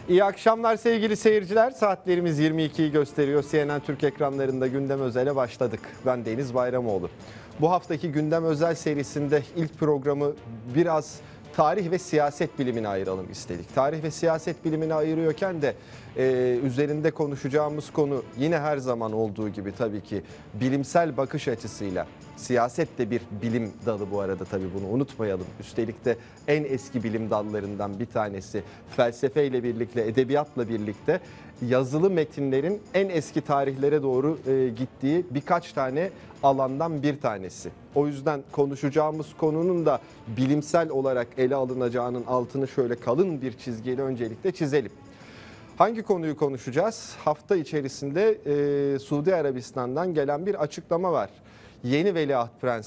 İyi akşamlar sevgili seyirciler. Saatlerimiz 22'yi gösteriyor. CNN Türk ekranlarında Gündem Özel'e başladık. Ben Deniz Bayramoğlu. Bu haftaki Gündem Özel serisinde ilk programı biraz tarih ve siyaset bilimine ayıralım istedik. Tarih ve siyaset bilimine ayırıyorken de üzerinde konuşacağımız konu yine her zaman olduğu gibi tabii ki bilimsel bakış açısıyla. Siyaset de bir bilim dalı bu arada, tabii bunu unutmayalım. Üstelik de en eski bilim dallarından bir tanesi. Felsefeyle birlikte, edebiyatla birlikte yazılı metinlerin en eski tarihlere doğru gittiği birkaç tane alandan bir tanesi. O yüzden konuşacağımız konunun da bilimsel olarak ele alınacağının altını şöyle kalın bir çizgiyle öncelikle çizelim. Hangi konuyu konuşacağız? Hafta içerisinde Suudi Arabistan'dan gelen bir açıklama var. Yeni Veliaht Prens,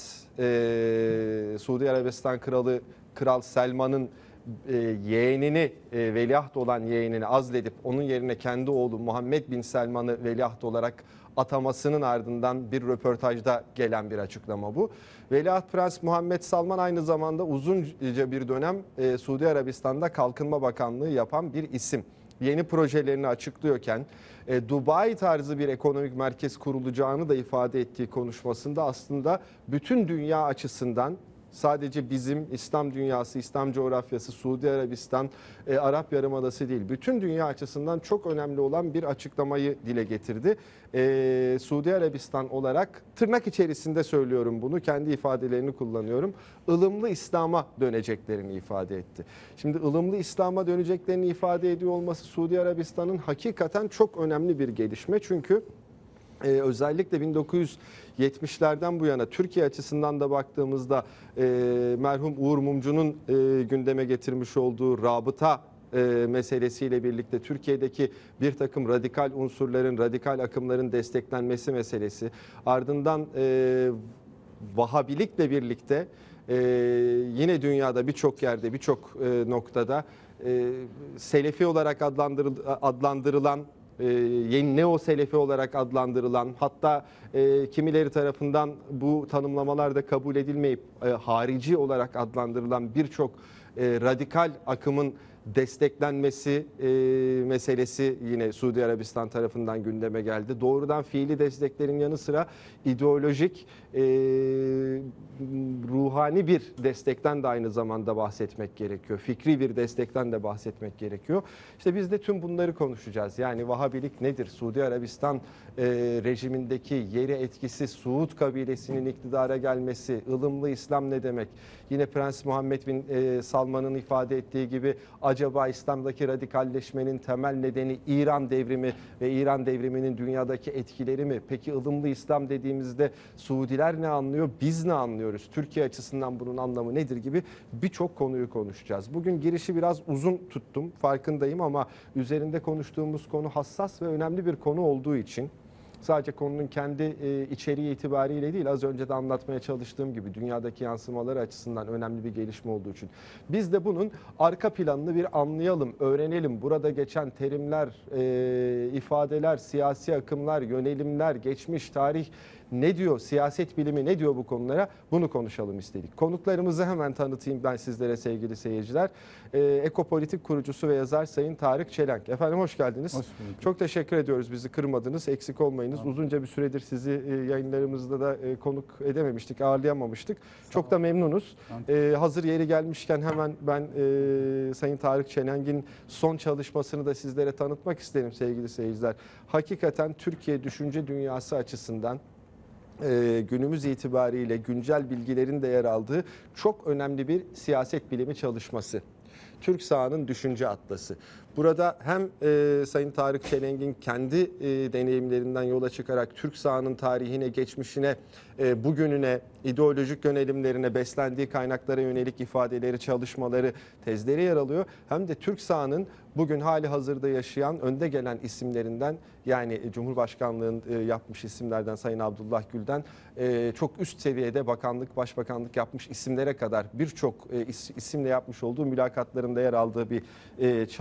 Suudi Arabistan Kralı Kral Selman'ın yeğenini, veliaht olan yeğenini azledip onun yerine kendi oğlu Muhammed Bin Selman'ı veliaht olarak atamasının ardından bir röportajda gelen bir açıklama bu. Veliaht Prens Muhammed Salman aynı zamanda uzunca bir dönem Suudi Arabistan'da Kalkınma Bakanlığı yapan bir isim. Yeni projelerini açıklıyorken Dubai tarzı bir ekonomik merkez kurulacağını da ifade ettiği konuşmasında aslında bütün dünya açısından, sadece bizim İslam dünyası, İslam coğrafyası, Suudi Arabistan, Arap Yarımadası değil, bütün dünya açısından çok önemli olan bir açıklamayı dile getirdi. Suudi Arabistan olarak, tırnak içerisinde söylüyorum bunu, kendi ifadelerini kullanıyorum, ılımlı İslam'a döneceklerini ifade etti. Şimdi ılımlı İslam'a döneceklerini ifade ediyor olması Suudi Arabistan'ın hakikaten çok önemli bir gelişme. Çünkü özellikle 1970'lerden bu yana Türkiye açısından da baktığımızda merhum Uğur Mumcu'nun gündeme getirmiş olduğu rabıta meselesiyle birlikte Türkiye'deki bir takım radikal unsurların, radikal akımların desteklenmesi meselesi, ardından Vahabilikle birlikte yine dünyada birçok yerde, birçok noktada Selefi olarak adlandırılan, yeni Neo Selefi olarak adlandırılan, hatta kimileri tarafından bu tanımlamalar da kabul edilmeyip harici olarak adlandırılan birçok radikal akımın desteklenmesi meselesi yine Suudi Arabistan tarafından gündeme geldi. Doğrudan fiili desteklerin yanı sıra ideolojik, ruhani bir destekten de aynı zamanda bahsetmek gerekiyor. Fikri bir destekten de bahsetmek gerekiyor. İşte biz de tüm bunları konuşacağız. Yani Vahabilik nedir? Suudi Arabistan rejimindeki yeri etkisi, Suud kabilesinin iktidara gelmesi, ılımlı İslam ne demek? Yine Prens Muhammed Bin Salman'ın ifade ettiği gibi acaba İslam'daki radikalleşmenin temel nedeni İran devrimi ve İran devriminin dünyadaki etkileri mi? Peki ılımlı İslam dediğimizde Suudiler ne anlıyor? Biz ne anlıyoruz? Türkiye açısından bunun anlamı nedir gibi birçok konuyu konuşacağız. Bugün girişi biraz uzun tuttum, farkındayım, ama üzerinde konuştuğumuz konu hassas ve önemli bir konu olduğu için, sadece konunun kendi içeriği itibariyle değil, az önce de anlatmaya çalıştığım gibi dünyadaki yansımaları açısından önemli bir gelişme olduğu için biz de bunun arka planını bir anlayalım, öğrenelim. Burada geçen terimler, ifadeler, siyasi akımlar, yönelimler, geçmiş tarih ne diyor, siyaset bilimi ne diyor bu konulara, bunu konuşalım istedik. Konuklarımızı hemen tanıtayım ben sizlere sevgili seyirciler. Ekopolitik kurucusu ve yazar Sayın Tarık Çelenk. Efendim hoş geldiniz. Hoş bulduk. Çok teşekkür ediyoruz, bizi kırmadınız, eksik olmayınız. Tamam. Uzunca bir süredir sizi yayınlarımızda da konuk edememiştik, ağırlayamamıştık. Çok da memnunuz. Hazır yeri gelmişken hemen ben Sayın Tarık Çelenk'in son çalışmasını da sizlere tanıtmak isterim sevgili seyirciler. Hakikaten Türkiye düşünce dünyası açısından günümüz itibariyle güncel bilgilerin de yer aldığı çok önemli bir siyaset bilimi çalışması. Türk Sağı'nın Düşünce Atlası. Burada hem Sayın Tarık Çelenk'in kendi deneyimlerinden yola çıkarak Türk Sağı'nın tarihine, geçmişine, bugününe, ideolojik yönelimlerine, beslendiği kaynaklara yönelik ifadeleri, çalışmaları, tezleri yer alıyor. Hem de Türk Sağı'nın bugün hali hazırda yaşayan önde gelen isimlerinden, yani Cumhurbaşkanlığı'nın yapmış isimlerden Sayın Abdullah Gül'den çok üst seviyede bakanlık, başbakanlık yapmış isimlere kadar birçok isimle yapmış olduğu mülakatlarında yer aldığı bir çalışma,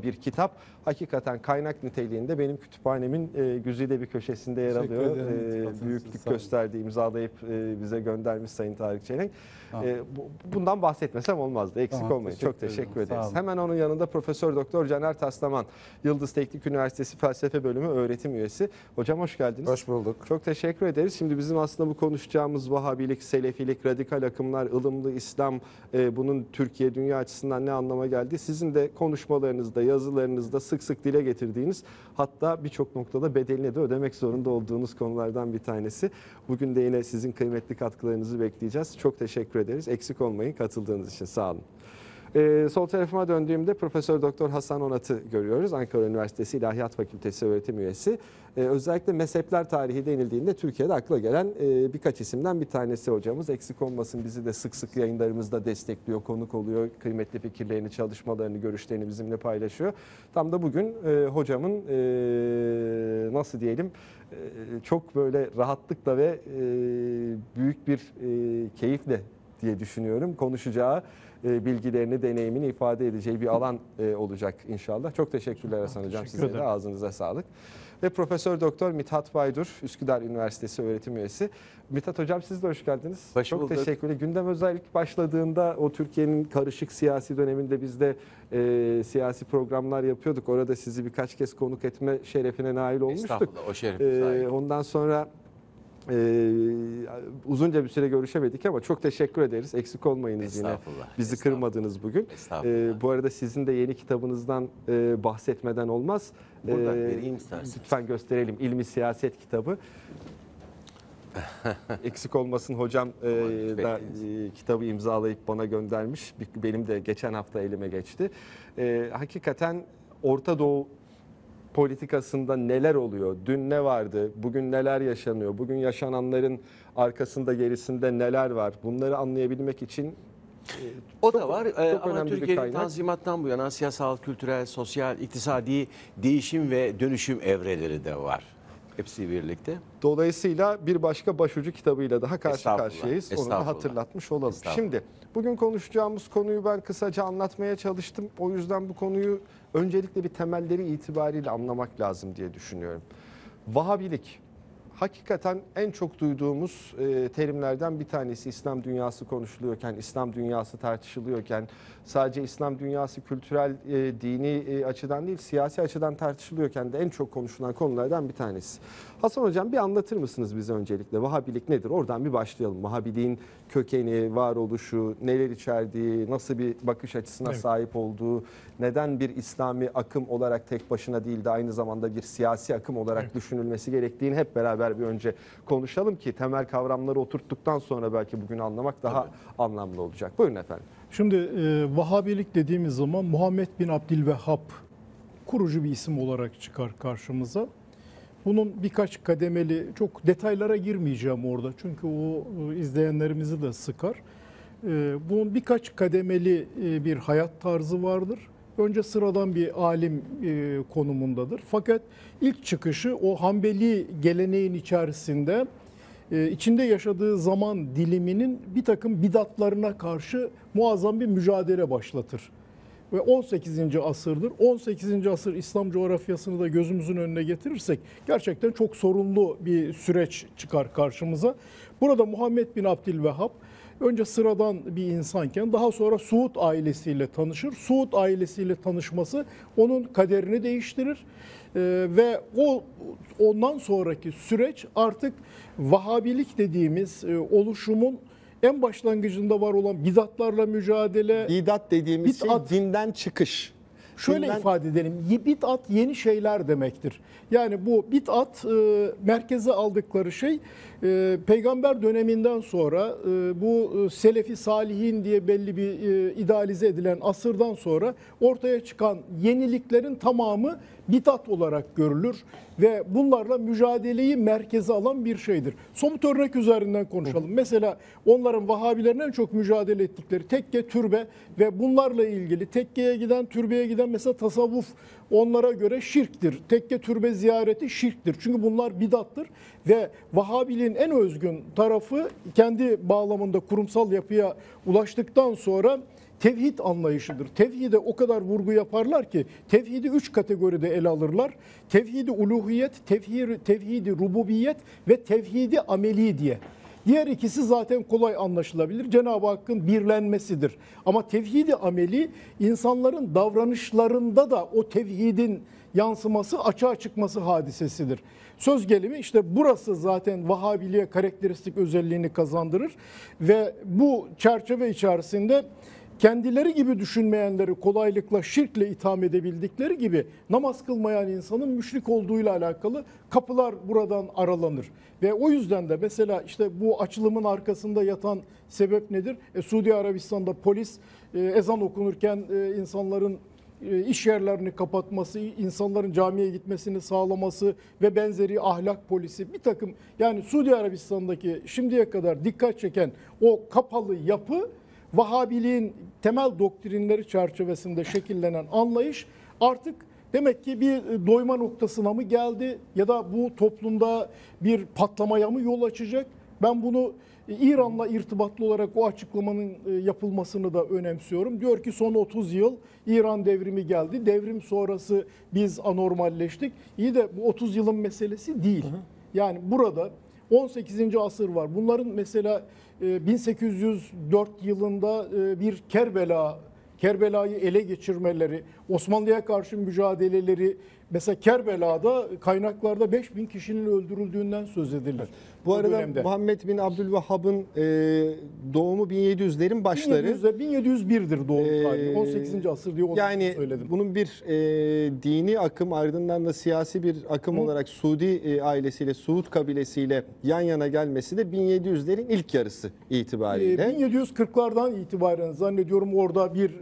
bir kitap. Hakikaten kaynak niteliğinde benim kütüphanemin güzide bir köşesinde yer alıyor. Büyüklük gösterdi, imzalayıp bize göndermiş Sayın Tarık Çelenk. Bundan bahsetmesem olmazdı. Eksik olmayın. Çok teşekkür ederiz. Hemen onun yanında Profesör Doktor Caner Taslaman, Yıldız Teknik Üniversitesi Felsefe Bölümü öğretim üyesi. Hocam hoş geldiniz. Hoş bulduk. Çok teşekkür ederiz. Şimdi bizim aslında bu konuşacağımız Vahabilik, Selefilik, radikal akımlar, ılımlı İslam, bunun Türkiye, dünya açısından ne anlama geldi? Sizin de konuşmalarınızda, yazılarınızda sık sık dile getirdiğiniz, hatta birçok noktada bedelini de ödemek zorunda olduğunuz konulardan bir tanesi. Bugün de yine sizin kıymetli katkılarınızı bekleyeceğiz. Çok teşekkür ederiz. Eksik olmayın katıldığınız için. Sağ olun. Sol tarafıma döndüğümde Profesör Doktor Hasan Onat'ı görüyoruz. Ankara Üniversitesi İlahiyat Fakültesi öğretim üyesi. Özellikle mezhepler tarihi denildiğinde Türkiye'de akla gelen birkaç isimden bir tanesi hocamız. Eksik olmasın, bizi de sık sık yayınlarımızda destekliyor, konuk oluyor. Kıymetli fikirlerini, çalışmalarını, görüşlerini bizimle paylaşıyor. Tam da bugün hocamın nasıl diyelim çok böyle rahatlıkla ve büyük bir keyifle diye düşünüyorum konuşacağı, bilgilerini, deneyimini ifade edeceği bir alan olacak inşallah. Çok teşekkürler Hasan Hocam. Size de ağzınıza sağlık. Ve Profesör Doktor Mithat Baydur, Üsküdar Üniversitesi öğretim üyesi. Mithat Hocam siz de hoş geldiniz. Çok teşekkürler. Gündem özellik başladığında o Türkiye'nin karışık siyasi döneminde biz de siyasi programlar yapıyorduk. Orada sizi birkaç kez konuk etme şerefine nail olmuştuk. Estağfurullah, o şerefimiz ondan sonra uzunca bir süre görüşemedik ama çok teşekkür ederiz. Eksik olmayınız yine. Bizi kırmadınız bugün. Bu arada sizin de yeni kitabınızdan bahsetmeden olmaz. Buradan vereyim istersen. Lütfen gösterelim. İlmi Siyaset kitabı. Eksik olmasın hocam da kitabı imzalayıp bana göndermiş. Benim de geçen hafta elime geçti. Hakikaten Orta Doğu politikasında neler oluyor? Dün ne vardı? Bugün neler yaşanıyor? Bugün yaşananların arkasında, gerisinde neler var? Bunları anlayabilmek için o da var ama önemli bir Türkiye'nin kaynak. Tanzimat'tan bu yana siyasal, kültürel, sosyal, iktisadi değişim ve dönüşüm evreleri de var. Hepsi birlikte. Dolayısıyla bir başka başucu kitabıyla daha karşı karşıyayız. Onu da hatırlatmış olalım. Şimdi bugün konuşacağımız konuyu ben kısaca anlatmaya çalıştım. O yüzden bu konuyu öncelikle bir temelleri itibariyle anlamak lazım diye düşünüyorum. Vahabilik hakikaten en çok duyduğumuz terimlerden bir tanesi. İslam dünyası konuşuluyorken, İslam dünyası tartışılıyorken, sadece İslam dünyası kültürel, dini açıdan değil, siyasi açıdan tartışılıyorken de en çok konuşulan konulardan bir tanesi. Hasan Hocam bir anlatır mısınız bize öncelikle? Vahabilik nedir? Oradan bir başlayalım. Vahabiliğin kökeni, varoluşu, neler içerdiği, nasıl bir bakış açısına sahip olduğu, neden bir İslami akım olarak tek başına değil de aynı zamanda bir siyasi akım olarak düşünülmesi gerektiğini hep beraber bir önce konuşalım ki temel kavramları oturttuktan sonra belki bugün anlamak daha anlamlı olacak. Buyurun efendim. Şimdi Vahabilik dediğimiz zaman Muhammed bin Abdülvehhab kurucu bir isim olarak çıkar karşımıza. Bunun birkaç kademeli, çok detaylara girmeyeceğim orada çünkü o izleyenlerimizi de sıkar. Bunun birkaç kademeli bir hayat tarzı vardır. Önce sıradan bir alim konumundadır. Fakat ilk çıkışı o Hanbeli geleneğin içerisinde içinde yaşadığı zaman diliminin bir takım bidatlarına karşı muazzam bir mücadele başlatır. Ve 18. asırdır. 18. asır İslam coğrafyasını da gözümüzün önüne getirirsek gerçekten çok sorunlu bir süreç çıkar karşımıza. Burada Muhammed bin Abdülvehhab önce sıradan bir insanken daha sonra Suud ailesiyle tanışır. Suud ailesiyle tanışması onun kaderini değiştirir. Ve ondan sonraki süreç artık Vahabilik dediğimiz oluşumun en başlangıcında var olan bidatlarla mücadele. Bidat dediğimiz şey dinden çıkış. Şöyle ifade edelim. Bid'at yeni şeyler demektir. Yani bu bid'at merkeze aldıkları şey peygamber döneminden sonra bu Selefi Salihin diye belli bir idealize edilen asırdan sonra ortaya çıkan yeniliklerin tamamı bid'at olarak görülür ve bunlarla mücadeleyi merkeze alan bir şeydir. Somut örnek üzerinden konuşalım. Mesela onların Vahabilerin en çok mücadele ettikleri tekke, türbe ve bunlarla ilgili tekkeye giden, türbeye giden mesela tasavvuf onlara göre şirktir. Tekke, türbe ziyareti şirktir. Çünkü bunlar bid'attır ve Vahabiliğin en özgün tarafı kendi bağlamında kurumsal yapıya ulaştıktan sonra tevhid anlayışıdır. Tevhide o kadar vurgu yaparlar ki tevhidi 3 kategoride ele alırlar. Tevhidi uluhiyet, tevhidi rububiyet ve tevhidi ameli diye. Diğer ikisi zaten kolay anlaşılabilir. Cenab-ı Hakk'ın birlenmesidir. Ama tevhidi ameli insanların davranışlarında da o tevhidin yansıması, açığa çıkması hadisesidir. Söz gelimi işte burası zaten Vahabiliğe karakteristik özelliğini kazandırır ve bu çerçeve içerisinde kendileri gibi düşünmeyenleri kolaylıkla şirkle itham edebildikleri gibi namaz kılmayan insanın müşrik olduğuyla alakalı kapılar buradan aralanır. Ve o yüzden de mesela işte bu açılımın arkasında yatan sebep nedir? Suudi Arabistan'da polis ezan okunurken insanların iş yerlerini kapatması, insanların camiye gitmesini sağlaması ve benzeri ahlak polisi bir takım, yani Suudi Arabistan'daki şimdiye kadar dikkat çeken o kapalı yapı, Vahabiliğin temel doktrinleri çerçevesinde şekillenen anlayış artık demek ki bir doyma noktasına mı geldi ya da bu toplumda bir patlamaya mı yol açacak? Ben bunu İran'la irtibatlı olarak o açıklamanın yapılmasını da önemsiyorum. Diyor ki son 30 yıl İran devrimi geldi. Devrim sonrası biz anormalleştik. İyi de bu 30 yılın meselesi değil. Yani burada 18. asır var. Bunların mesela 1804 yılında bir Kerbela'yı ele geçirmeleri, Osmanlı'ya karşı mücadeleleri, mesela Kerbela'da kaynaklarda 5000 kişinin öldürüldüğünden söz edilir. Bu arada dönemde. Muhammed bin Abdülvehhab'ın doğumu 1700'lerin başları. 1701'dir doğum tarihi. 18. asır diye onu Yani söyledim. bunun bir dini akım, ardından da siyasi bir akım olarak Suudi ailesiyle, Suud kabilesiyle yan yana gelmesi de 1700'lerin ilk yarısı itibariyle. 1740'lardan itibaren zannediyorum orada bir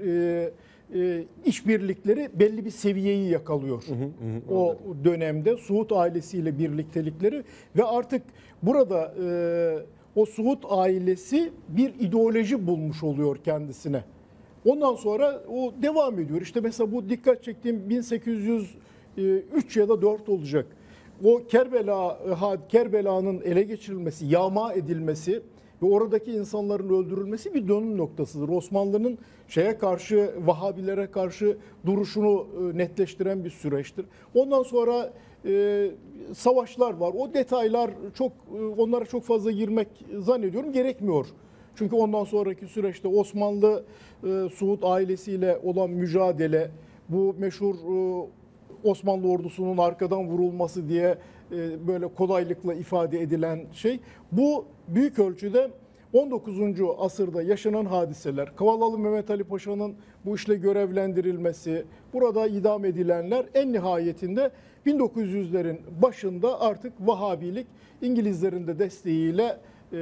işbirlikleri belli bir seviyeyi yakalıyor. O dönemde Suud ailesiyle birliktelikleri ve artık burada o Suud ailesi bir ideoloji bulmuş oluyor kendisine. Ondan sonra o devam ediyor. İşte mesela bu dikkat çektiğim 1803 ya da 4 olacak. O Kerbela'nın ele geçirilmesi, yağma edilmesi ve oradaki insanların öldürülmesi bir dönüm noktasıdır. Osmanlı'nın şeye karşı, Vahabilere karşı duruşunu netleştiren bir süreçtir. Ondan sonra savaşlar var. O detaylar onlara çok fazla girmek zannediyorum gerekmiyor. Çünkü ondan sonraki süreçte Osmanlı Suud ailesiyle olan mücadele, bu meşhur Osmanlı ordusunun arkadan vurulması diye böyle kolaylıkla ifade edilen şey. Bu büyük ölçüde 19. asırda yaşanan hadiseler, Kavalalı Mehmet Ali Paşa'nın bu işle görevlendirilmesi, burada idam edilenler en nihayetinde 1900'lerin başında artık Vahabilik İngilizlerin de desteğiyle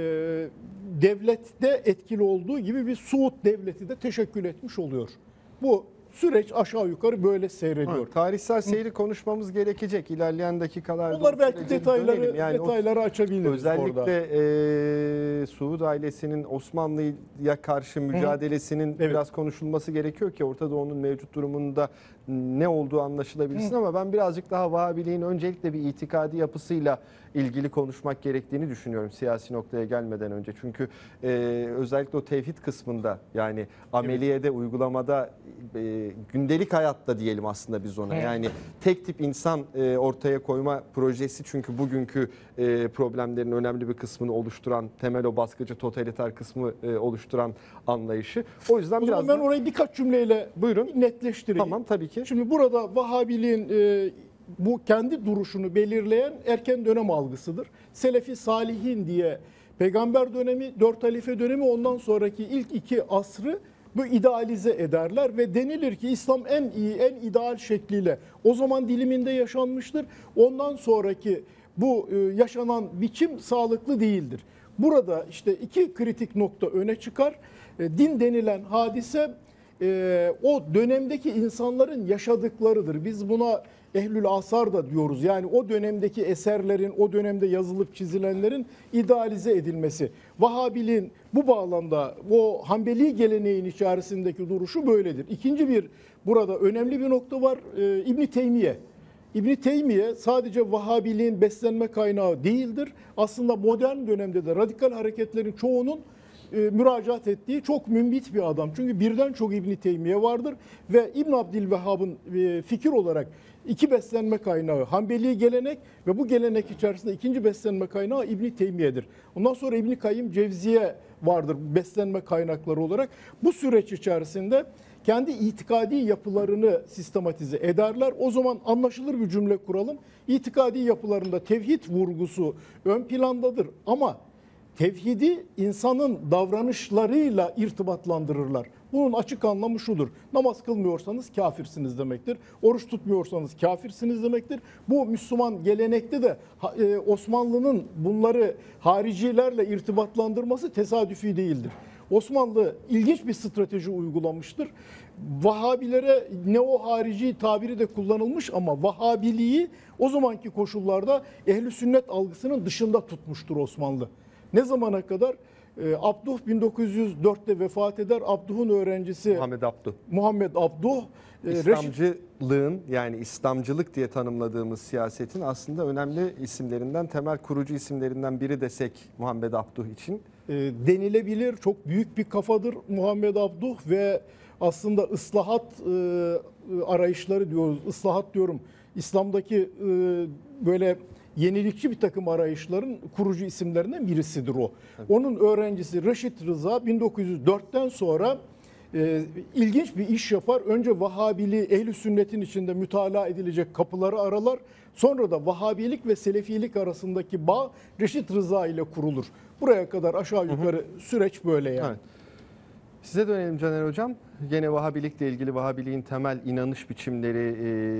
devlette etkili olduğu gibi bir Suud devleti de teşekkül etmiş oluyor. Bu süreç aşağı yukarı böyle seyrediyor. Tarihsel seyri konuşmamız gerekecek ilerleyen dakikalarda. Onlar belki detayları açabiliriz özellikle Suud ailesinin Osmanlı'ya karşı mücadelesinin biraz konuşulması gerekiyor ki Orta Doğu'nun mevcut durumunda ne olduğu anlaşılabilsin. Ama ben birazcık daha Vahabiliğin öncelikle bir itikadi yapısıyla ilgili konuşmak gerektiğini düşünüyorum siyasi noktaya gelmeden önce. Çünkü özellikle o tevhid kısmında, yani ameliyede, uygulamada, gündelik hayatta diyelim aslında biz ona. Yani tek tip insan ortaya koyma projesi, çünkü bugünkü problemlerin önemli bir kısmını oluşturan, temel o baskıcı totaliter kısmı oluşturan anlayışı. O yüzden biraz ben orayı birkaç cümleyle buyurun netleştireyim. Tamam, tabii ki. Şimdi burada Vahabiliğin bu kendi duruşunu belirleyen erken dönem algısıdır. Selefi Salihin diye peygamber dönemi, 4 halife dönemi, ondan sonraki ilk 2 asrı bu idealize ederler ve denilir ki İslam en iyi, en ideal şekliyle o zaman diliminde yaşanmıştır. Ondan sonraki bu yaşanan biçim sağlıklı değildir. Burada işte 2 kritik nokta öne çıkar. Din denilen hadise o dönemdeki insanların yaşadıklarıdır. Biz buna ehlül asar da diyoruz. Yani o dönemdeki eserlerin, o dönemde yazılıp çizilenlerin idealize edilmesi. Vahabiliğin bu bağlamda o Hanbeli geleneğin içerisindeki duruşu böyledir. İkinci bir burada önemli bir nokta var. İbn Teymiye. İbn Teymiye sadece Vahabiliğin beslenme kaynağı değildir. Aslında modern dönemde de radikal hareketlerin çoğunun müracaat ettiği çok mümbit bir adam. Çünkü birden çok İbn Teymiye vardır ve İbn Abdülvehhab'ın fikir olarak iki beslenme kaynağı Hanbeli gelenek ve bu gelenek içerisinde ikinci beslenme kaynağı İbn Teymiye'dir. Ondan sonra İbn Kayyim Cevziye vardır beslenme kaynakları olarak. Bu süreç içerisinde kendi itikadi yapılarını sistematize ederler. O zaman anlaşılır bir cümle kuralım. İtikadi yapılarında tevhid vurgusu ön plandadır ama tevhidi insanın davranışlarıyla irtibatlandırırlar. Bunun açık anlamı şudur. Namaz kılmıyorsanız kafirsiniz demektir. Oruç tutmuyorsanız kafirsiniz demektir. Bu Müslüman gelenekte de Osmanlı'nın bunları haricilerle irtibatlandırması tesadüfi değildir. Osmanlı ilginç bir strateji uygulamıştır. Vahabilere neo-harici tabiri de kullanılmış ama Vahabiliği o zamanki koşullarda ehl-i sünnet algısının dışında tutmuştur Osmanlı. Ne zamana kadar? Abduh 1904'te vefat eder. Abduh'un öğrencisi Muhammed Abduh. İslamcılığın yani İslamcılık diye tanımladığımız siyasetin aslında önemli isimlerinden, temel kurucu isimlerinden biri desek Muhammed Abduh için. Denilebilir. Çok büyük bir kafadır Muhammed Abduh ve aslında ıslahat arayışları diyoruz. Islahat diyorum. İslam'daki böyle yenilikçi bir takım arayışların kurucu isimlerinden birisidir o. Onun öğrencisi Reşit Rıza 1904'ten sonra ilginç bir iş yapar. Önce Vahabiliği ehl-i sünnetin içinde mütalaa edilecek kapıları aralar. Sonra da Vahabilik ve Selefilik arasındaki bağ Reşit Rıza ile kurulur. Buraya kadar aşağı yukarı süreç böyle yani. Evet. Size dönelim Caner Hocam. Yine Vahabilikle ilgili Vahabiliğin temel inanış biçimleri,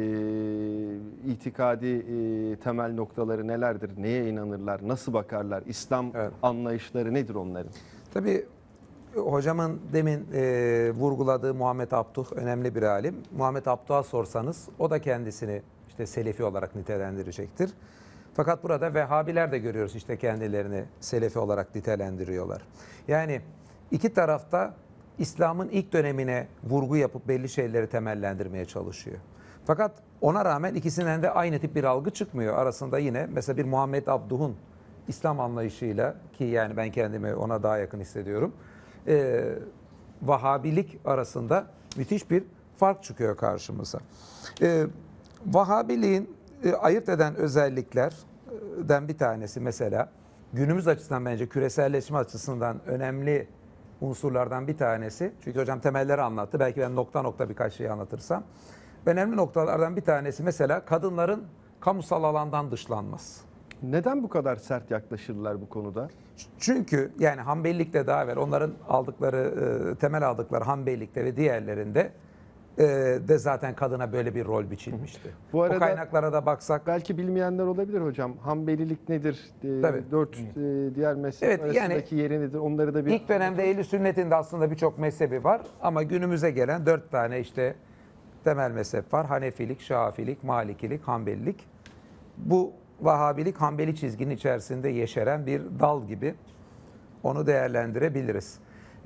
itikadi temel noktaları nelerdir? Neye inanırlar? Nasıl bakarlar? İslam anlayışları nedir onların? Tabii hocamın demin vurguladığı Muhammed Abduh önemli bir alim. Muhammed Abduh'a sorsanız o da kendisini işte Selefi olarak nitelendirecektir. Fakat burada Vehhabiler de görüyoruz işte kendilerini Selefi olarak nitelendiriyorlar. Yani iki tarafta İslam'ın ilk dönemine vurgu yapıp belli şeyleri temellendirmeye çalışıyor. Fakat ona rağmen ikisinden de aynı tip bir algı çıkmıyor. Arasında yine mesela bir Muhammed Abduh'un İslam anlayışıyla ki yani ben kendimi ona daha yakın hissediyorum. Vahabilik arasında müthiş bir fark çıkıyor karşımıza. Vahabiliğin ayırt eden özelliklerden bir tanesi mesela günümüz açısından bence küreselleşme açısından önemli unsurlardan bir tanesi. Çünkü hocam temelleri anlattı. Belki ben nokta nokta birkaç şey anlatırsam. Önemli noktalardan bir tanesi mesela kadınların kamusal alandan dışlanması. Neden bu kadar sert yaklaşırlar bu konuda? Çünkü yani Hanbelilikte daha evvel onların aldıkları, temel aldıkları Hanbelilikte ve diğerlerinde de zaten kadına böyle bir rol biçilmişti. Bu arada, o kaynaklara da baksak. Belki bilmeyenler olabilir hocam. Hanbelilik nedir? Dört diğer mezhep arasındaki yeri nedir? Onları da bir... İlk dönemde Ehl-i Sünnet'in de aslında birçok mezhebi var. Ama günümüze gelen 4 tane işte temel mezhep var. Hanefilik, Şafilik, Malikilik, Hanbelilik. Bu Vahabilik, Hanbeli çizginin içerisinde yeşeren bir dal gibi onu değerlendirebiliriz.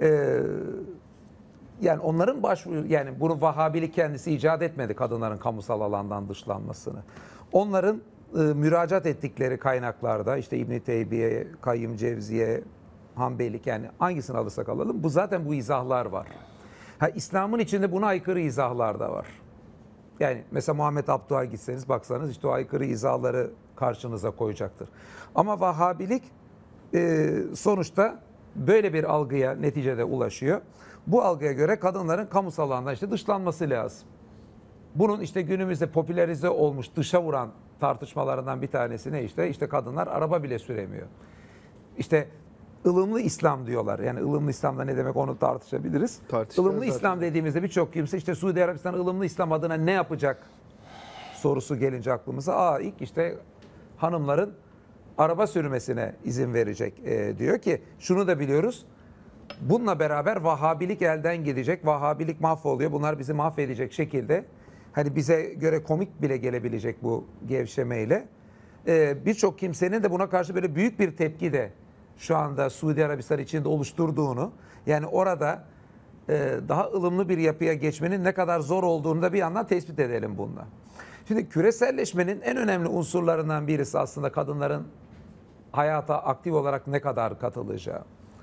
Yani onların yani bunu Vahabilik kendisi icat etmedi kadınların kamusal alandan dışlanmasını. Onların müracaat ettikleri kaynaklarda işte İbn Teymiye, Kayyim Cevziye, Hanbelilik yani hangisini alırsak alalım bu zaten bu izahlar var. İslam'ın içinde buna aykırı izahlar da var. Yani mesela Muhammed Abduh'a gitseniz baksanız işte o aykırı izahları karşınıza koyacaktır. Ama Vahabilik sonuçta böyle bir algıya neticede ulaşıyor. Bu algıya göre kadınların kamusal alandan işte dışlanması lazım. Bunun işte günümüzde popülerize olmuş dışa vuran tartışmalarından bir tanesi ne işte? İşte kadınlar araba bile süremiyor. İşte ılımlı İslam diyorlar. Yani ılımlı İslam'da ne demek onu tartışabiliriz. Ilımlı zaten. İslam dediğimizde birçok kimse işte Suudi Arabistan ılımlı İslam adına ne yapacak sorusu gelince aklımıza ilk işte hanımların araba sürmesine izin verecek diyor ki şunu da biliyoruz. Bununla beraber Vahabilik elden gidecek. Vahabilik mahvoluyor. Bunlar bizi mahvedecek şekilde. Hani bize göre komik bile gelebilecek bu gevşemeyle. Birçok kimsenin de buna karşı böyle büyük bir tepki de şu anda Suudi Arabistan içinde oluşturduğunu yani orada daha ılımlı bir yapıya geçmenin ne kadar zor olduğunu da bir yandan tespit edelim bununla. Şimdi küreselleşmenin en önemli unsurlarından birisi aslında kadınların hayata aktif olarak ne kadar katılacağı.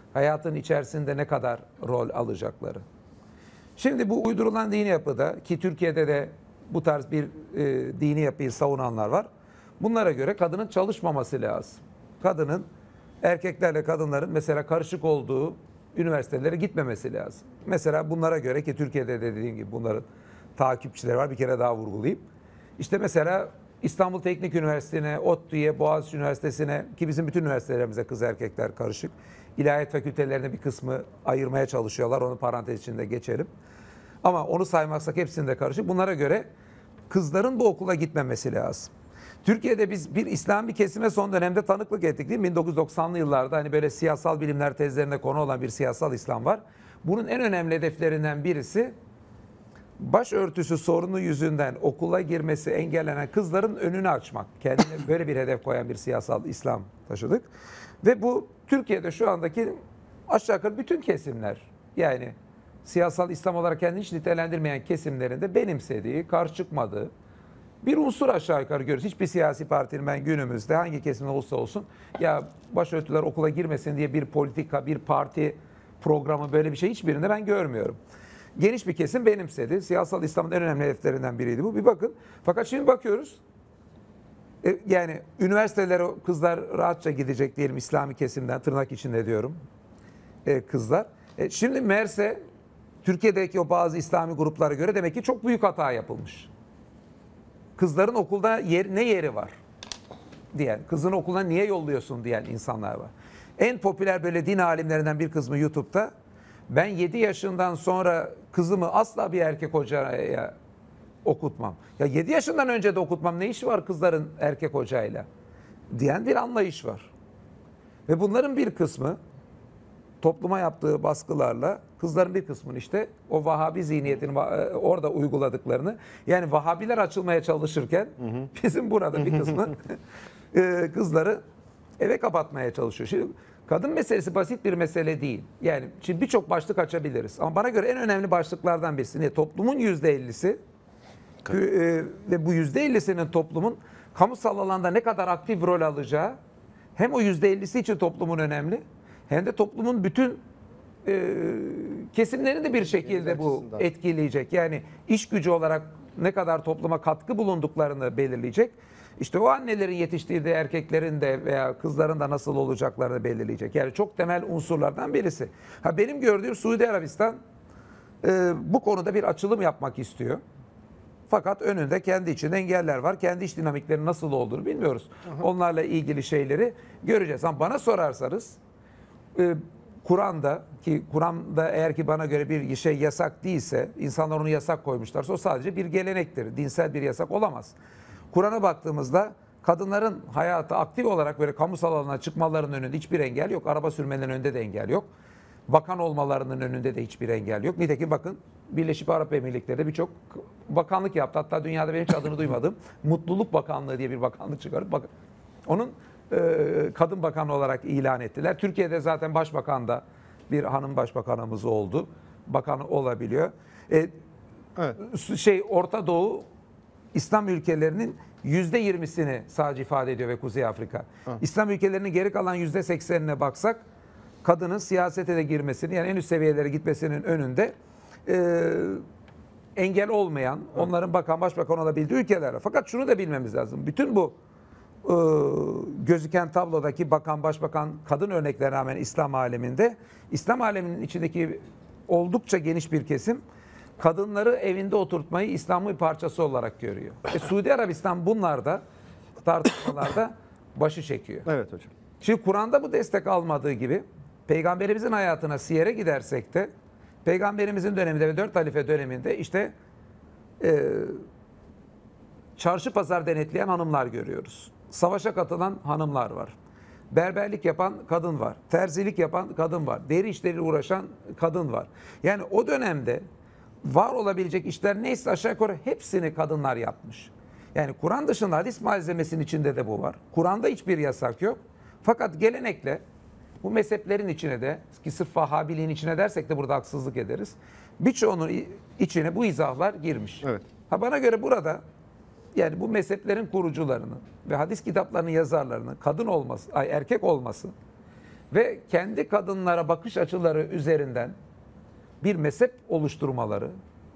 hayatın içerisinde ne kadar rol alacakları. Şimdi bu uydurulan dini yapıda, ki Türkiye'de de bu tarz bir dini yapıyı savunanlar var. Bunlara göre kadının çalışmaması lazım. Kadının, erkeklerle kadınların mesela karışık olduğu üniversitelere gitmemesi lazım. Mesela bunlara göre, ki Türkiye'de de dediğim gibi bunların takipçileri var, bir kere daha vurgulayayım. İşte mesela İstanbul Teknik Üniversitesi'ne, ODTÜ'ye, Boğaziçi Üniversitesi'ne, ki bizim bütün üniversitelerimize kız erkekler karışık. İlahiyat fakültelerine bir kısmı ayırmaya çalışıyorlar. Onu parantez içinde geçelim. Ama onu saymazsak hepsinde karışık. Bunlara göre kızların bu okula gitmemesi lazım. Türkiye'de biz bir İslami kesime son dönemde tanıklık ettik değil mi? 1990'lı yıllarda hani böyle siyasal bilimler tezlerinde konu olan bir siyasal İslam var. Bunun en önemli hedeflerinden birisi başörtüsü sorunu yüzünden okula girmesi engellenen kızların önünü açmak. Kendine böyle bir hedef koyan bir siyasal İslam taşıdık. Ve bu Türkiye'de şu andaki aşağı yukarı bütün kesimler, yani siyasal İslam olarak kendini hiç nitelendirmeyen kesimlerin de benimsediği, karşı çıkmadığı bir unsur aşağı yukarı görüyoruz. Hiçbir siyasi partinin ben günümüzde hangi kesimde olursa olsun ya başörtüler okula girmesin diye bir politika, bir parti programı, böyle bir şey hiçbirinde ben görmüyorum. Geniş bir kesim benimsedi. Siyasal İslam'ın en önemli hedeflerinden biriydi bu. Bir bakın. Fakat şimdi bakıyoruz. Yani üniversitelere kızlar rahatça gidecek diyelim, İslami kesimden, tırnak içinde diyorum kızlar. Şimdi meğerse Türkiye'deki o bazı İslami gruplara göre demek ki çok büyük hata yapılmış. Kızların okulda ne yeri var diyen, kızını okuluna niye yolluyorsun diyen insanlar var. En popüler böyle din alimlerinden bir kısmı YouTube'da, ben 7 yaşından sonra kızımı asla bir erkek hocaya okutmam. Ya 7 yaşından önce de okutmam, ne işi var kızların erkek hocayla diyen bir anlayış var. Ve bunların bir kısmı topluma yaptığı baskılarla kızların bir kısmını işte o Vahabi zihniyetini orada uyguladıklarını, yani Vahabiler açılmaya çalışırken bizim burada bir kısmı kızları eve kapatmaya çalışıyor. Şimdi kadın meselesi basit bir mesele değil. Yani şimdi birçok başlık açabiliriz. Ama bana göre en önemli başlıklardan birisi toplumun %50'si ve bu %50'sinin toplumun kamusal alanda ne kadar aktif rol alacağı, hem o %50'si için toplumun önemli, hem de toplumun bütün kesimlerini de bir şekilde bu etkileyecek. Yani iş gücü olarak ne kadar topluma katkı bulunduklarını belirleyecek. İşte o annelerin yetiştirdiği erkeklerin de veya kızların da nasıl olacaklarını belirleyecek. Yani çok temel unsurlardan birisi. Benim gördüğüm Suudi Arabistan bu konuda bir açılım yapmak istiyor. Fakat önünde kendi içinde engeller var. Kendi iç dinamiklerinin nasıl olduğunu bilmiyoruz. Onlarla ilgili şeyleri göreceğiz. Ama bana sorarsanız Kur'an'da, ki Kur'an'da eğer ki bana göre bir şey yasak değilse, insanlar onu yasak koymuşlarsa o sadece bir gelenektir. Dinsel bir yasak olamaz. Kur'an'a baktığımızda kadınların hayatı aktif olarak böyle kamusal alana çıkmalarının önünde hiçbir engel yok. Araba sürmelerinin önünde de engel yok. Bakan olmalarının önünde de hiçbir engel yok. Nitekim bakın Birleşik Arap Emirlikleri'de birçok bakanlık yaptı. Hatta dünyada benim hiç adını duymadığım Mutluluk Bakanlığı diye bir bakanlık çıkarıp onun kadın bakanı olarak ilan ettiler. Türkiye'de zaten başbakan da bir hanım başbakanımız oldu. Bakan olabiliyor. Evet. Orta Doğu İslam ülkelerinin %20'sini sadece ifade ediyor ve Kuzey Afrika. Evet. İslam ülkelerinin geri kalan %80'ine baksak kadının siyasete de girmesini, yani en üst seviyelere gitmesinin önünde engel olmayan, onların başbakan olabildiği ülkeler. Fakat şunu da bilmemiz lazım. Bütün bu gözüken tablodaki bakan, başbakan, kadın örneklerine rağmen İslam aleminde, İslam aleminin içindeki oldukça geniş bir kesim kadınları evinde oturtmayı İslam'ın bir parçası olarak görüyor. Suudi Arabistan bunlarda, tartışmalarda başı çekiyor. Evet hocam. Şimdi Kur'an'da bu destek almadığı gibi Peygamberimizin hayatına siyere gidersek de Peygamberimizin döneminde ve 4 halife döneminde işte çarşı pazar denetleyen hanımlar görüyoruz. Savaşa katılan hanımlar var. Berberlik yapan kadın var. Terzilik yapan kadın var. Deri işleriyle uğraşan kadın var. Yani o dönemde var olabilecek işler neyse aşağı yukarı hepsini kadınlar yapmış. Yani Kur'an dışında hadis malzemesinin içinde de bu var. Kur'an'da hiçbir yasak yok. Fakat gelenekle bu mezheplerin içine de, ki sırf Vahabiliğin içine dersek de burada haksızlık ederiz, birçoğunun içine bu izahlar girmiş. Evet. Bana göre burada yani bu mezheplerin kurucularını ve hadis kitaplarının yazarlarının kadın olması, erkek olması ve kendi kadınlara bakış açıları üzerinden bir mezhep oluşturmaları,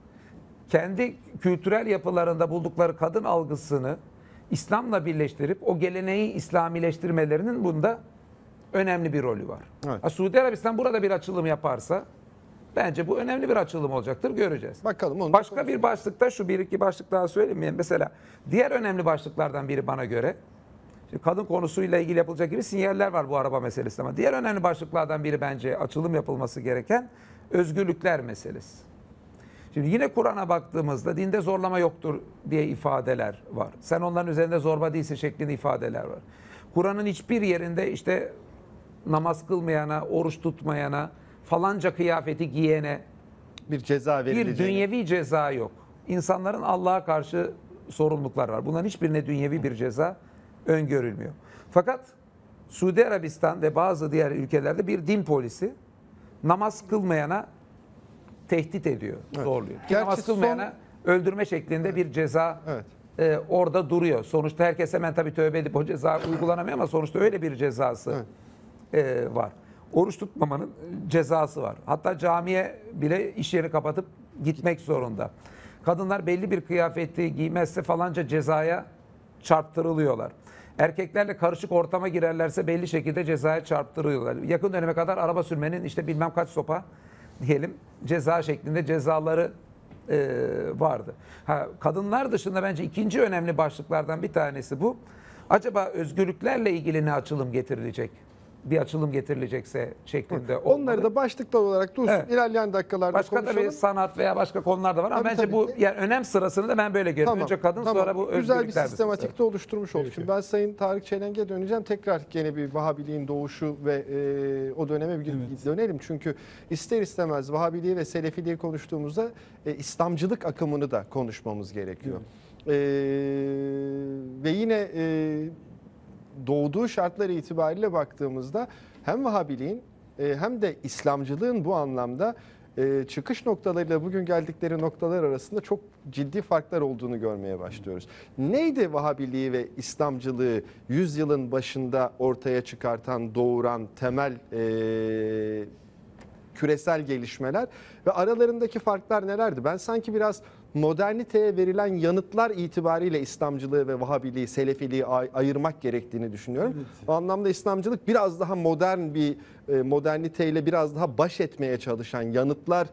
kendi kültürel yapılarında buldukları kadın algısını İslam'la birleştirip o geleneği İslamileştirmelerinin bunda önemli bir rolü var. Evet. Ha, Suudi Arabistan burada bir açılım yaparsa bence bu önemli bir açılım olacaktır. Göreceğiz. Bakalım onu da Başka bir başlıkta şu bir iki başlık daha söyleyeyim mi? Mesela diğer önemli başlıklardan biri bana göre, şimdi kadın konusuyla ilgili yapılacak gibi sinyaller var bu araba meselesi, ama diğer önemli başlıklardan biri bence açılım yapılması gereken özgürlükler meselesi. Şimdi yine Kur'an'a baktığımızda dinde zorlama yoktur diye ifadeler var. Sen onların üzerinde zorba değilsin şeklinde ifadeler var. Kur'an'ın hiçbir yerinde işte namaz kılmayana, oruç tutmayana, falanca kıyafeti giyene bir ceza bir verileceğini. dünyevi ceza yok. İnsanların Allah'a karşı sorumluluklar var. Bunların hiçbirine dünyevi bir ceza öngörülmüyor. Fakat Suudi Arabistan ve bazı diğer ülkelerde bir din polisi namaz kılmayana tehdit ediyor, zorluyor. Gerçi Namaz kılmayana öldürme şeklinde bir ceza orada duruyor. Sonuçta herkes hemen tabii tövbe edip o ceza uygulanamıyor ama sonuçta öyle bir cezası var. Oruç tutmamanın cezası var. Hatta camiye bile iş yeri kapatıp gitmek zorunda. Kadınlar belli bir kıyafeti giymezse falanca cezaya çarptırılıyorlar. Erkeklerle karışık ortama girerlerse belli şekilde cezaya çarptırıyorlar. Yakın döneme kadar araba sürmenin işte bilmem kaç sopa diyelim ceza şeklinde cezaları vardı. Kadınlar dışında bence ikinci önemli başlıklardan bir tanesi bu. Acaba özgürlüklerle ilgili ne açılım getirilecek? Bir açılım getirilecekse şeklinde olmalı. Onları da başlıklar olarak dursun. Evet. İlerleyen dakikalarda Başka konuşalım. tabii sanat veya başka konular da var ama Tabii, bence tabii. bu yani önem sırasını da ben böyle görüyorum. Tamam, Önce kadın tamam. sonra bu Güzel bir özgürlükler sistematik de oluşturmuş olduk. Şimdi ben Sayın Tarık Çelenk'e döneceğim. Tekrar gene bir Vahabiliğin doğuşu ve o döneme bir dönelim. Çünkü ister istemez Vahabiliği ve Selefiliği konuştuğumuzda İslamcılık akımını da konuşmamız gerekiyor. Ve yine doğduğu şartlar itibariyle baktığımızda hem Vahabiliğin hem de İslamcılığın bu anlamda çıkış noktalarıyla bugün geldikleri noktalar arasında çok ciddi farklar olduğunu görmeye başlıyoruz. Neydi Vahabiliği ve İslamcılığı 100 yılın başında ortaya çıkartan, doğuran temel küresel gelişmeler ve aralarındaki farklar nelerdi? Ben sanki biraz moderniteye verilen yanıtlar itibariyle İslamcılığı ve Vahabiliği, Selefiliği ayırmak gerektiğini düşünüyorum. Evet. O anlamda İslamcılık biraz daha modern bir moderniteyle biraz daha baş etmeye çalışan, yanıtlar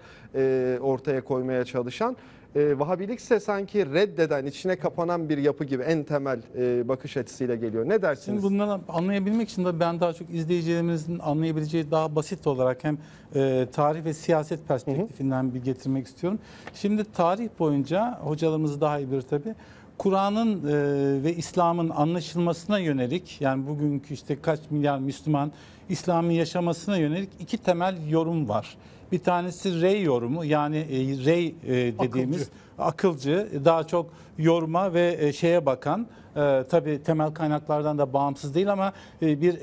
ortaya koymaya çalışan, Vahabilik ise sanki reddeden, içine kapanan bir yapı gibi en temel bakış açısıyla geliyor. Ne dersiniz? Şimdi bunları anlayabilmek için de ben daha çok izleyicilerimizin anlayabileceği daha basit olarak hem tarih ve siyaset perspektifinden bir getirmek istiyorum. Şimdi tarih boyunca hocalarımız daha iyi bilir tabii. Kur'an'ın ve İslam'ın anlaşılmasına yönelik, yani bugünkü işte kaç milyar Müslüman İslam'ın yaşamasına yönelik iki temel yorum var. Bir tanesi rey yorumu, yani rey dediğimiz akılcı, daha çok yoruma ve şeye bakan, tabii temel kaynaklardan da bağımsız değil ama bir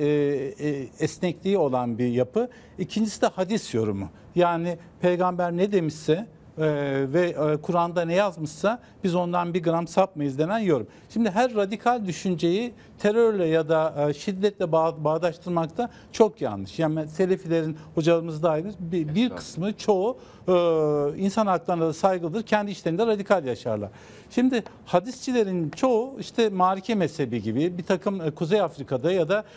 esnekliği olan bir yapı. İkincisi de hadis yorumu. Yani peygamber ne demişse ve Kur'an'da ne yazmışsa biz ondan bir gram sapmayız denen yorum. Şimdi her radikal düşünceyi terörle ya da şiddetle bağdaştırmakta çok yanlış. Yani Selefilerin, hocalarımız dahil bir kısmı, çoğu insan haklarına da saygılıdır. Kendi işlerinde radikal yaşarlar. Şimdi hadisçilerin çoğu işte Marike mezhebi gibi bir takım Kuzey Afrika'da ya da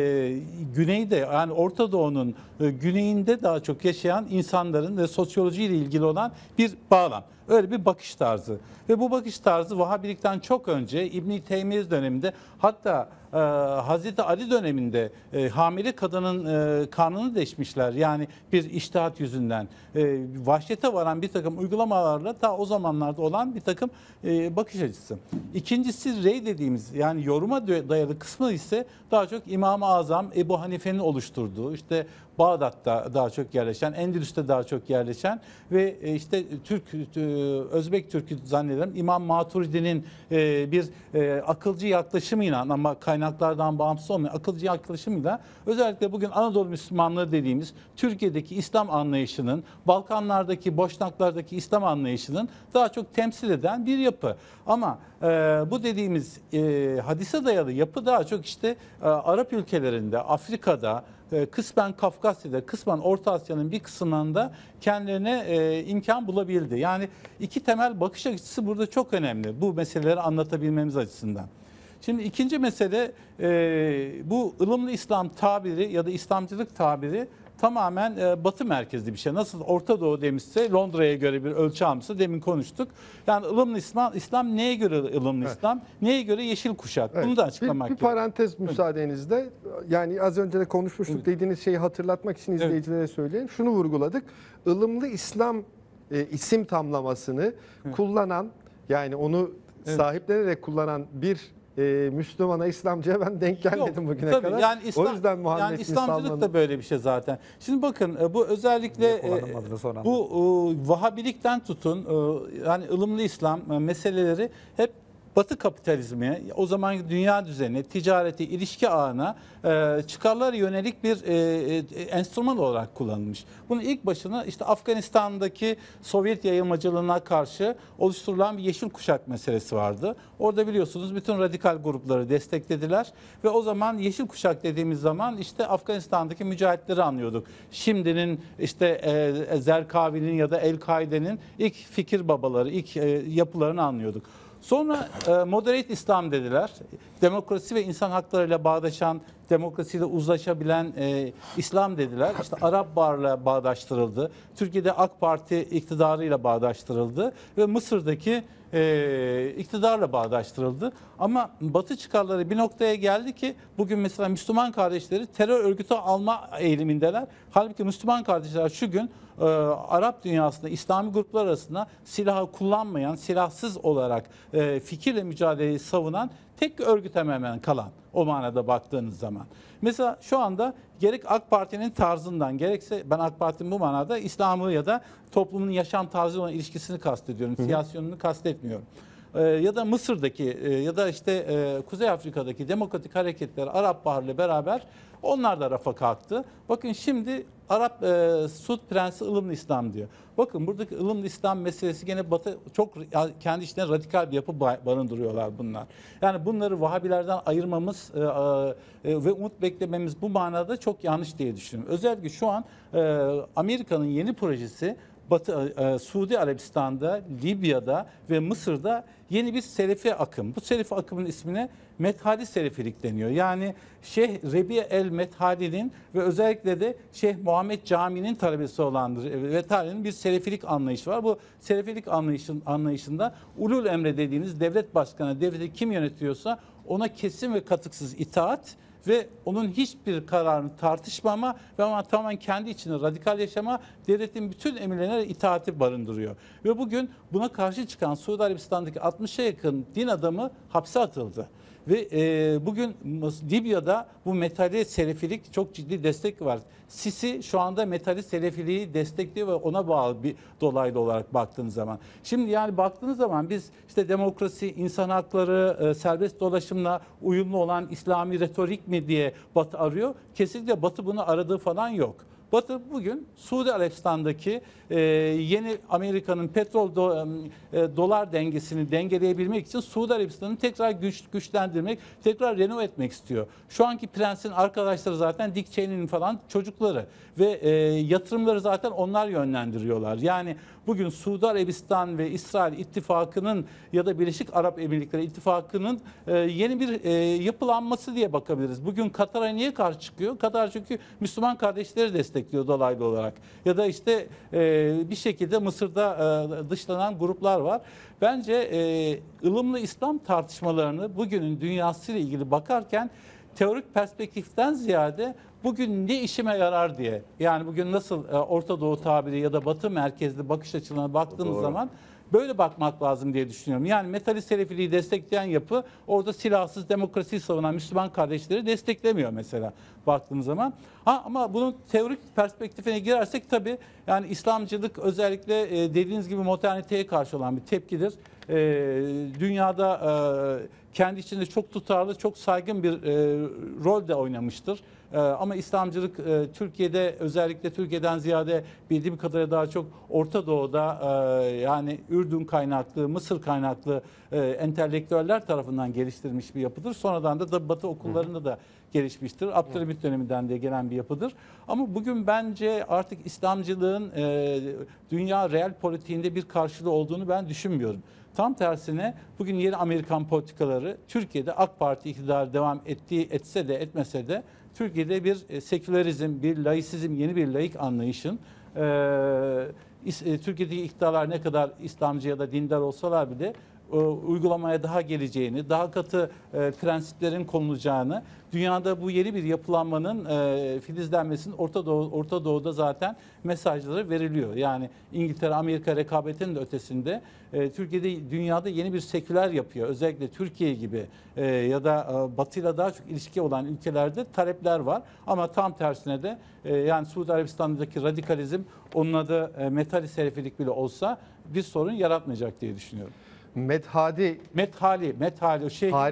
güneyde, yani Orta Doğu'nun güneyinde daha çok yaşayan insanların ve sosyolojiyle ilgili olan bir bağlam. Öyle bir bakış tarzı. Ve bu bakış tarzı Vahabilikten çok önce İbn-i Teymiye döneminde, hatta Hazreti Ali döneminde hamile kadının karnını deşmişler. Yani bir içtihat yüzünden. Vahşete varan bir takım uygulamalarla ta o zamanlarda olan bir takım bakış açısı. İkincisi rey dediğimiz, yani yoruma dayalı kısmı ise daha çok İmam-ı Azam Ebu Hanife'nin oluşturduğu, işte Bağdat'ta daha çok yerleşen, Endülüs'te daha çok yerleşen ve işte Özbek Türk'ü zannederim İmam Maturidi'nin bir akılcı yaklaşımıyla, ama kaynaklardan bağımsız olmayan akılcı yaklaşımıyla özellikle bugün Anadolu Müslümanlığı dediğimiz Türkiye'deki İslam anlayışının, Balkanlardaki, Boşnaklardaki İslam anlayışının daha çok temsil eden bir yapı. Ama bu dediğimiz hadise dayalı yapı daha çok işte Arap ülkelerinde, Afrika'da, kısmen Kafkasya'da, kısmen Orta Asya'nın bir kısmında kendilerine imkan bulabildi. Yani iki temel bakış açısı burada çok önemli bu meseleleri anlatabilmemiz açısından. Şimdi ikinci mesele bu ılımlı İslam tabiri ya da İslamcılık tabiri tamamen batı merkezli bir şey. Nasıl Orta Doğu demişse Londra'ya göre bir ölçü almışsa demin konuştuk. Yani ılımlı İslam neye göre ılımlı İslam? Neye göre yeşil kuşak? Evet. Bunu da açıklamak Bir gerekiyor. parantez müsaadenizle, yani az önce de konuşmuştuk, dediğiniz şeyi hatırlatmak için izleyicilere söyleyeyim. Şunu vurguladık. Ilımlı İslam isim tamlamasını kullanan, yani onu sahiplenerek kullanan bir Müslümana, İslamcıya ben denk gelmedim bugüne tabii, kadar. yani O yüzden Muhammed yani bin İslamcılık Salman'ın- da böyle bir şey zaten. Şimdi bakın bu özellikle kullanılmadığını sonra bu Vahabilikten tutun yani ılımlı İslam meseleleri hep Batı kapitalizmi, o zaman dünya düzeni, ticareti, ilişki ağına çıkarlara yönelik bir enstrüman olarak kullanılmış. Bunun ilk başına işte Afganistan'daki Sovyet yayılmacılığına karşı oluşturulan bir yeşil kuşak meselesi vardı. Orada biliyorsunuz bütün radikal grupları desteklediler ve o zaman yeşil kuşak dediğimiz zaman işte Afganistan'daki mücahitleri anlıyorduk. Şimdinin işte Zerkavi'nin ya da El-Kaide'nin ilk fikir babaları, ilk yapılarını anlıyorduk. Sonra moderate İslam dediler. Demokrasi ve insan haklarıyla bağdaşan, demokrasiyle uzlaşabilen İslam dediler. İşte Arap Bahar'la bağdaştırıldı. Türkiye'de AK Parti iktidarıyla bağdaştırıldı ve Mısır'daki iktidarla bağdaştırıldı. Ama Batı çıkarları bir noktaya geldi ki bugün mesela Müslüman kardeşleri terör örgütü alma eğilimindeler. Halbuki Müslüman kardeşler şu gün Arap dünyasında İslami gruplar arasında silahı kullanmayan, silahsız olarak fikirle mücadeleyi savunan tek örgüt hemen kalan, o manada baktığınız zaman. Mesela şu anda gerek AK Parti'nin tarzından gerekse, ben AK Parti'nin bu manada İslam'ı ya da toplumun yaşam tarzı olan ilişkisini kastediyorum. Siyasi yönünü kastetmiyorum. Ya da Mısır'daki ya da işte Kuzey Afrika'daki demokratik hareketler Arap Baharı'yla beraber onlar da rafa kalktı. Bakın şimdi Arap Suud Prensi ılımlı İslam diyor. Bakın buradaki ılımlı İslam meselesi gene Batı çok kendi içinde radikal bir yapı barındırıyorlar bunlar. Yani bunları Vahabilerden ayırmamız ve umut beklememiz bu manada çok yanlış diye düşünüyorum. Özellikle şu an Amerika'nın yeni projesi Suudi Arabistan'da, Libya'da ve Mısır'da yeni bir Selefi akım. Bu Selefi akımın ismine Methali Selefilik deniyor. Yani Şeyh Rebi el-Methali'nin ve özellikle de Şeyh Muhammed Camii'nin talebesi olan Methali'nin bir Selefilik anlayışı var. Bu Selefilik anlayışında ulul emre dediğiniz devlet başkanı, devleti kim yönetiyorsa ona kesin ve katıksız itaat ve onun hiçbir kararını tartışmama ve ama tamamen kendi içinde radikal yaşama, devletin bütün emirlerine itaati barındırıyor. Ve bugün buna karşı çıkan Suudi Arabistan'daki 60'a yakın din adamı hapse atıldı. Ve bugün Libya'da bu metali selefilik çok ciddi destek var. Sisi şu anda metali selefiliği destekliyor ve ona bağlı bir dolaylı olarak baktığınız zaman. Şimdi yani baktığınız zaman biz işte demokrasi, insan hakları, serbest dolaşımla uyumlu olan İslami retorik mi diye Batı arıyor. Kesinlikle Batı bunu aradığı falan yok. Batı bugün Suudi Arabistan'daki yeni Amerika'nın petrol dolar dengesini dengeleyebilmek için Suudi Arabistan'ı tekrar güçlendirmek, tekrar renove etmek istiyor. Şu anki prensin arkadaşları zaten Dick Cheney'nin falan çocukları ve yatırımları zaten onlar yönlendiriyorlar. Yani bugün Suudi Arabistan ve İsrail ittifakının ya da Birleşik Arap Emirlikleri ittifakının yeni bir yapılanması diye bakabiliriz. Bugün Katar'a niye karşı çıkıyor? Katar çünkü Müslüman kardeşleri destekliyor dolaylı olarak. Ya da işte bir şekilde Mısır'da dışlanan gruplar var. Bence ılımlı İslam tartışmalarını bugünün dünyasıyla ilgili bakarken teorik perspektiften ziyade bugün ne işime yarar diye, yani bugün nasıl Orta Doğu tabiri ya da Batı merkezli bakış açılarına baktığımız zaman böyle bakmak lazım diye düşünüyorum. Yani metali selefiliği destekleyen yapı orada silahsız demokrasiyi savunan Müslüman kardeşleri desteklemiyor mesela baktığımız zaman. Ama bunun teorik perspektifine girersek tabii yani İslamcılık özellikle dediğiniz gibi moderniteye karşı olan bir tepkidir. Dünyada kendi içinde çok tutarlı, çok saygın bir rol de oynamıştır. Ama İslamcılık Türkiye'de, özellikle Türkiye'den ziyade bildiğim kadarıyla daha çok Orta Doğu'da yani Ürdün kaynaklı, Mısır kaynaklı entelektüeller tarafından geliştirilmiş bir yapıdır. Sonradan da Batı okullarında da gelişmiştir. Abdülhamit döneminden de gelen bir yapıdır. Ama bugün bence artık İslamcılığın dünya reel politiğinde bir karşılığı olduğunu ben düşünmüyorum. Tam tersine bugün yeni Amerikan politikaları Türkiye'de AK Parti iktidarı devam etse de etmese de Türkiye'de bir sekülerizm, bir laisizm, yeni bir laik anlayışın Türkiye'deki iktidarlar ne kadar İslamcı ya da dindar olsalar bile uygulamaya daha geleceğini, daha katı prensiplerin konulacağını, dünyada bu yeni bir yapılanmanın filizlenmesinin Orta Doğu'da zaten mesajları veriliyor. Yani İngiltere, Amerika rekabetinin de ötesinde Türkiye'de dünyada yeni bir seküler yapıyor. Özellikle Türkiye gibi ya da Batı'yla daha çok ilişki olan ülkelerde talepler var. Ama tam tersine de yani Suudi Arabistan'daki radikalizm, onun adı metal-i selefilik bile olsa bir sorun yaratmayacak diye düşünüyorum. Medhadi o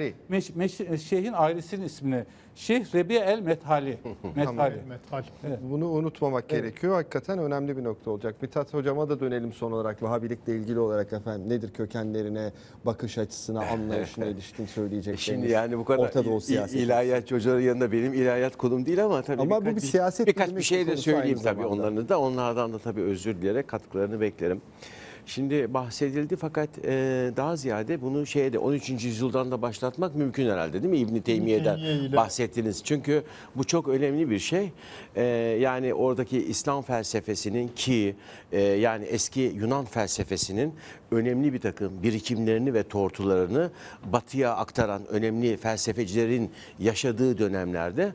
şeyhin ailesinin ismini. Şeyh Rebi el Methali. Metal. Evet. Bunu unutmamak gerekiyor. Hakikaten önemli bir nokta olacak. Mithat Hocama da dönelim son olarak. Vahabilikle ilgili olarak efendim nedir kökenlerine, bakış açısına, anlayışına ilişkin söyleyecekleriniz? Şimdi yani bu kadar Orta Doğu siyaseti. ilahiyatçı hocaların yanında benim ilahiyat konum değil ama tabii Ama bu bir siyaset birkaç bilimi bir şey de konusu söyleyeyim aynı tabii zamanda. onların da. Onlardan da tabii özür dileyerek katkılarını beklerim. Şimdi bahsedildi fakat daha ziyade bunu 13. yüzyıldan da başlatmak mümkün herhalde, değil mi? İbn Teymiye'den bahsettiniz. Çünkü bu çok önemli bir şey. Yani oradaki İslam felsefesinin ki yani eski Yunan felsefesinin önemli bir takım birikimlerini ve tortularını Batı'ya aktaran önemli felsefecilerin yaşadığı dönemlerde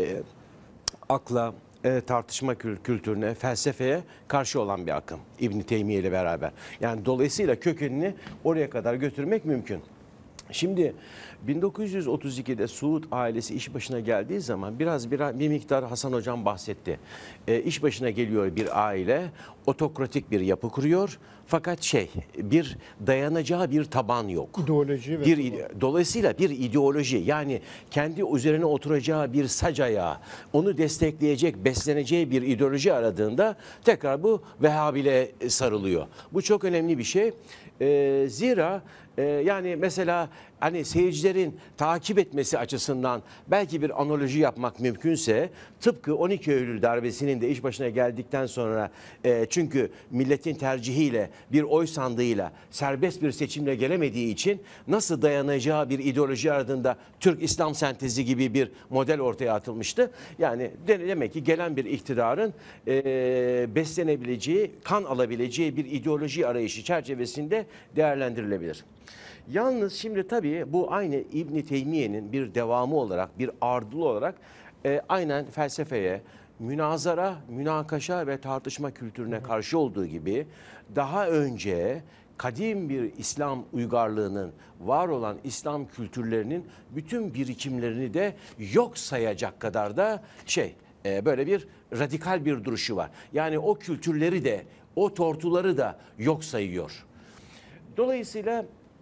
akla, tartışma kültürüne, felsefeye karşı olan bir akım İbn Teymiye ile beraber. Yani dolayısıyla kökenini oraya kadar götürmek mümkün. Şimdi 1932'de Suud ailesi iş başına geldiği zaman bir miktar Hasan Hocam bahsetti. İş başına geliyor bir aile, otokratik bir yapı kuruyor. Fakat bir dayanacağı bir taban yok. İdeoloji ve Dolayısıyla bir ideoloji, yani kendi üzerine oturacağı bir sac ayağı, onu destekleyecek, besleneceği bir ideoloji aradığında tekrar bu Vehhabile sarılıyor. Bu çok önemli bir şey. Zira yani mesela hani seyircilerin takip etmesi açısından belki bir analoji yapmak mümkünse, tıpkı 12 Eylül darbesinin de iş başına geldikten sonra çünkü milletin tercihiyle, bir oy sandığıyla serbest bir seçimle gelemediği için nasıl dayanacağı bir ideoloji aradığında Türk İslam sentezi gibi bir model ortaya atılmıştı. Yani demek ki gelen bir iktidarın beslenebileceği, kan alabileceği bir ideoloji arayışı çerçevesinde değerlendirilebilir. Yalnız şimdi tabii bu aynı İbn Teymiye'nin bir devamı olarak, bir ardılı olarak aynen felsefeye, münazara, münakaşa ve tartışma kültürüne karşı olduğu gibi daha önce kadim bir İslam uygarlığının, var olan İslam kültürlerinin bütün birikimlerini de yok sayacak kadar da böyle bir radikal bir duruşu var. Yani o kültürleri de, o tortuları da yok sayıyor. Dolayısıyla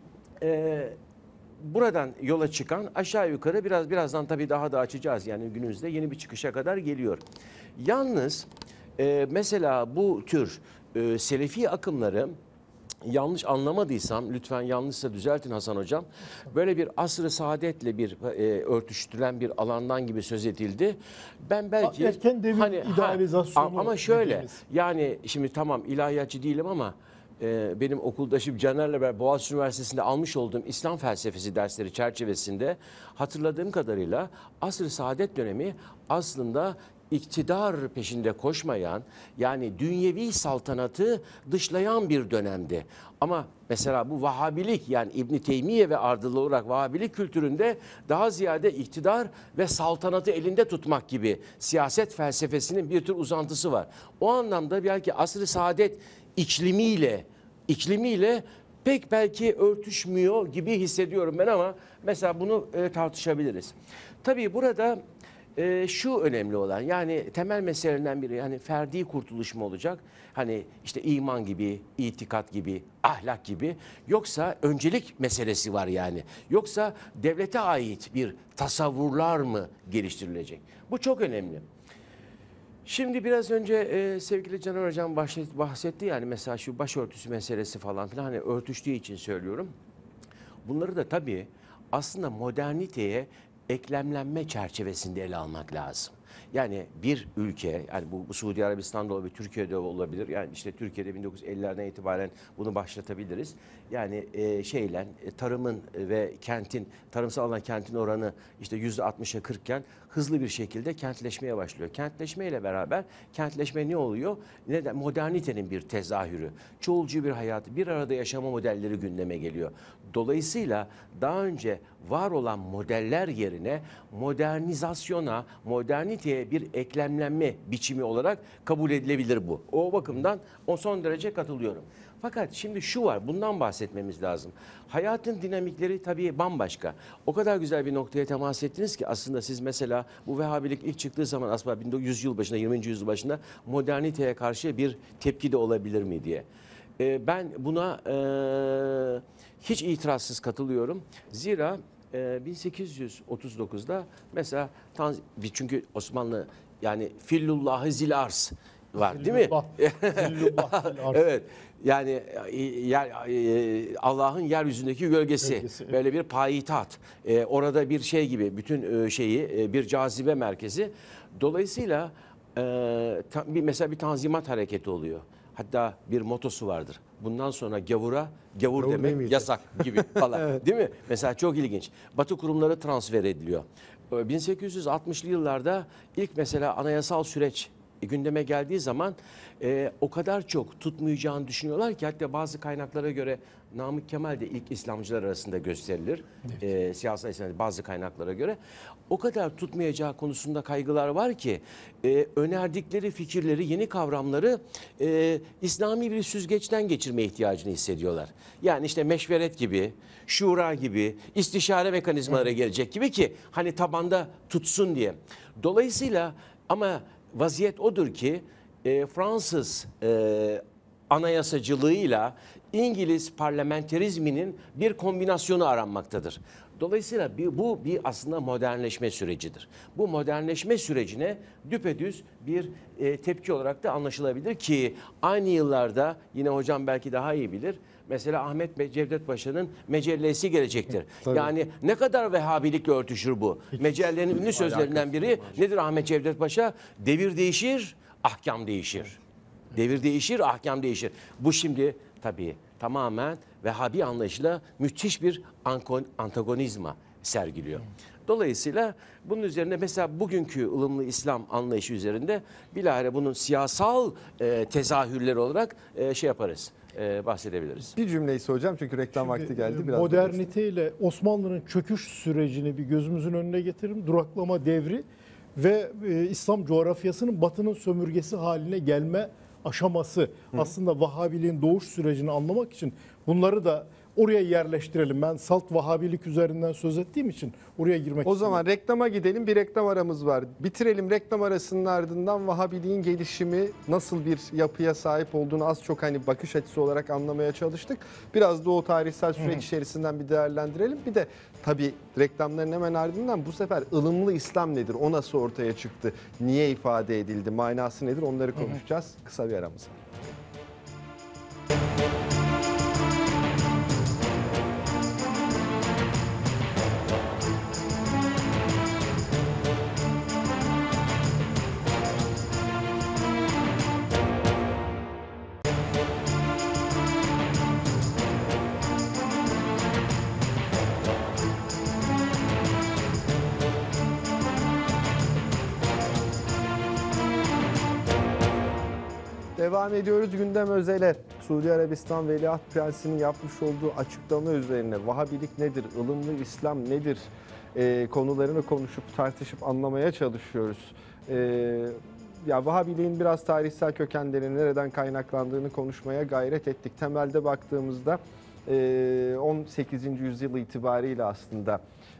buradan yola çıkan aşağı yukarı birazdan tabii daha da açacağız. Yani günümüzde yeni bir çıkışa kadar geliyor. Yalnız mesela bu tür Selefi akımları, yanlış anlamadıysam lütfen yanlışsa düzeltin Hasan Hocam, böyle bir asr-ı saadetle bir örtüştürülen bir alandan gibi söz edildi. Ben belki erken devir idealizasyonu ama şöyle dediğimiz. yani şimdi tamam ilahiyatçı değilim ama benim okuldaşım Caner'le beraber Boğaziçi Üniversitesi'nde almış olduğum İslam felsefesi dersleri çerçevesinde hatırladığım kadarıyla asr-ı saadet dönemi aslında iktidar peşinde koşmayan, yani dünyevi saltanatı dışlayan bir dönemdi. Ama mesela bu Vahhabilik, yani İbn Teymiye ve ardılı olarak Vahhabilik kültüründe daha ziyade iktidar ve saltanatı elinde tutmak gibi siyaset felsefesinin bir tür uzantısı var. O anlamda belki asr-ı saadet iklimiyle pek belki örtüşmüyor gibi hissediyorum ben, ama mesela bunu tartışabiliriz. Tabii burada Şu önemli olan, yani temel meselelerinden biri, yani ferdi kurtuluş mu olacak? Hani işte iman gibi, itikat gibi, ahlak gibi, yoksa öncelik meselesi var yani. Yoksa devlete ait bir tasavvurlar mı geliştirilecek? Bu çok önemli. Şimdi biraz önce sevgili Caner Hocam bahsetti, yani mesela şu başörtüsü meselesi falan filan, hani örtüştüğü için söylüyorum. Bunları da tabii aslında moderniteye eklemlenme çerçevesinde ele almak lazım. Yani bir ülke, yani bu Suudi Arabistan'da olabilir, Türkiye'de olabilir. Yani işte Türkiye'de 1950'lerden itibaren bunu başlatabiliriz. Yani tarımın ve kentin, tarımsal alan kentin oranı işte %60'a 40 iken hızlı bir şekilde kentleşmeye başlıyor. Kentleşmeyle beraber kentleşme ne oluyor? Neden? Modernitenin bir tezahürü. Çoğulcu bir hayatı, bir arada yaşama modelleri gündeme geliyor. Dolayısıyla daha önce var olan modeller yerine modernizasyona, moderniteye bir eklemlenme biçimi olarak kabul edilebilir bu. O bakımdan o son derece katılıyorum. Fakat şimdi şu var, bundan bahsetmemiz lazım. Hayatın dinamikleri tabii bambaşka. O kadar güzel bir noktaya temas ettiniz ki aslında siz mesela bu Vehhabilik ilk çıktığı zaman aslında 1900 yıl başında, 20. yüzyıl başında moderniteye karşı bir tepki de olabilir mi diye. Ben buna hiç itirazsız katılıyorum. Zira 1839'da mesela çünkü Osmanlı, yani Fillullahı zil arz var değil mi? Zillullah zil arz. Evet. Yani Allah'ın yeryüzündeki gölgesi. Böyle bir payitaht. Orada bir şey gibi, bütün bir cazibe merkezi. Dolayısıyla mesela bir tanzimat hareketi oluyor. Hatta bir motosu vardır. Bundan sonra gavur demek yasak gibi falan. Evet. Değil mi? Mesela çok ilginç. Batı kurumları transfer ediliyor. 1860'lı yıllarda ilk mesela anayasal süreç gündeme geldiği zaman o kadar çok tutmayacağını düşünüyorlar ki, hatta bazı kaynaklara göre Namık Kemal de ilk İslamcılar arasında gösterilir. Evet. Siyasal İslamcı bazı kaynaklara göre. O kadar tutmayacağı konusunda kaygılar var ki önerdikleri fikirleri, yeni kavramları İslami bir süzgeçten geçirme ihtiyacını hissediyorlar. Yani işte meşveret gibi, şura gibi, istişare mekanizmalara gelecek gibi ki hani tabanda tutsun diye. Dolayısıyla ama vaziyet odur ki Fransız anayasacılığıyla İngiliz parlamenterizminin bir kombinasyonu aranmaktadır. Dolayısıyla bu bir aslında modernleşme sürecidir. Bu modernleşme sürecine düpedüz bir tepki olarak da anlaşılabilir ki aynı yıllarda, yine hocam belki daha iyi bilir, mesela Ahmet Bey Cevdet Paşa'nın mecellesi gelecektir. Tabii. Yani ne kadar Vehhabilikle örtüşür bu? Mecellenin ünlü sözlerinden biri nedir Ahmet Cevdet Paşa? Devir değişir, ahkam değişir. Devir değişir, ahkam değişir. Bu şimdi tabii tamamen Vehhabi anlayışıyla müthiş bir antagonizma sergiliyor. Dolayısıyla bunun üzerine mesela bugünkü ılımlı İslam anlayışı üzerinde bilahare bunun siyasal tezahürleri olarak yaparız. Bahsedebiliriz. Bir cümleyse hocam, çünkü reklam vakti geldi. Biraz moderniteyle Osmanlı'nın çöküş sürecini bir gözümüzün önüne getirelim. Duraklama devri ve İslam coğrafyasının Batı'nın sömürgesi haline gelme aşaması. Aslında Vahhabiliğin doğuş sürecini anlamak için bunları da oraya yerleştirelim. Ben salt Vahhabilik üzerinden söz ettiğim için oraya girmek istiyorum. O zaman reklama gidelim. Bir reklam aramız var. Bitirelim, reklam arasının ardından Vahhabiliğin gelişimi nasıl bir yapıya sahip olduğunu az çok hani bakış açısı olarak anlamaya çalıştık. Biraz da o tarihsel süreç içerisinden bir değerlendirelim. Bir de tabii reklamların hemen ardından bu sefer ılımlı İslam nedir? O nasıl ortaya çıktı? Niye ifade edildi? Manası nedir? Onları konuşacağız. Kısa bir aramız var. Devam ediyoruz gündem özele. Suudi Arabistan Veliaht Prensi'nin yapmış olduğu açıklama üzerine Vahhabilik nedir, ılımlı İslam nedir konularını konuşup tartışıp anlamaya çalışıyoruz. Ya Vahhabiliğin biraz tarihsel kökenlerini, nereden kaynaklandığını konuşmaya gayret ettik. Temelde baktığımızda 18. yüzyıl itibariyle aslında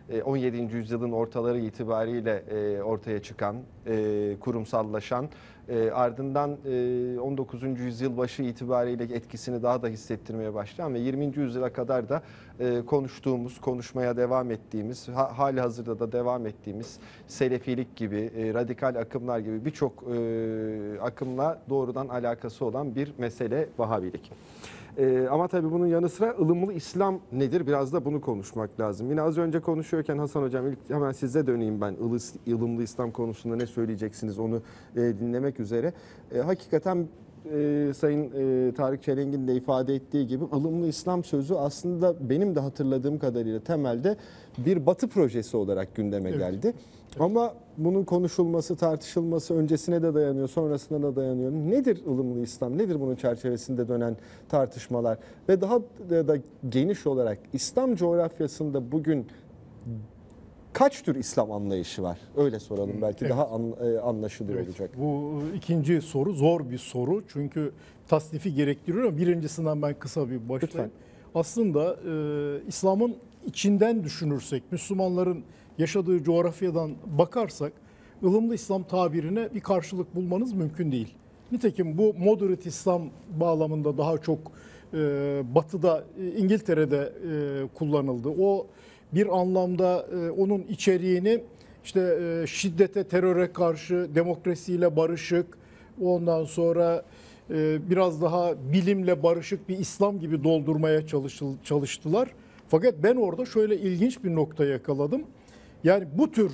17. yüzyılın ortaları itibariyle ortaya çıkan, kurumsallaşan, ardından 19. yüzyıl başı itibariyle etkisini daha da hissettirmeye başlayan ve 20. yüzyıla kadar da konuşmaya devam ettiğimiz, hali hazırda da devam ettiğimiz Selefilik gibi, radikal akımlar gibi birçok akımla doğrudan alakası olan bir mesele Vahabilik. Ama tabii bunun yanı sıra ılımlı İslam nedir? Biraz da bunu konuşmak lazım. Yine az önce konuşuyorken Hasan Hocam hemen size döneyim ben. ılımlı İslam konusunda ne söyleyeceksiniz onu dinlemek üzere. Hakikaten Sayın Tarık Çeleng'in de ifade ettiği gibi ılımlı İslam sözü aslında benim de hatırladığım kadarıyla temelde bir Batı projesi olarak gündeme geldi. Ama bunun konuşulması, tartışılması öncesine de dayanıyor, sonrasına da dayanıyor. Nedir ılımlı İslam? Nedir bunun çerçevesinde dönen tartışmalar? Ve daha da geniş olarak İslam coğrafyasında bugün kaç tür İslam anlayışı var? Öyle soralım, belki daha anlaşılır olacak. Bu ikinci soru zor bir soru. Çünkü tasnifi gerektiriyor ama birincisinden ben kısa bir başlayayım. Lütfen. Aslında İslam'ın içinden düşünürsek, Müslümanların yaşadığı coğrafyadan bakarsak ılımlı İslam tabirine bir karşılık bulmanız mümkün değil. Nitekim bu moderate İslam bağlamında daha çok Batı'da, İngiltere'de kullanıldı. O bir anlamda onun içeriğini işte şiddete, teröre karşı, demokrasiyle barışık, ondan sonra biraz daha bilimle barışık bir İslam gibi doldurmaya çalıştılar. Fakat ben orada şöyle ilginç bir nokta yakaladım. Yani bu tür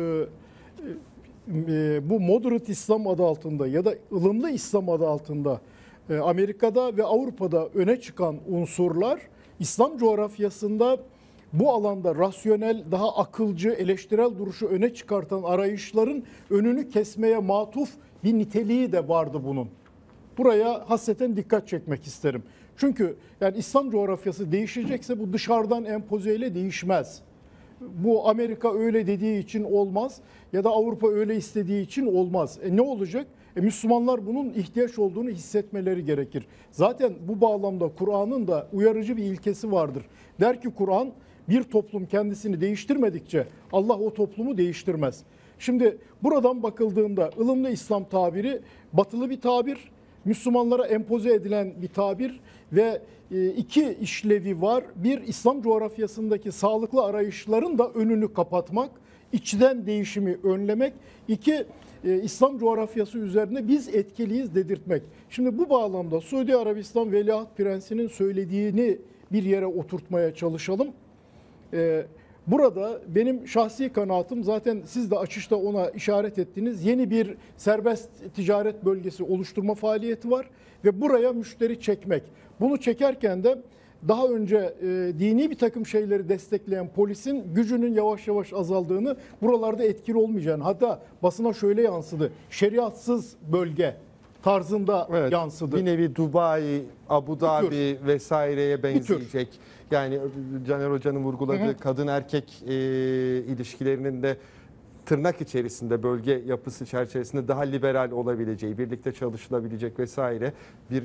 bu moderate İslam adı altında ya da ılımlı İslam adı altında Amerika'da ve Avrupa'da öne çıkan unsurlar İslam coğrafyasında bu alanda rasyonel, daha akılcı, eleştirel duruşu öne çıkartan arayışların önünü kesmeye matuf bir niteliği de vardı bunun. Buraya hasreten dikkat çekmek isterim. Çünkü yani İslam coğrafyası değişecekse bu dışarıdan empozeyle değişmez. Bu Amerika öyle dediği için olmaz ya da Avrupa öyle istediği için olmaz. Ne olacak? Müslümanlar bunun ihtiyaç olduğunu hissetmeleri gerekir. Zaten bu bağlamda Kur'an'ın da uyarıcı bir ilkesi vardır. Der ki Kur'an, bir toplum kendisini değiştirmedikçe Allah o toplumu değiştirmez. Şimdi buradan bakıldığında ılımlı İslam tabiri batılı bir tabir, Müslümanlara empoze edilen bir tabir ve iki işlevi var. Bir, İslam coğrafyasındaki sağlıklı arayışların da önünü kapatmak, içten değişimi önlemek. İki, İslam coğrafyası üzerine biz etkiliyiz dedirtmek. Şimdi bu bağlamda Suudi Arabistan Veliaht Prensi'nin söylediğini bir yere oturtmaya çalışalım. Burada benim şahsi kanaatim, zaten siz de açışta ona işaret ettiniz, yeni bir serbest ticaret bölgesi oluşturma faaliyeti var ve buraya müşteri çekmek. Bunu çekerken de daha önce dini bir takım şeyleri destekleyen polisin gücünün yavaş yavaş azaldığını, buralarda etkili olmayacağını, hatta basına şöyle yansıdı, şeriatsız bölge tarzında yansıdı. Bir nevi Dubai, Abu Dhabi vesaireye benzeyecek. Yani Caner Hoca'nın vurguladığı kadın erkek ilişkilerinin de tırnak içerisinde bölge yapısı çerçevesinde daha liberal olabileceği, birlikte çalışılabilecek vesaire bir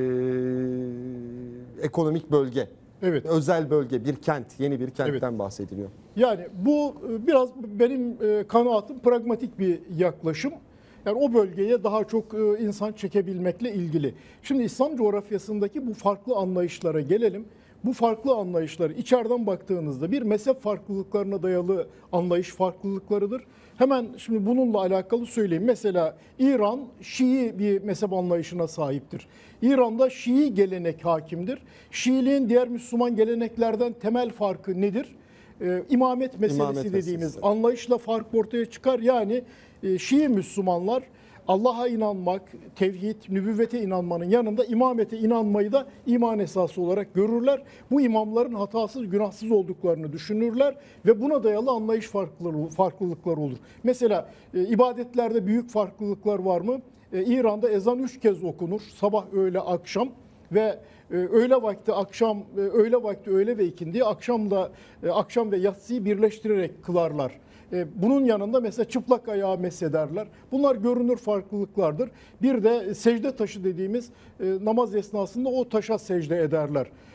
ekonomik bölge. Evet. Özel bölge, bir kent, yeni bir kentten bahsediliyor. Yani bu biraz benim kanaatim pragmatik bir yaklaşım. Yani o bölgeye daha çok insan çekebilmekle ilgili. Şimdi İslam coğrafyasındaki bu farklı anlayışlara gelelim. Bu farklı anlayışlar içeriden baktığınızda bir mezhep farklılıklarına dayalı anlayış farklılıklarıdır. Hemen şimdi bununla alakalı söyleyeyim. Mesela İran Şii bir mezhep anlayışına sahiptir. İran'da Şii gelenek hakimdir. Şiiliğin diğer Müslüman geleneklerden temel farkı nedir? İmamet meselesi dediğimiz anlayışla fark ortaya çıkar. Yani Şii Müslümanlar Allah'a inanmak, tevhid, nübüvvete inanmanın yanında imamete inanmayı da iman esası olarak görürler. Bu imamların hatasız, günahsız olduklarını düşünürler ve buna dayalı anlayış farklılıkları olur. Mesela ibadetlerde büyük farklılıklar var mı? İran'da ezan 3 kez okunur, sabah, öğle, akşam ve öğle vakti akşam, öğle vakti öğle ve ikindi, akşam ve yatsıyı birleştirerek kılarlar. Bunun yanında mesela çıplak ayağı mesederler. Bunlar görünür farklılıklardır. Bir de secde taşı dediğimiz namaz esnasında o taşa secde ederler.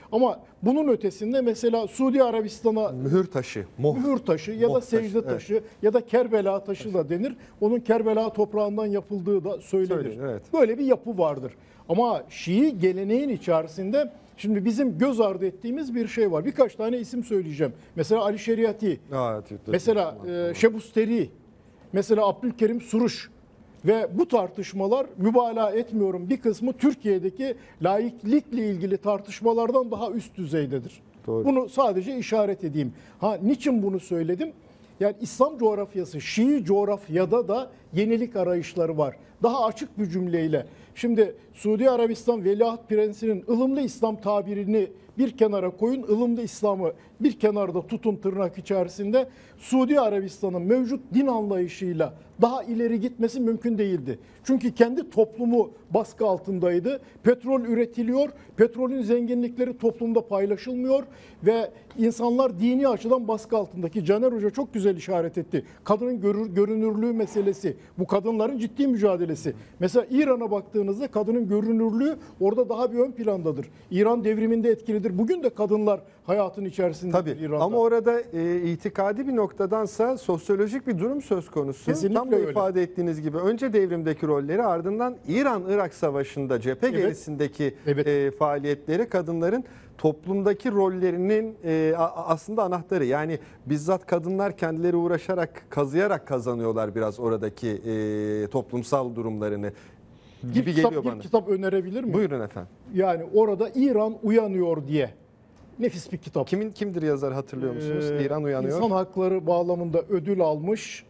Ama bunun ötesinde mesela Suudi Arabistan'a Mühür taşı, mühür taşı ya da Moh taşı, secde taşı ya da Kerbela taşı da denir. Onun Kerbela toprağından yapıldığı da söylenir. Söylenir, evet. Böyle bir yapı vardır. Ama Şii geleneğin içerisinde şimdi bizim göz ardı ettiğimiz bir şey var. Birkaç tane isim söyleyeceğim. Mesela Ali Şeriati, mesela Şebusteri, mesela Abdülkerim Suruş ve bu tartışmalar, mübalağa etmiyorum, bir kısmı Türkiye'deki laiklikle ilgili tartışmalardan daha üst düzeydedir. Doğru. Bunu sadece işaret edeyim. Niçin bunu söyledim? Yani İslam coğrafyası, Şii coğrafyada da yenilik arayışları var. Daha açık bir cümleyle. Şimdi Suudi Arabistan Veliaht Prensi'nin ılımlı İslam tabirini bir kenara koyun, ılımlı İslam'ı bir kenarda tutun tırnak içerisinde. Suudi Arabistan'ın mevcut din anlayışıyla daha ileri gitmesi mümkün değildi. Çünkü kendi toplumu baskı altındaydı. Petrol üretiliyor, petrolün zenginlikleri toplumda paylaşılmıyor ve insanlar dini açıdan baskı altındaki. Caner Hoca çok güzel işaret etti. Kadının görünürlüğü meselesi, bu kadınların ciddi mücadelesi. Mesela İran'a baktığınızda kadının görünürlüğü orada daha bir ön plandadır. İran devriminde etkilidir. Bugün de kadınlar hayatın içerisinde İran'da. Ama orada itikadi bir noktadansa sosyolojik bir durum söz konusu. Kesinlikle Tam da öyle. ifade ettiğiniz gibi önce devrimdeki rolleri, ardından İran-Irak Savaşı'nda cephe gerisindeki faaliyetleri, kadınların toplumdaki rollerinin aslında anahtarı. Yani bizzat kadınlar kendileri uğraşarak, kazıyarak kazanıyorlar biraz oradaki toplumsal durumlarını gibi geliyor bana. Bir kitap önerebilir miyim? Buyurun efendim. Yani orada İran uyanıyor diye. Nefis bir kitap. Kimdir yazar, hatırlıyor musunuz? İran uyanıyor. İnsan hakları bağlamında ödül almış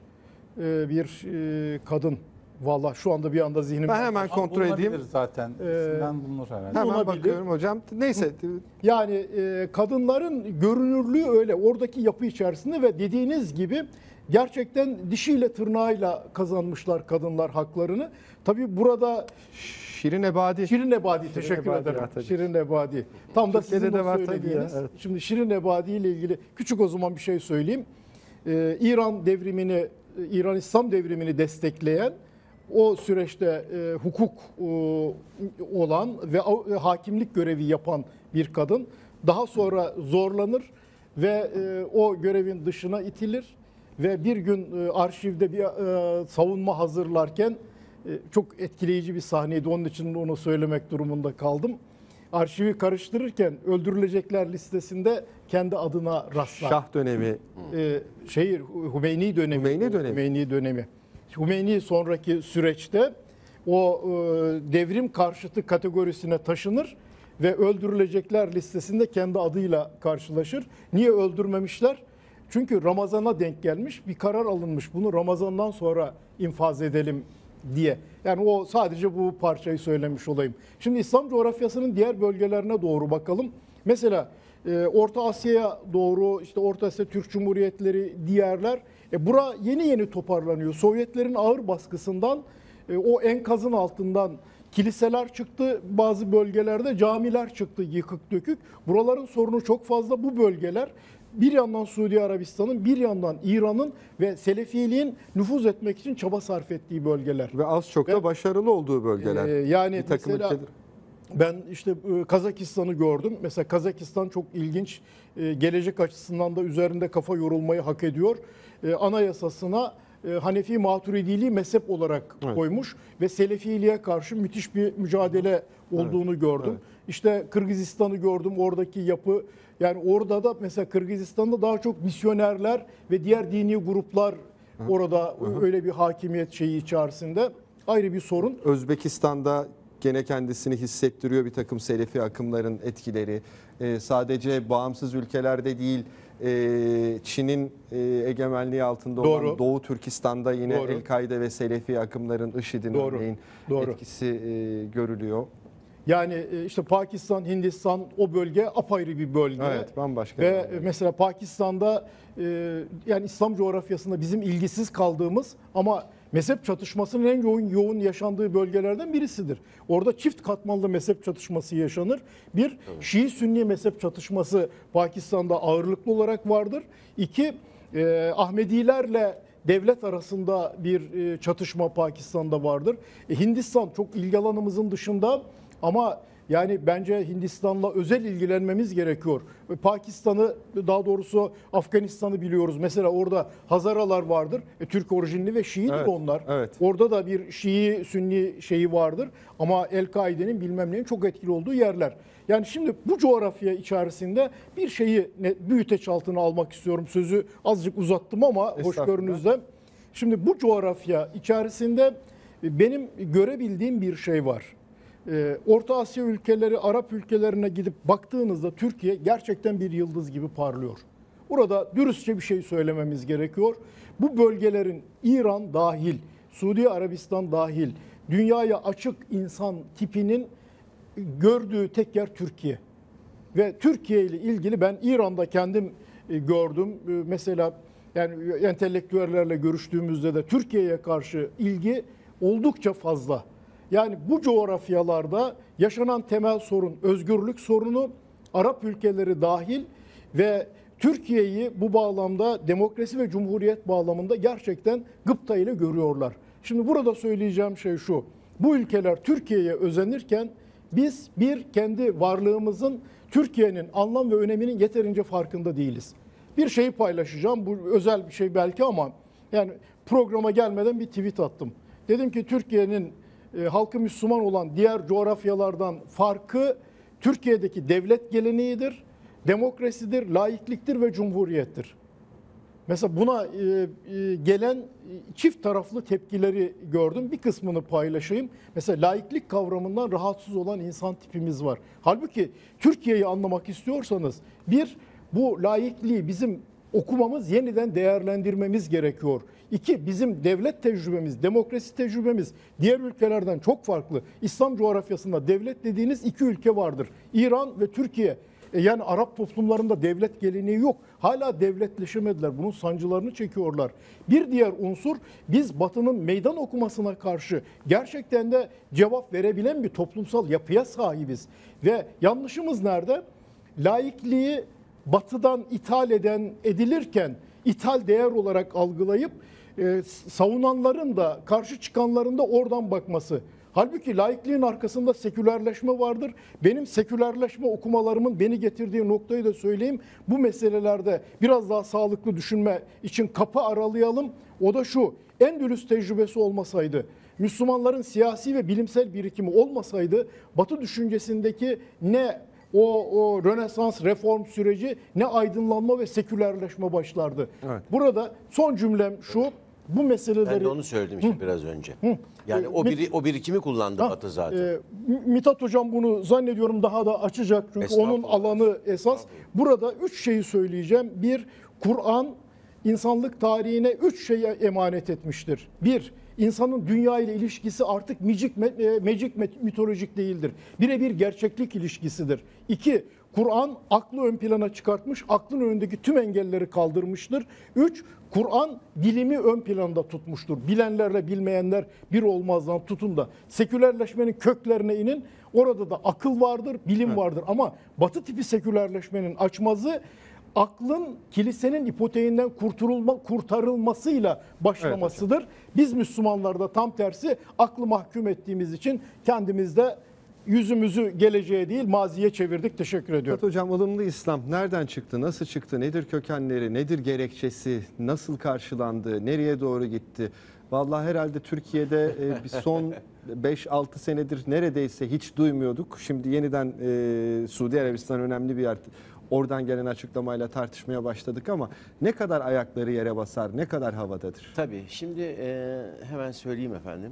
bir kadın. Vallahi şu anda bir anda zihnimde. Ben hemen kontrol edeyim. Zaten isimden bulunur herhalde. Hemen Olabilir. bakıyorum hocam. Neyse. Yani kadınların görünürlüğü öyle oradaki yapı içerisinde ve dediğiniz gibi gerçekten dişiyle tırnağıyla kazanmışlar kadınlar haklarını. Tabii burada Şirin Ebadi. Şirin Ebadi, teşekkür Ebadi, ederim. tabii. Şirin Ebadi. Tam da Türkiye'de sizin de o var tabii söylediğiniz. ya, evet. Şimdi Şirin Ebadi ile ilgili küçük o zaman bir şey söyleyeyim. İran devrimini, İran İslam devrimini destekleyen, o süreçte hukuk olan ve hakimlik görevi yapan bir kadın daha sonra zorlanır ve o görevin dışına itilir ve bir gün arşivde bir savunma hazırlarken çok etkileyici bir sahneydi. Onun için onu söylemek durumunda kaldım. Arşivi karıştırırken öldürülecekler listesinde kendi adına rastlar. Şah dönemi. Hümeyni dönemi. Hümeyni dönemi. Hümeyni sonraki süreçte o devrim karşıtı kategorisine taşınır ve öldürülecekler listesinde kendi adıyla karşılaşır. Niye öldürmemişler? Çünkü Ramazan'a denk gelmiş, bir karar alınmış. Bunu Ramazan'dan sonra infaz edelim diye. Yani o sadece bu parçayı söylemiş olayım. Şimdi İslam coğrafyasının diğer bölgelerine doğru bakalım. Mesela Orta Asya'ya doğru, işte Orta Asya Türk Cumhuriyetleri, diğerler. Bura yeni yeni toparlanıyor. Sovyetlerin ağır baskısından, o enkazın altından kiliseler çıktı. Bazı bölgelerde camiler çıktı yıkık dökük. Buraların sorunu çok fazla. Bu bölgeler bir yandan Suudi Arabistan'ın, bir yandan İran'ın ve Selefiliğin nüfuz etmek için çaba sarf ettiği bölgeler. Ve az çok da başarılı olduğu bölgeler. Yani bir takım mesela ben işte Kazakistan'ı gördüm. Mesela Kazakistan çok ilginç. Gelecek açısından da üzerinde kafa yorulmayı hak ediyor. Anayasasına Hanefi Maturidiliği mezhep olarak koymuş ve Selefiliğe karşı müthiş bir mücadele olduğunu gördüm. Evet. İşte Kırgızistan'ı gördüm, oradaki yapı. Yani orada da mesela Kırgızistan'da daha çok misyonerler ve diğer dini gruplar orada öyle bir hakimiyet şeyi içerisinde, ayrı bir sorun. Özbekistan'da gene kendisini hissettiriyor bir takım Selefi akımların etkileri. Sadece bağımsız ülkelerde değil, Çin'in egemenliği altında olan Doğu Türkistan'da yine El-Kaide ve Selefi akımların, IŞİD'in örneğin etkisi görülüyor. Yani işte Pakistan, Hindistan, o bölge apayrı bir bölge. Evet, bambaşka. Ve mesela Pakistan'da yani İslam coğrafyasında bizim ilgisiz kaldığımız ama mezhep çatışmasının en yoğun yaşandığı bölgelerden birisidir. Orada çift katmanlı mezhep çatışması yaşanır. Bir, Şii-Sünni mezhep çatışması Pakistan'da ağırlıklı olarak vardır. İki, Ahmedilerle devlet arasında bir çatışma Pakistan'da vardır. Hindistan çok ilgi alanımızın dışında ama Yani bence Hindistan'la özel ilgilenmemiz gerekiyor. Pakistan'ı, daha doğrusu Afganistan'ı biliyoruz. Mesela orada Hazaralar vardır. Türk orijinli ve Şii'dir Evet, onlar. evet. Orada da bir Şii, Sünni şeyi vardır. Ama El-Kaide'nin bilmem neyin çok etkili olduğu yerler. Yani şimdi bu coğrafya içerisinde bir şeyi büyüteç altına almak istiyorum. Sözü azıcık uzattım ama hoşgörünüzle. Şimdi bu coğrafya içerisinde benim görebildiğim bir şey var. Orta Asya ülkeleri, Arap ülkelerine gidip baktığınızda Türkiye gerçekten bir yıldız gibi parlıyor. Burada dürüstçe bir şey söylememiz gerekiyor. Bu bölgelerin İran dahil, Suudi Arabistan dahil dünyaya açık insan tipinin gördüğü tek yer Türkiye. Ve Türkiye ile ilgili ben İran'da kendim gördüm. Mesela yani entelektüellerle görüştüğümüzde de Türkiye'ye karşı ilgi oldukça fazla. Yani bu coğrafyalarda yaşanan temel sorun özgürlük sorunu, Arap ülkeleri dahil ve Türkiye'yi bu bağlamda demokrasi ve cumhuriyet bağlamında gerçekten gıpta ile görüyorlar. Şimdi burada söyleyeceğim şey şu. Bu ülkeler Türkiye'ye özenirken biz kendi varlığımızın Türkiye'nin anlam ve öneminin yeterince farkında değiliz. Bir şeyi paylaşacağım. Bu özel bir şey belki ama yani programa gelmeden bir tweet attım. Dedim ki Türkiye'nin halkı Müslüman olan diğer coğrafyalardan farkı Türkiye'deki devlet geleneğidir, demokrasidir, laikliktir ve cumhuriyettir. Mesela buna gelen çift taraflı tepkileri gördüm. Bir kısmını paylaşayım. Mesela laiklik kavramından rahatsız olan insan tipimiz var. Halbuki Türkiye'yi anlamak istiyorsanız bu laikliği bizim okumamız, yeniden değerlendirmemiz gerekiyor. 2, bizim devlet tecrübemiz, demokrasi tecrübemiz diğer ülkelerden çok farklı. İslam coğrafyasında devlet dediğiniz 2 ülke vardır. İran ve Türkiye. Yani Arap toplumlarında devlet geleneği yok. Hala devletleşemediler. Bunun sancılarını çekiyorlar. Bir diğer unsur, biz Batı'nın meydan okumasına karşı gerçekten de cevap verebilen bir toplumsal yapıya sahibiz. Ve yanlışımız nerede? Laikliği Batı'dan edilirken ithal değer olarak algılayıp savunanların da karşı çıkanların da oradan bakması. Halbuki laikliğin arkasında sekülerleşme vardır. Benim sekülerleşme okumalarımın beni getirdiği noktayı da söyleyeyim. Bu meselelerde biraz daha sağlıklı düşünme için kapı aralayalım. O da şu: Endülüs tecrübesi olmasaydı, Müslümanların siyasi ve bilimsel birikimi olmasaydı Batı düşüncesindeki ne o Rönesans reform süreci, ne aydınlanma ve sekülerleşme başlardı. Evet. Burada son cümlem şu: bu meseleleri... Ben de onu söyledim işte biraz önce. Yani o birikimi kullandı Batı zaten. Mithat Hocam bunu zannediyorum daha da açacak. Çünkü onun alanı esas. Burada 3 şeyi söyleyeceğim. 1, Kur'an insanlık tarihine 3 şeye emanet etmiştir. 1, insanın dünya ile ilişkisi artık magic mitolojik değildir. Birebir gerçeklik ilişkisidir. 2, Kur'an aklı ön plana çıkartmış, aklın önündeki tüm engelleri kaldırmıştır. 3, Kur'an bilimi ön planda tutmuştur. Bilenlerle bilmeyenler bir olmazdan tutun da sekülerleşmenin köklerine inin. Orada da akıl vardır, bilim vardır. Ama Batı tipi sekülerleşmenin açmazı aklın kilisenin ipoteğinden kurtarılmasıyla başlamasıdır. Evet, biz Müslümanlar da tam tersi aklı mahkum ettiğimiz için kendimizde yüzümüzü geleceğe değil maziye çevirdik. Teşekkür ediyorum. Evet hocam, ılımlı İslam nereden çıktı, nasıl çıktı, nedir kökenleri, nedir gerekçesi, nasıl karşılandı, nereye doğru gitti? Vallahi herhalde Türkiye'de son 5-6 senedir neredeyse hiç duymuyorduk. Şimdi yeniden Suudi Arabistan önemli bir yer. Oradan gelen açıklamayla tartışmaya başladık ama ne kadar ayakları yere basar, ne kadar havadadır? Tabii. Şimdi hemen söyleyeyim efendim.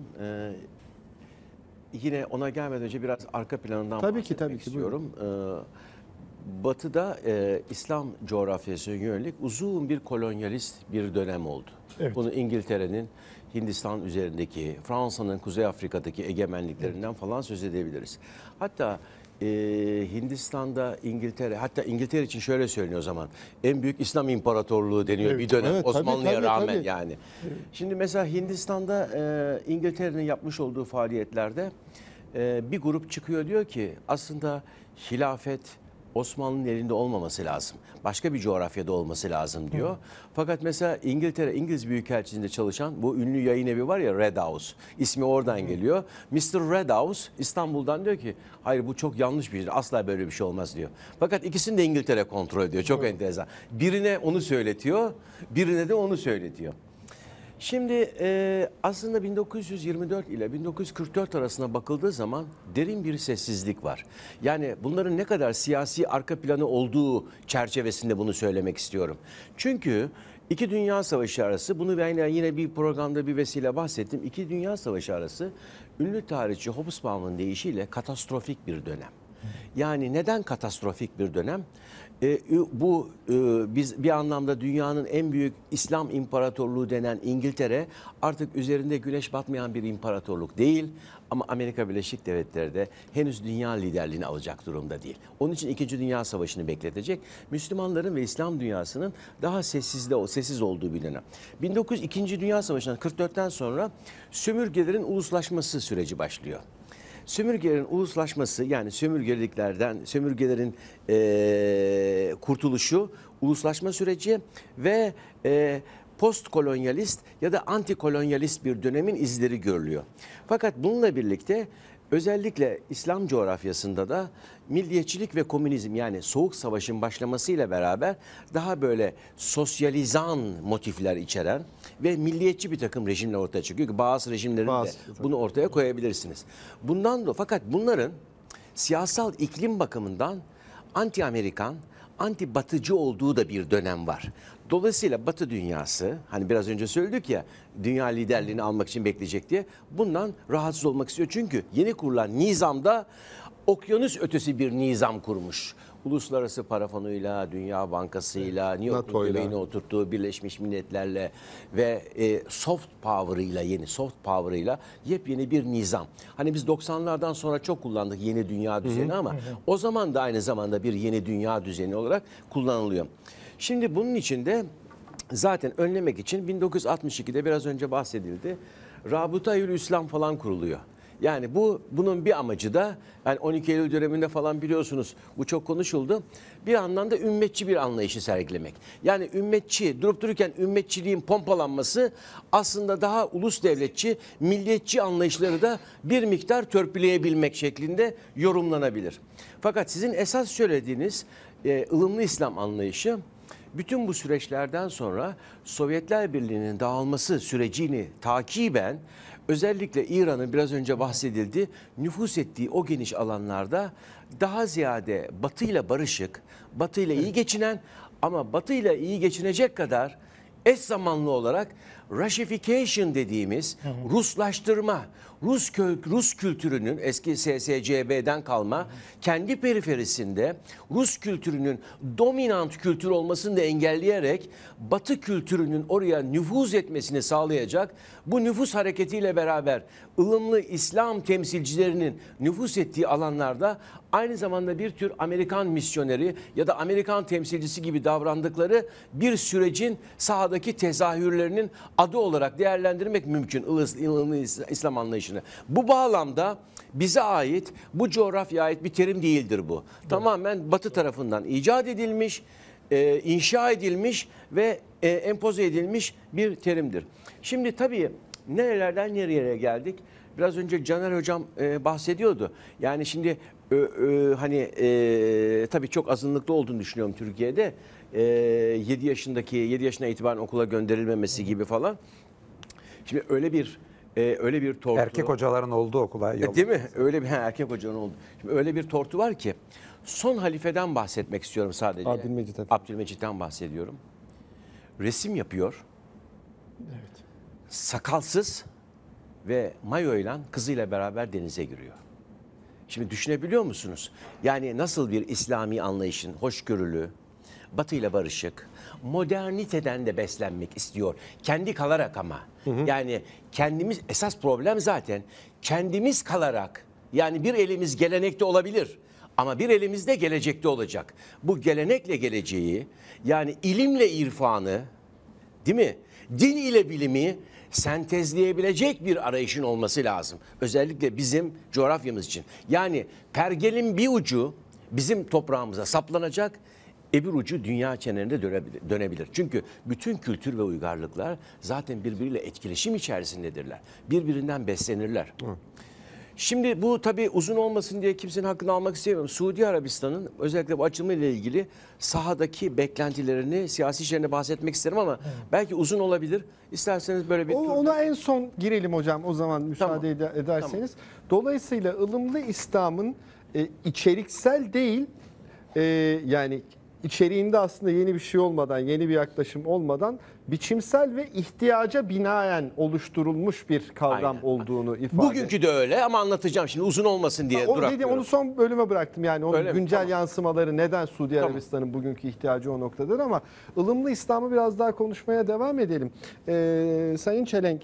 Yine ona gelmeden önce biraz arka planından bahsetmek istiyorum. Batı'da İslam coğrafyasına yönelik uzun bir kolonyalist bir dönem oldu. Evet. Bunu İngiltere'nin Hindistan üzerindeki, Fransa'nın Kuzey Afrika'daki egemenliklerinden falan söz edebiliriz. Hatta Hindistan'da hatta İngiltere için şöyle söyleniyor o zaman: en büyük İslam İmparatorluğu deniyor, evet, bir dönem, evet, Osmanlı'ya rağmen tabii. Yani. Evet. Şimdi mesela Hindistan'da İngiltere'nin yapmış olduğu faaliyetlerde bir grup çıkıyor, diyor ki aslında hilafet Osmanlı'nın elinde olmaması lazım. Başka bir coğrafyada olması lazım diyor. Fakat mesela İngiltere, İngiliz Büyükelçiliğinde çalışan bu ünlü yayın evi var ya, Red House. İsmi oradan geliyor. Mr. Red House İstanbul'dan diyor ki hayır bu çok yanlış bir şey. Asla böyle bir şey olmaz diyor. Fakat ikisini de İngiltere kontrol ediyor. Çok enteresan. Birine onu söyletiyor, birine de onu söyletiyor. Şimdi aslında 1924 ile 1944 arasına bakıldığı zaman derin bir sessizlik var. Yani bunların ne kadar siyasi arka planı olduğu çerçevesinde bunu söylemek istiyorum. Çünkü iki Dünya Savaşı arası, bunu ben yine bir programda bir vesile bahsettim. İki Dünya Savaşı arası ünlü tarihçi Hobsbawm'ın deyişiyle katastrofik bir dönem. Yani neden katastrofik bir dönem? Biz bir anlamda dünyanın en büyük İslam imparatorluğu denen İngiltere artık üzerinde güneş batmayan bir imparatorluk değil. Ama Amerika Birleşik Devletleri de henüz dünya liderliğini alacak durumda değil. Onun için 2. Dünya Savaşı'nı bekletecek. Müslümanların ve İslam dünyasının daha sessiz olduğu bir dönem. 2. Dünya Savaşı'ndan 44'ten sonra sömürgelerin uluslaşması süreci başlıyor. Sömürgelerin uluslaşması, yani sömürgelerin kurtuluşu, uluslaşma süreci ve postkolonyalist ya da antikolonyalist bir dönemin izleri görülüyor. Fakat bununla birlikte özellikle İslam coğrafyasında da milliyetçilik ve komünizm, yani Soğuk Savaş'ın başlamasıyla beraber daha böyle sosyalizan motifler içeren ve milliyetçi bir takım rejimler ortaya çıkıyor ki bazı rejimlerin de bunu ortaya koyabilirsiniz. Fakat bunların siyasal iklim bakımından anti-Amerikan, anti-Batıcı olduğu da bir dönem var. Dolayısıyla Batı dünyası, hani biraz önce söyledik ya, dünya liderliğini almak için bekleyecek diye, bundan rahatsız olmak istiyor. Çünkü yeni kurulan nizamda okyanus ötesi bir nizam kurmuş. Uluslararası Para Fonu'yla, Dünya Bankası'yla, New York'un göbeğine oturttuğu Birleşmiş Milletler'le ve soft power'ıyla yepyeni bir nizam. Hani biz 90'lardan sonra çok kullandık yeni dünya düzeni ama o zaman da aynı zamanda bir yeni dünya düzeni olarak kullanılıyor. Şimdi bunun için de zaten önlemek için 1962'de biraz önce bahsedildi. Rabıta-ül İslam falan kuruluyor. Yani bunun bir amacı da, yani 12 Eylül döneminde falan biliyorsunuz bu çok konuşuldu. Bir anlamda ümmetçi bir anlayışı sergilemek. Yani durup dururken ümmetçiliğin pompalanması aslında daha ulus devletçi, milliyetçi anlayışları da bir miktar törpüleyebilmek şeklinde yorumlanabilir. Fakat sizin esas söylediğiniz ılımlı İslam anlayışı, bütün bu süreçlerden sonra Sovyetler Birliği'nin dağılması sürecini takiben özellikle İran'ın biraz önce bahsedildi, nüfuz ettiği o geniş alanlarda daha ziyade Batı'yla barışık, Batı'yla iyi geçinen ama Batı'yla iyi geçinecek kadar eş zamanlı olarak Russification dediğimiz Ruslaştırma, Rus kültürünün eski SSCB'den kalma kendi periferisinde Rus kültürünün dominant kültür olmasını da engelleyerek Batı kültürünün oraya nüfuz etmesini sağlayacak, bu nüfus hareketiyle beraber ılımlı İslam temsilcilerinin nüfuz ettiği alanlarda aynı zamanda bir tür Amerikan misyoneri ya da Amerikan temsilcisi gibi davrandıkları bir sürecin sahadaki tezahürlerinin adı olarak değerlendirmek mümkün ılımlı İslam anlayışını. Bu bağlamda bize ait, bu coğrafyaya ait bir terim değildir bu. Tamamen Batı tarafından icat edilmiş, inşa edilmiş ve empoze edilmiş bir terimdir. Şimdi tabii nerelerden nereye geldik? Biraz önce Caner Hocam bahsediyordu. Yani şimdi tabii çok azınlıkta olduğunu düşünüyorum Türkiye'de. 7 yaşına itibaren okula gönderilmemesi gibi falan. Şimdi öyle bir tortu. Erkek hocaların olduğu okula yolladı. Değil mi? Öyle bir erkek hocanın oldu. Şimdi öyle bir tortu var ki son halifeden bahsetmek istiyorum sadece. Abdülmecit'ten bahsediyorum. Resim yapıyor. Evet. Sakalsız ve mayoyla kızıyla beraber denize giriyor. Şimdi düşünebiliyor musunuz? Yani nasıl bir İslami anlayışın hoşgörülü, Batı ile barışık, moderniteden de beslenmek istiyor. Kendi kalarak ama. Yani kendimiz, esas problem zaten kendimiz kalarak. Yani bir elimiz gelenekte olabilir ama bir elimiz de gelecekte olacak. Bu gelenekle geleceği, yani ilimle irfanı, değil mi? Din ile bilimi sentezleyebilecek bir arayışın olması lazım. Özellikle bizim coğrafyamız için. Yani pergelin bir ucu bizim toprağımıza saplanacak, öbür ucu dünya çenlerinde dönebilir. Çünkü bütün kültür ve uygarlıklar zaten birbiriyle etkileşim içerisindedirler. Birbirinden beslenirler. Şimdi bu tabii uzun olmasın diye kimsenin hakkını almak istemiyorum. Suudi Arabistan'ın özellikle bu açılma ile ilgili sahadaki beklentilerini, siyasi işlerini bahsetmek isterim ama belki uzun olabilir. İsterseniz böyle bir Ona en son girelim hocam, o zaman müsaade ederseniz. Dolayısıyla ılımlı İslam'ın içeriksel değil, yani içeriğinde aslında yeni bir şey olmadan, yeni bir yaklaşım olmadan biçimsel ve ihtiyaca binaen oluşturulmuş bir kavram Aynen. olduğunu ifade. Bugünkü de öyle ama anlatacağım şimdi uzun olmasın diye duraklıyorum. Onu son bölüme bıraktım, yani onun Öyle mi? güncel Tamam. yansımaları, neden Suudi Arabistan'ın bugünkü ihtiyacı o noktadır, ama ılımlı İslam'ı biraz daha konuşmaya devam edelim. Sayın Çelenk,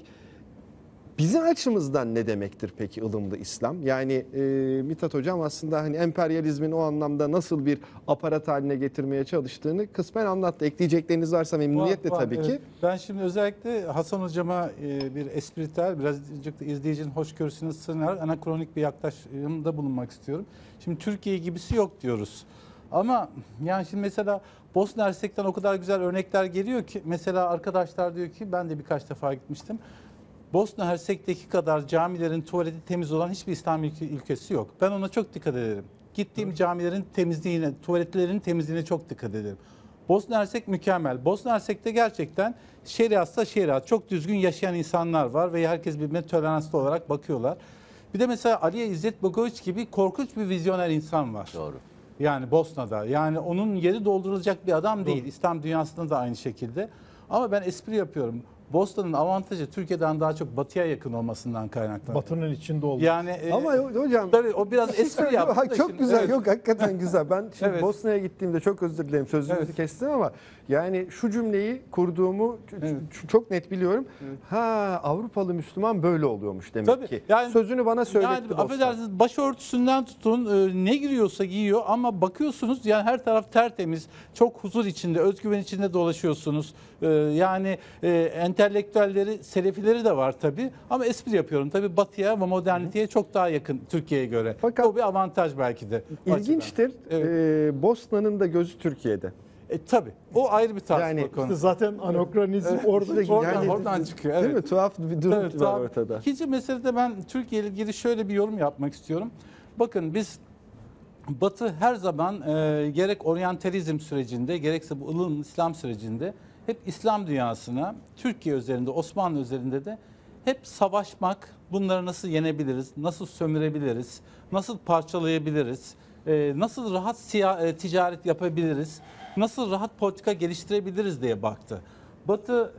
bizim açımızdan ne demektir peki ılımlı İslam? Yani Mithat Hocam aslında hani emperyalizmin o anlamda nasıl bir aparat haline getirmeye çalıştığını kısmen anlattı. Ekleyecekleriniz varsa memnuniyetle Var, tabii ki. evet. Ben şimdi özellikle Hasan Hocam'a bir espritel, birazcık da izleyicinin hoşgörüsüne sığınarak anakronik bir yaklaşımda bulunmak istiyorum. Şimdi Türkiye gibisi yok diyoruz. Ama yani şimdi mesela Bosna Hersek'ten o kadar güzel örnekler geliyor ki, mesela arkadaşlar diyor ki, ben de birkaç defa gitmiştim. Bosna Hersek'teki kadar camilerin tuvaleti temiz olan hiçbir İslam ülkesi yok. Ben ona çok dikkat ederim. Gittiğim camilerin temizliğine, tuvaletlerin temizliğine çok dikkat ederim. Bosna Hersek mükemmel. Bosna Hersek'te gerçekten şeriatsa şeriat, çok düzgün yaşayan insanlar var ve herkes birbirine toleranslı olarak bakıyorlar. Bir de mesela Aliye İzzet Begoviç gibi korkunç bir vizyoner insan var. Doğru. Yani Bosna'da. Yani onun yeri doldurulacak bir adam değil. İslam dünyasında da aynı şekilde. Ama ben espri yapıyorum. Bosna'nın avantajı Türkiye'den daha çok batıya yakın olmasından kaynaklanıyor. Batının içinde oldu. Yani Ama hocam tabii o biraz espri yaptı da çok şimdi, güzel, evet. yok hakikaten güzel. Ben şimdi Evet. Bosna'ya gittiğimde, çok özür dilerim sözünüzü Evet. kestim ama yani şu cümleyi kurduğumu Evet. çok net biliyorum. Evet. Ha, Avrupalı Müslüman böyle oluyormuş demek Tabii, ki. yani- Sözünü bana söyletti Yani Bosna. affedersiniz, başörtüsünden tutun ne giriyorsa giyiyor ama bakıyorsunuz yani her taraf tertemiz, çok huzur içinde, özgüven içinde dolaşıyorsunuz. Yani entelektüelleri, selefileri de var tabii ama espri yapıyorum. Tabii batıya ve moderniteye çok daha yakın Türkiye'ye göre. Fakat- o bir avantaj belki de. o İlginçtir. açıdan. Bosna'nın da gözü Türkiye'de. Tabii o ayrı bir tartışma Yani- konusu. İşte zaten anakronizm orada. Oradan çıkıyor. Değil Evet. mi? Tuhaf bir durum Evet, var tamam. ortada. İkinci meselede ben Türkiye ile ilgili şöyle bir yorum yapmak istiyorum. Bakın biz Batı her zaman gerek oryantalizm sürecinde gerekse bu ılımlı İslam sürecinde hep İslam dünyasına, Türkiye üzerinde, Osmanlı üzerinde de hep savaşmak, bunları nasıl yenebiliriz, nasıl sömürebiliriz, nasıl parçalayabiliriz, nasıl rahat ticaret yapabiliriz, nasıl rahat politika geliştirebiliriz diye baktı. Batı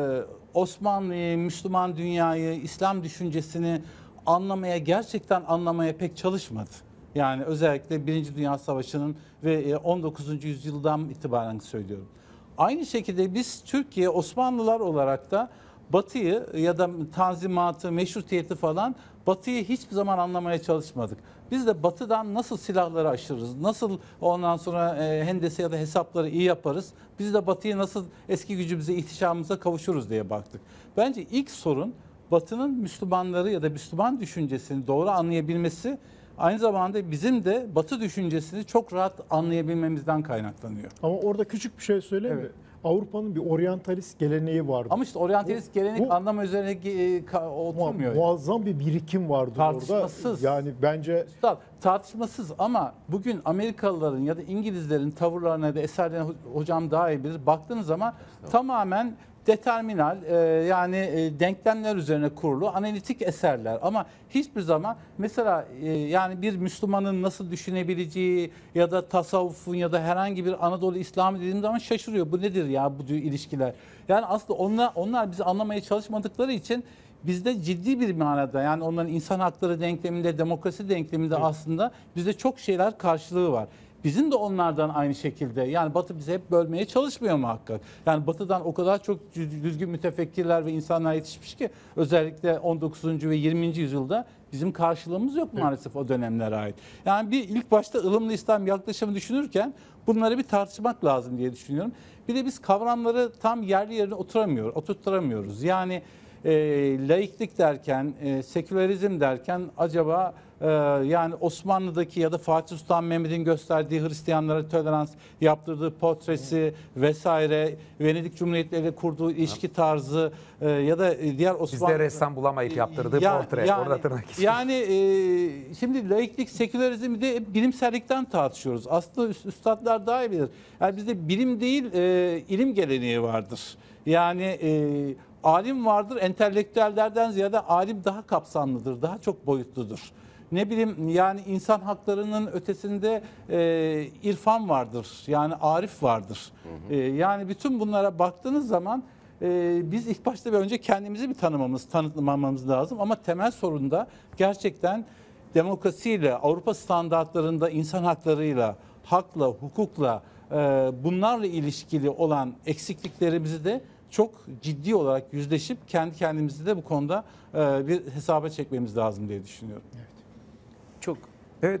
Osmanlı'yı, Müslüman dünyayı, İslam düşüncesini gerçekten anlamaya pek çalışmadı. Yani özellikle Birinci Dünya Savaşı'nın ve 19. yüzyıldan itibaren söylüyorum. Aynı şekilde biz Türkiye, Osmanlılar olarak da Batı'yı ya da Tanzimat'ı, Meşrutiyet'i falan Batı'yı hiçbir zaman anlamaya çalışmadık. Biz de Batı'dan nasıl silahları aşırırız, nasıl ondan sonra hendese ya da hesapları iyi yaparız, biz de Batı'yı nasıl eski gücümüze, ihtişamımıza kavuşuruz diye baktık. Bence ilk sorun Batı'nın Müslümanları ya da Müslüman düşüncesini doğru anlayabilmesi, aynı zamanda bizim de Batı düşüncesini çok rahat anlayabilmemizden kaynaklanıyor. Ama orada küçük bir şey söyleyeyim mi? Evet. Avrupa'nın bir oryantalist geleneği vardı. Ama işte oryantalist gelenek bu- anlama üzerine oturmuyor. Muazzam bir birikim vardı Tartışmasız. orada. Yani bence Üstad, tartışmasız ama bugün Amerikalıların ya da İngilizlerin tavırlarına ya da eserlerine hocam daha iyi bilir. Baktığınız zaman tamamen determinal yani denklemler üzerine kurulu analitik eserler ama hiçbir zaman mesela yani bir Müslümanın nasıl düşünebileceği ya da tasavvufun ya da herhangi bir Anadolu İslamı dediğim zaman şaşırıyor. Bu nedir ya bu ilişkiler? Yani aslında onlar bizi anlamaya çalışmadıkları için bizde ciddi bir manada yani onların insan hakları denkleminde, demokrasi denkleminde aslında bizde çok şeyler karşılığı var. Bizim de onlardan aynı şekilde yani Batı bizi hep bölmeye çalışmıyor muhakkak. Yani Batı'dan o kadar çok düzgün mütefekkirler ve insanlar yetişmiş ki özellikle 19. ve 20. yüzyılda bizim karşılığımız yok maalesef o dönemlere ait. Yani bir ilk başta ılımlı İslam yaklaşımı düşünürken bunları bir tartışmak lazım diye düşünüyorum. Bir de biz kavramları tam yerli yerine oturtturamıyoruz. Yani laiklik derken, sekülerizm derken acaba Yani Osmanlı'daki ya da Fatih Sultan Mehmet'in gösterdiği Hristiyanlara tolerans, yaptırdığı portresi vesaire, Venedik Cumhuriyeti ile kurduğu ilişki tarzı ya da diğer Osmanlı... Bizde ressam bulamayıp yaptırdığı portre. Orada tırnak içinde. Yani şimdi laiklik, sekülerizmi de bilimsellikten tartışıyoruz. Aslında üstadlar daha iyi bilir. Yani bizde bilim değil, ilim geleneği vardır. Yani alim vardır, entelektüellerden ziyade alim daha kapsamlıdır, daha çok boyutludur. Ne bileyim yani insan haklarının ötesinde irfan vardır, yani arif vardır. Yani bütün bunlara baktığınız zaman biz ilk başta bir önce kendimizi bir tanımlamamız lazım. Ama temel sorun da gerçekten demokrasiyle, Avrupa standartlarında insan haklarıyla, hakla, hukukla, bunlarla ilişkili olan eksikliklerimizi de çok ciddi olarak yüzleşip kendi kendimizi de bu konuda bir hesaba çekmemiz lazım diye düşünüyorum. Çok Evet,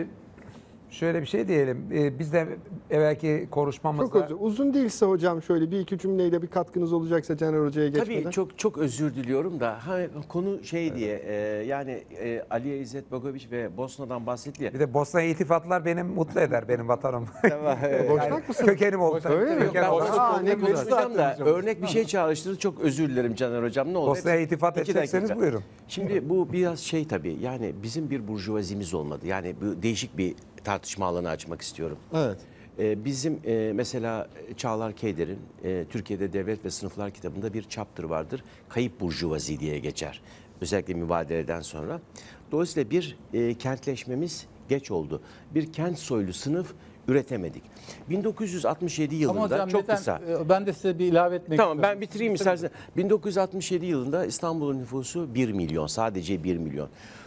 şöyle bir şey diyelim. Biz de evvelki konuşmamızda... Çok özür. Uzun değilse hocam şöyle bir iki cümleyle bir katkınız olacaksa Caner Hoca'ya geçmeden. Tabii çok özür diliyorum da konu şey diye yani Aliye İzzet Bogoviç ve Bosna'dan bahsetti ya. Bir de Bosna'ya iltifatlar benim mutlu eder, benim vatanım. Tamam. Boşnak mısın? Kökenim oldu. Öyle mi? Köken Ben oldu. Bosna ne güzel. konuşacağım da örnek bir şey çağrıştırdı. Çok özür dilerim Caner Hocam. Ne olur? Bosna'ya iltifat İki edecekseniz dakika. buyurun. Şimdi bu biraz şey tabii yani bizim bir burjuvazimiz olmadı. Yani bu değişik bir tartışma alanı açmak istiyorum. Evet. Bizim mesela Çağlar Keyder'in Türkiye'de Devlet ve Sınıflar kitabında bir chapter vardır. Kayıp burjuvazi diye geçer. Özellikle mübadeleden sonra. Dolayısıyla bir kentleşmemiz geç oldu. Bir kent soylu sınıf üretemedik. 1967 yılında Ama hocam çok neden, kısa. ben de size bir ilave etmek Tamam istiyorum. ben bitireyim istersen. 1967 yılında İstanbul'un nüfusu 1 milyon. Sadece 1 milyon.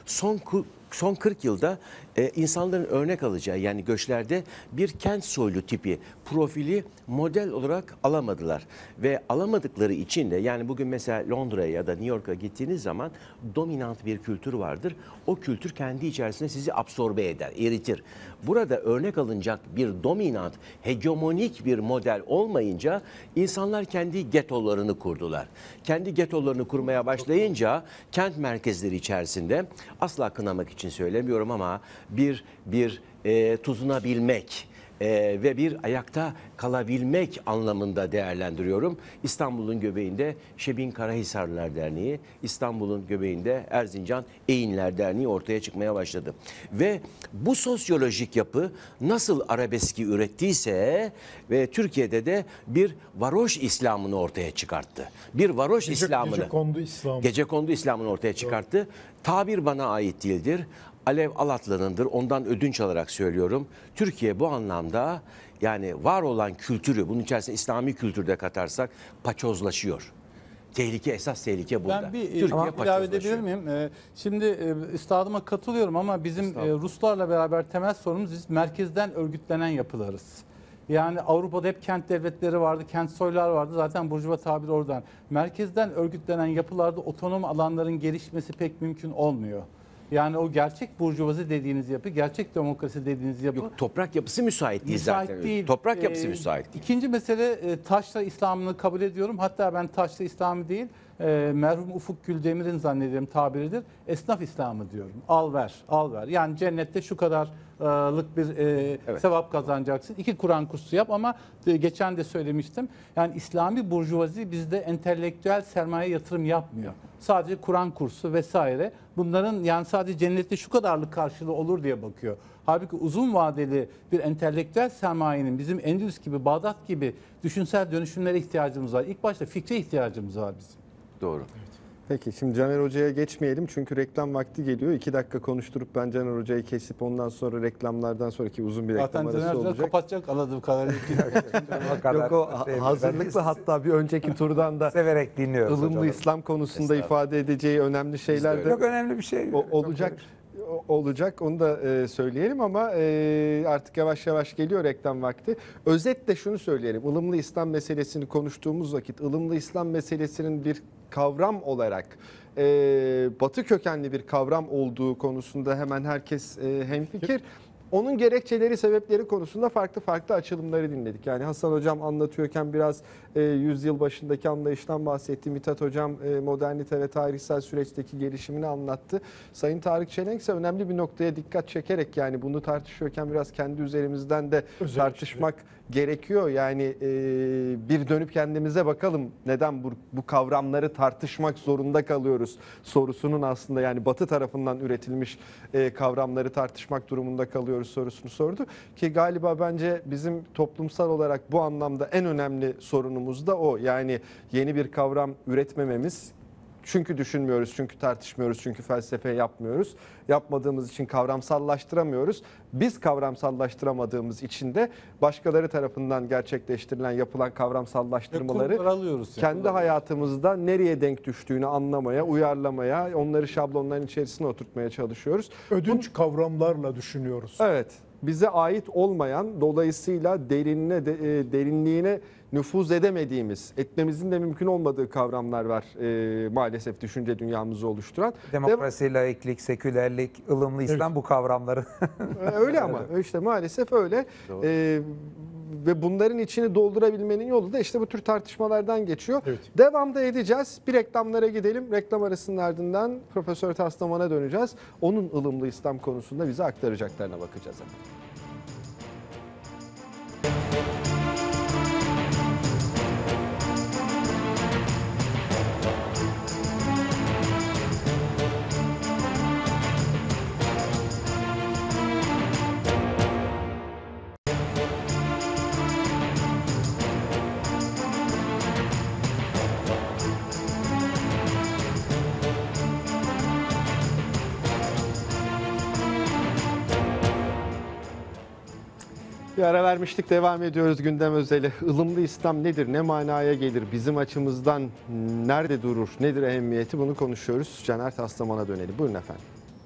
Son 40 yılda insanların örnek alacağı yani göçlerde bir kent soylu tipi profili model olarak alamadılar. Ve alamadıkları için de yani bugün mesela Londra'ya ya da New York'a gittiğiniz zaman dominant bir kültür vardır. O kültür kendi içerisinde sizi absorbe eder, eritir. Burada örnek alınacak bir dominant, hegemonik bir model olmayınca insanlar kendi getolarını kurdular. Kendi getolarını kurmaya başlayınca kent merkezleri içerisinde asla kınamak için söylemiyorum ama bir tutunabilmek ve bir ayakta kalabilmek anlamında değerlendiriyorum. İstanbul'un göbeğinde Şebin Karahisarlılar Derneği, İstanbul'un göbeğinde Erzincan Eğinler Derneği ortaya çıkmaya başladı. Ve bu sosyolojik yapı nasıl arabeski ürettiyse ve Türkiye'de de bir varoş İslam'ını ortaya çıkarttı. Bir varoş İslam'ını, Gecekondu İslam. Gecekondu İslam'ını ortaya çıkarttı. Tabir bana ait değildir. Alev Alatlı'nındır. Ondan ödünç alarak söylüyorum. Türkiye bu anlamda yani var olan kültürü, bunun içerisinde İslami kültürü de katarsak paçozlaşıyor. Esas tehlike burada. Ben bir Türkiye ilave paçozlaşıyor. edebilir miyim? Şimdi üstadıma katılıyorum ama bizim Ruslarla beraber temel sorunumuz biz merkezden örgütlenen yapılarız. Yani Avrupa'da hep kent devletleri vardı, kent soylar vardı. Zaten burjuva tabiri oradan. Merkezden örgütlenen yapılarda otonom alanların gelişmesi pek mümkün olmuyor. Yani o gerçek burjuvazi dediğiniz yapı, gerçek demokrasi dediğiniz yapı... Yok, toprak yapısı müsait değil müsait zaten. değil. Toprak yapısı müsait değil. İkinci mesele taşra İslam'ını kabul ediyorum. Hatta ben taşra İslam'ı değil, merhum Ufuk Güldemir'in zannediyorum tabiridir. Esnaf İslam'ı diyorum. Al ver, al ver. Yani cennette şu kadarlık bir sevap kazanacaksın. 2 Kur'an kursu yap ama geçen de söylemiştim. Yani İslami burjuvazi bizde entelektüel sermaye yatırım yapmıyor. Sadece Kur'an kursu vesaire. Bunların yani sadece cennette şu kadarlık karşılığı olur diye bakıyor. Halbuki uzun vadeli bir entelektüel sermayenin bizim Endülüs gibi, Bağdat gibi düşünsel dönüşümlere ihtiyacımız var. İlk başta fikre ihtiyacımız var bizim. Doğru. Peki şimdi Caner Hoca'ya geçmeyelim çünkü reklam vakti geliyor. 2 dakika konuşturup ben Caner Hoca'yı kesip ondan sonra reklamlardan sonraki uzun bir reklam Zaten arası Caner Hoca olacak. kapatacak anladığım kadarıyla. O kadar Yok o şey- hazırlıklı hatta bir önceki turdan da severek dinliyoruz ılımlı hocam. İslam konusunda Estağfurullah. ifade edeceği önemli şeyler de Çok önemli bir şey. olacak. Onu da söyleyelim ama artık yavaş yavaş geliyor reklam vakti. Özetle şunu söyleyelim. Ilımlı İslam meselesini konuştuğumuz vakit ılımlı İslam meselesinin bir kavram olarak Batı kökenli bir kavram olduğu konusunda hemen herkes hemfikir. Onun gerekçeleri, sebepleri konusunda farklı açılımları dinledik. Yani Hasan Hocam anlatıyorken biraz yüzyıl başındaki anlayıştan bahsetti. Mithat Hocam modernite ve tarihsel süreçteki gelişimini anlattı. Sayın Tarık Çelenk ise önemli bir noktaya dikkat çekerek, yani bunu tartışıyorken biraz kendi üzerimizden de tartışmak gerekiyor. Yani bir dönüp kendimize bakalım, neden bu kavramları tartışmak zorunda kalıyoruz sorusunun aslında, yani Batı tarafından üretilmiş kavramları tartışmak durumunda kalıyoruz sorusunu sordu. Ki galiba bence bizim toplumsal olarak bu anlamda en önemli sorunumuz da o. Yani yeni bir kavram üretmememiz. Çünkü düşünmüyoruz, çünkü tartışmıyoruz, çünkü felsefe yapmıyoruz. Yapmadığımız için kavramsallaştıramıyoruz. Biz kavramsallaştıramadığımız için de başkaları tarafından gerçekleştirilen, yapılan kavramsallaştırmaları alıyoruz kendi hayatımızda nereye denk düştüğünü anlamaya, uyarlamaya, onları şablonların içerisine oturtmaya çalışıyoruz. Ödünç kavramlarla düşünüyoruz. Evet, bize ait olmayan, dolayısıyla derinliğine nüfuz edemediğimiz, etmemizin de mümkün olmadığı kavramlar var maalesef düşünce dünyamızı oluşturan. Demokrasi, laiklik, sekülerlik, ılımlı İslam, bu kavramları. Öyle ama işte maalesef öyle. Ve bunların içini doldurabilmenin yolu da işte bu tür tartışmalardan geçiyor. Evet. Devamda edeceğiz. Bir reklamlara gidelim. Reklam arasının ardından Profesör Taslaman'a döneceğiz. Onun ılımlı İslam konusunda bize aktaracaklarına bakacağız. Bir ara vermiştik, devam ediyoruz gündem özeli. Ilımlı İslam nedir, ne manaya gelir, bizim açımızdan nerede durur, nedir ehemmiyeti, bunu konuşuyoruz. Caner Taslaman'a dönelim. Buyurun efendim.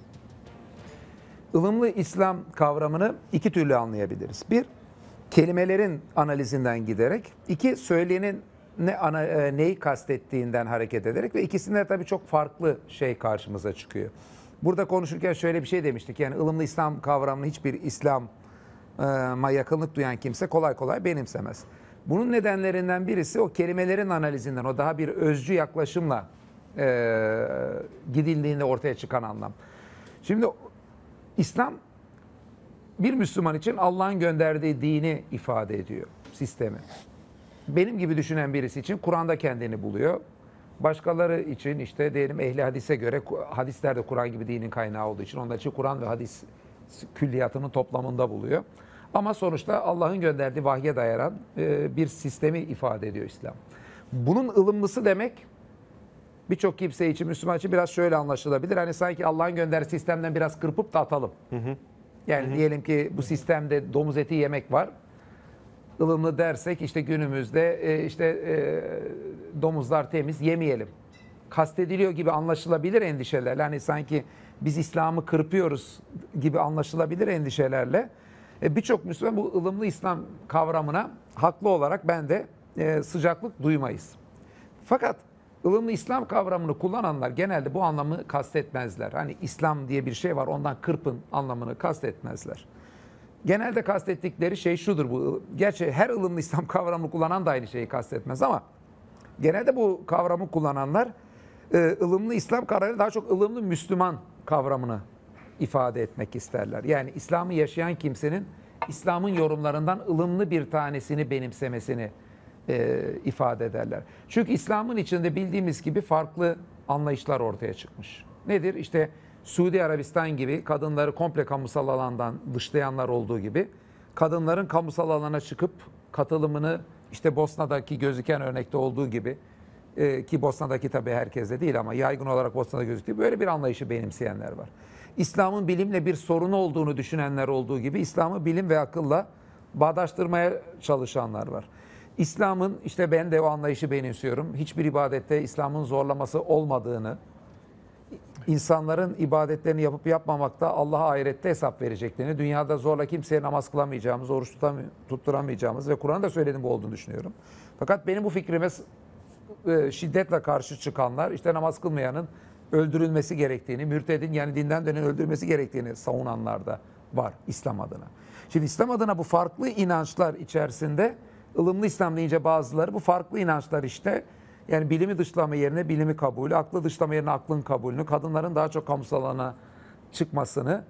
Ilımlı İslam kavramını iki türlü anlayabiliriz. Bir, kelimelerin analizinden giderek. İki, söyleyenin neyi kastettiğinden hareket ederek ve ikisinde tabii çok farklı şey karşımıza çıkıyor. Burada konuşurken şöyle bir şey demiştik. Yani ılımlı İslam kavramını hiçbir İslam'a yakınlık duyan kimse kolay kolay benimsemez. Bunun nedenlerinden birisi o kelimelerin analizinden, o daha bir özcü yaklaşımla gidildiğinde ortaya çıkan anlam. Şimdi İslam bir Müslüman için Allah'ın gönderdiği dini ifade ediyor, sistemi. Benim gibi düşünen birisi için Kur'an'da kendini buluyor. Başkaları için işte diyelim ehli hadise göre hadisler de Kur'an gibi dinin kaynağı olduğu için onlar için Kur'an ve hadis külliyatının toplamında buluyor. Ama sonuçta Allah'ın gönderdiği vahye dayanan bir sistemi ifade ediyor İslam. Bunun ılımlısı demek birçok kimse için, Müslüman için biraz şöyle anlaşılabilir. Hani sanki Allah'ın gönderdiği sistemden biraz kırpıp da atalım. Yani diyelim ki bu sistemde domuz eti yemek var. Ilımlı dersek işte günümüzde domuzlar temiz, yemeyelim. Kastediliyor gibi anlaşılabilir endişelerle. Hani sanki biz İslam'ı kırpıyoruz gibi anlaşılabilir endişelerle. Birçok Müslüman bu ılımlı İslam kavramına haklı olarak ben de sıcaklık duymayız. Fakat ılımlı İslam kavramını kullananlar genelde bu anlamı kastetmezler. Hani İslam diye bir şey var, ondan kırpın anlamını kastetmezler. Genelde kastettikleri şey şudur bu. Gerçi her ılımlı İslam kavramını kullanan da aynı şeyi kastetmez ama genelde bu kavramı kullananlar ılımlı İslam kavramını daha çok ılımlı Müslüman kavramını ifade etmek isterler. Yani İslam'ı yaşayan kimsenin İslam'ın yorumlarından ılımlı bir tanesini benimsemesini ifade ederler. Çünkü İslam'ın içinde bildiğimiz gibi farklı anlayışlar ortaya çıkmış. Nedir? İşte Suudi Arabistan gibi kadınları komple kamusal alandan dışlayanlar olduğu gibi kadınların kamusal alana çıkıp katılımını işte Bosna'daki gözüken örnekte olduğu gibi ki Bosna'daki tabii herkeste değil ama yaygın olarak Bosna'da gözüktüğü böyle bir anlayışı benimseyenler var. İslam'ın bilimle bir sorunu olduğunu düşünenler olduğu gibi İslam'ı bilim ve akılla bağdaştırmaya çalışanlar var. İslam'ın işte ben de o anlayışı benimsiyorum. Hiçbir ibadette İslam'ın zorlaması olmadığını, insanların ibadetlerini yapıp yapmamakta Allah'a ahirette hesap vereceklerini, dünyada zorla kimseye namaz kılamayacağımız, oruç tutturamayacağımız ve Kur'an'da söylediğim bu olduğunu düşünüyorum. Fakat benim bu fikrime şiddetle karşı çıkanlar işte namaz kılmayanın öldürülmesi gerektiğini, mürtedin yani dinden dönen öldürülmesi gerektiğini savunanlar da var İslam adına. Şimdi İslam adına bu farklı inançlar içerisinde ılımlı İslam deyince bazıları bu farklı inançlar işte yani bilimi dışlama yerine bilimi kabulü, aklı dışlama yerine aklın kabulünü, kadınların daha çok kamusal alana çıkmasını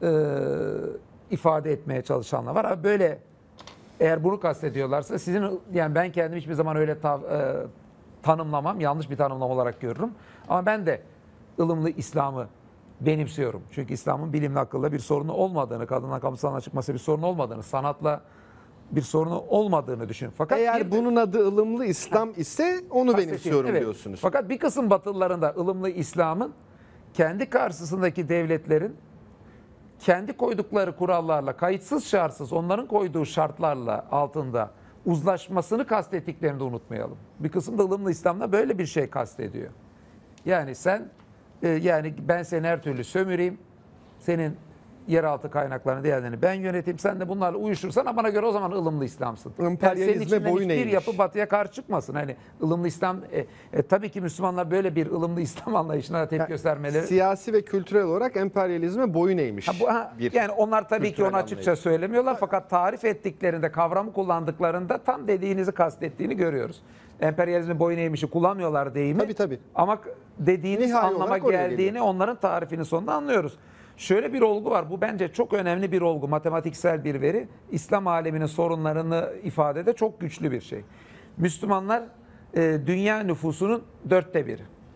ifade etmeye çalışanlar var. Ama böyle eğer bunu kastediyorlarsa sizin yani ben kendim hiçbir zaman öyle tanımlamam, yanlış bir tanımlama olarak görürüm. Ama ben de ılımlı İslam'ı benimsiyorum. Çünkü İslam'ın bilimle akılla bir sorunu olmadığını, kadınların kamusal alana çıkması bir sorun olmadığını, sanatla bir sorunu olmadığını düşünüyorum. Fakat Eğer bunun adı ılımlı İslam ise onu benimsiyorum evet. diyorsunuz. Fakat bir kısım Batılıların da ılımlı İslam'ın kendi karşısındaki devletlerin kendi koydukları kurallarla, kayıtsız şartsız onların koyduğu şartlarla altında uzlaşmasını kastettiklerini de unutmayalım. Bir kısım da ılımlı İslam'da böyle bir şey kastediyor. Yani sen yani ben seni her türlü sömüreyim, senin yeraltı kaynaklarını, diğerlerini ben yöneteyim, sen de bunlarla uyuşursan bana göre o zaman ılımlı İslam'sın. Emperyalizme senin içinden boyun hiçbir eğmiş. yapı batıya karşı çıkmasın. Hani ılımlı İslam, tabii ki Müslümanlar böyle bir ılımlı İslam anlayışına da tepki göstermeleri. Siyasi ve kültürel olarak emperyalizme boyun eğmiş. Yani onlar tabii ki kültürel onu açıkça söylemiyorlar fakat tarif ettiklerinde, kavramı kullandıklarında tam dediğinizi kastettiğini görüyoruz. Emperyalizmi boyun eğmişi kullanmıyorlar deyimi. Tabii. Ama dediğiniz Nihai anlama olarak oraya geldiğini geliyor. onların tarifinin sonunda anlıyoruz. Şöyle bir olgu var. Bu bence çok önemli bir olgu. Matematiksel bir veri. İslam aleminin sorunlarını ifadede çok güçlü bir şey. Müslümanlar dünya nüfusunun 1/4.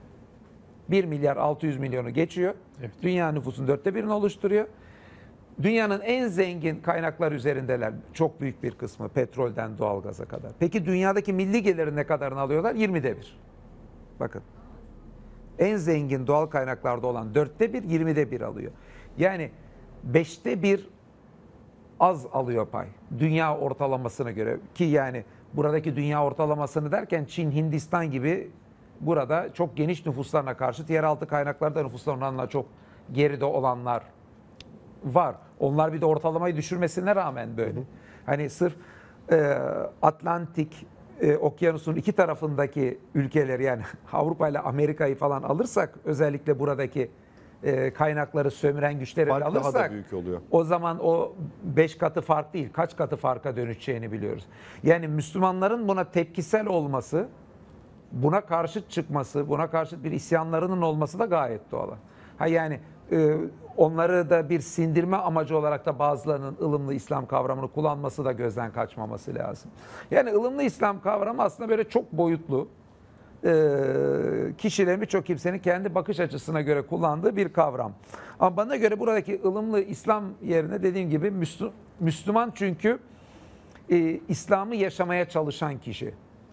1 milyar 600 milyonu geçiyor. Evet. Dünya nüfusunun 1/4'ini oluşturuyor. Dünyanın en zengin kaynaklar üzerindeler. Çok büyük bir kısmı petrolden doğalgaza kadar. Peki dünyadaki milli gelirin ne kadarını alıyorlar? 20'de 1. Bakın. En zengin doğal kaynaklarda olan 1/4, 20'de 1 alıyor. Yani 5'te 1 az alıyor pay. Dünya ortalamasına göre ki yani buradaki dünya ortalamasını derken Çin, Hindistan gibi burada çok geniş nüfuslarına karşı yeraltı kaynaklarda nüfuslarından çok geride olanlar var. Onlar bir de ortalamayı düşürmesine rağmen böyle. Hani sırf Atlantik okyanusun iki tarafındaki ülkeleri yani Avrupa ile Amerika'yı falan alırsak özellikle buradaki kaynakları sömüren güçleri Fark daha da alırsak büyük oluyor. o zaman o 5 katı fark değil kaç katı farka dönüşeceğini biliyoruz. Yani Müslümanların buna tepkisel olması, buna karşı çıkması, buna karşı bir isyanlarının olması da gayet doğal. Ha yani onları da bir sindirme amacı olarak da bazılarının ılımlı İslam kavramını kullanması da gözden kaçmaması lazım. Yani ılımlı İslam kavramı aslında böyle çok boyutlu, kişilerin birçok kimsenin kendi bakış açısına göre kullandığı bir kavram. Ama bana göre buradaki ılımlı İslam yerine dediğim gibi Müslüman çünkü İslam'ı yaşamaya çalışan kişi.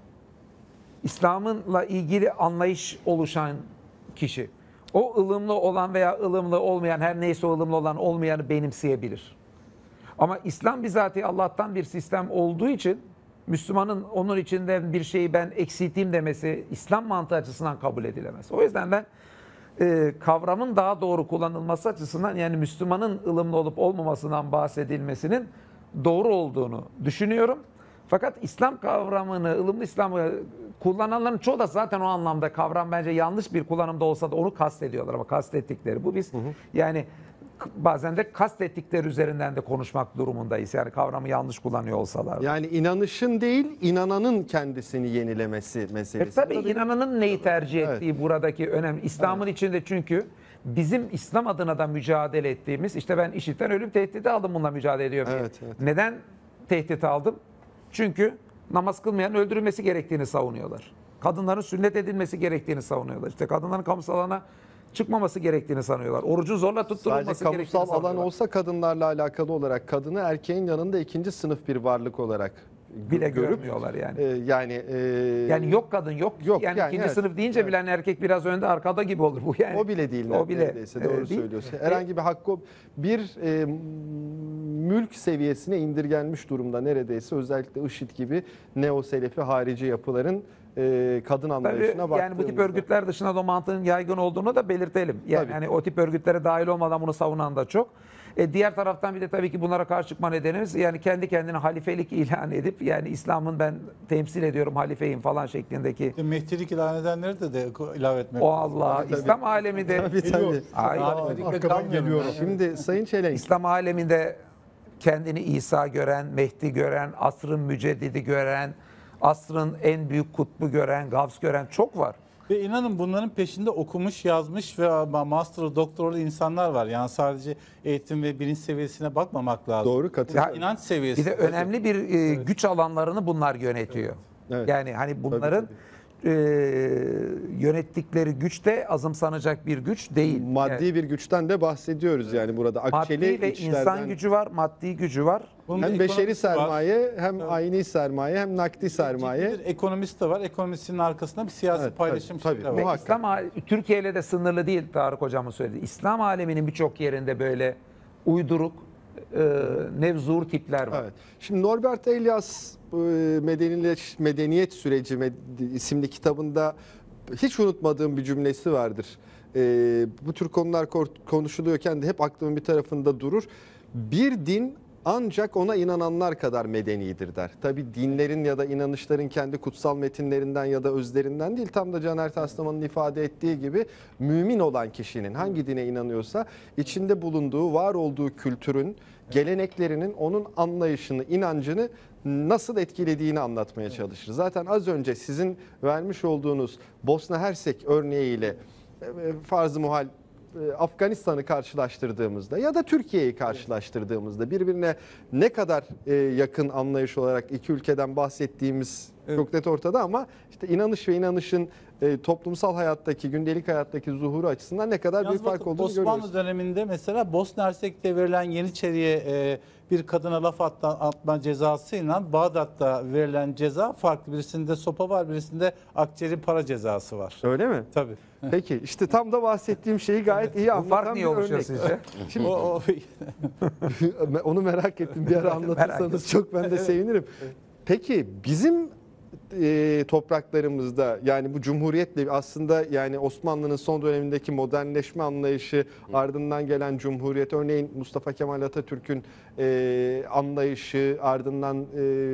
İslam'la ilgili anlayış oluşan kişi. O ılımlı olan veya ılımlı olmayan her neyse o ılımlı olan olmayanı benimseyebilir. Ama İslam bizatihi Allah'tan bir sistem olduğu için Müslümanın onun içinden bir şeyi ben eksilteyim demesi İslam mantığı açısından kabul edilemez. O yüzden ben kavramın daha doğru kullanılması açısından yani Müslümanın ılımlı olup olmamasından bahsedilmesinin doğru olduğunu düşünüyorum. Fakat İslam kavramını, ılımlı İslam'ı kullananların çoğu da zaten o anlamda kavram bence yanlış bir kullanımda olsa da onu kastediyorlar ama kastettikleri bu biz yani bazen de kastettikleri üzerinden de konuşmak durumundayız. Yani kavramı yanlış kullanıyor olsalar da. Yani inanışın değil, inananın kendisini yenilemesi meselesi. Tabii inananın neyi tercih ettiği buradaki önemli. İslam'ın içinde çünkü bizim İslam adına da mücadele ettiğimiz işte ben IŞİD'den ölüm tehdidi aldım bununla mücadele ediyorum diye. Evet. Neden tehdit aldım? Çünkü namaz kılmayanın öldürülmesi gerektiğini savunuyorlar. Kadınların sünnet edilmesi gerektiğini savunuyorlar. İşte kadınların kamusal alana çıkmaması gerektiğini sanıyorlar. Orucun zorla tutturulması Sadece gerektiğini kamusal alan sanıyorlar. olsa kadınlarla alakalı olarak kadını erkeğin yanında ikinci sınıf bir varlık olarak bile görüp görmüyorlar yani. Yani yok kadın yok. Yok, yani yani ikinci evet, sınıf deyince bilen erkek biraz önde arkada gibi olur bu yani. o bile değil O bile neredeyse doğru değil. söylüyorsun. Herhangi bir hakkı bir mülk seviyesine indirgenmiş durumda neredeyse özellikle IŞİD gibi neo-selefi harici yapıların kadın Tabii anlayışına baktığımızda. yani bu tip örgütler dışında da mantığın yaygın olduğunu da belirtelim. Yani Tabii. hani o tip örgütlere dahil olmadan bunu savunan da çok. Diğer taraftan bir de tabii ki bunlara karşı çıkma nedenimiz yani kendi kendine halifelik ilan edip yani İslam'ın ben temsil ediyorum halifeyim falan şeklindeki Mehdilik ilan edenleri de ilave etmek. o Allah İslam aleminde Tabii. Hayır. Arkadan geliyorum. Şimdi Sayın Çelenk, İslam aleminde kendini İsa gören, Mehdi gören, asrın müceddidi gören, asrın en büyük kutbu gören, gavs gören çok var. Ve inanın bunların peşinde okumuş, yazmış ve master, doktoralı insanlar var. Yani sadece eğitim ve bilinç seviyesine bakmamak lazım. doğru katılıyorum. Ya, İnanç seviyesi. Bir de önemli bir güç alanlarını bunlar yönetiyor. Evet. Yani hani bunların yönettikleri güç de azımsanacak bir güç değil. Maddi Yani bir güçten de bahsediyoruz yani burada. Akçeli maddi ve işlerden insan gücü var, maddi gücü var. Bunun hem bir beşeri ekonomisi var. sermaye, hem ayni sermaye, hem nakdi sermaye. Ciddi bir ekonomist de var. Ekonomisinin arkasında bir siyasi Evet, paylaşım tabii, şeyi de tabii. var. Muhakkak. Türkiye ile de sınırlı değil Tarık Hocam'ın söylediği. İslam aleminin birçok yerinde böyle uyduruk, nevzur tipler var. Evet. Şimdi Norbert Elias Medeniyet Süreci isimli kitabında hiç unutmadığım bir cümlesi vardır. Bu tür konular konuşuluyorken de hep aklımın bir tarafında durur. Bir din ancak ona inananlar kadar medenidir der. Tabii dinlerin ya da inanışların kendi kutsal metinlerinden ya da özlerinden değil. Tam da Caner Taslaman'ın ifade ettiği gibi mümin olan kişinin hangi dine inanıyorsa içinde bulunduğu, var olduğu kültürün, geleneklerinin onun anlayışını, inancını nasıl etkilediğini anlatmaya çalışır. Zaten az önce sizin vermiş olduğunuz Bosna Hersek örneğiyle farz-ı muhal Afganistan'ı karşılaştırdığımızda ya da Türkiye'yi karşılaştırdığımızda birbirine ne kadar yakın anlayış olarak iki ülkeden bahsettiğimiz çok net ortada ama işte inanış ve inanışın toplumsal hayattaki, gündelik hayattaki zuhuru açısından ne kadar Yalnız bir fark bakın, olduğunu Osmanlı görüyoruz. döneminde mesela Bosna Hersek'te verilen Yeniçeri'ye bir kadına laf atma cezasıyla Bağdat'ta verilen ceza farklı. Birisinde sopa var, birisinde akçeli para cezası var. Öyle mi? Tabii. Peki işte tam da bahsettiğim şeyi gayet iyi Bu anlatan fark niye bir oluşuyor örnek. sizce? Şimdi O onu merak ettim. Bir ara anlatırsanız çok ben de sevinirim. Peki bizim topraklarımızda yani bu cumhuriyetle aslında yani Osmanlı'nın son dönemindeki modernleşme anlayışı ardından gelen cumhuriyet örneğin Mustafa Kemal Atatürk'ün anlayışı ardından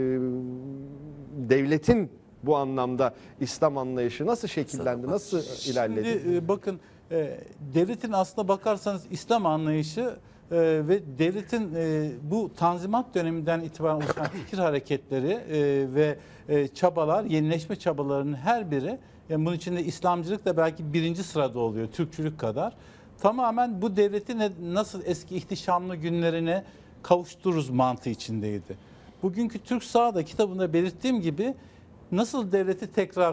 devletin bu anlamda İslam anlayışı nasıl şekillendi, nasıl ilerledi? Şimdi bakın devletin aslına bakarsanız İslam anlayışı ve devletin bu Tanzimat döneminden itibaren oluşan fikir hareketleri ve çabalar, yenileşme çabalarının her biri, yani bunun içinde İslamcılık da belki birinci sırada oluyor, Türkçülük kadar. Tamamen bu devletin nasıl eski ihtişamlı günlerine kavuştururuz mantığı içindeydi. Bugünkü Türk Sağ'da kitabında belirttiğim gibi nasıl devleti tekrar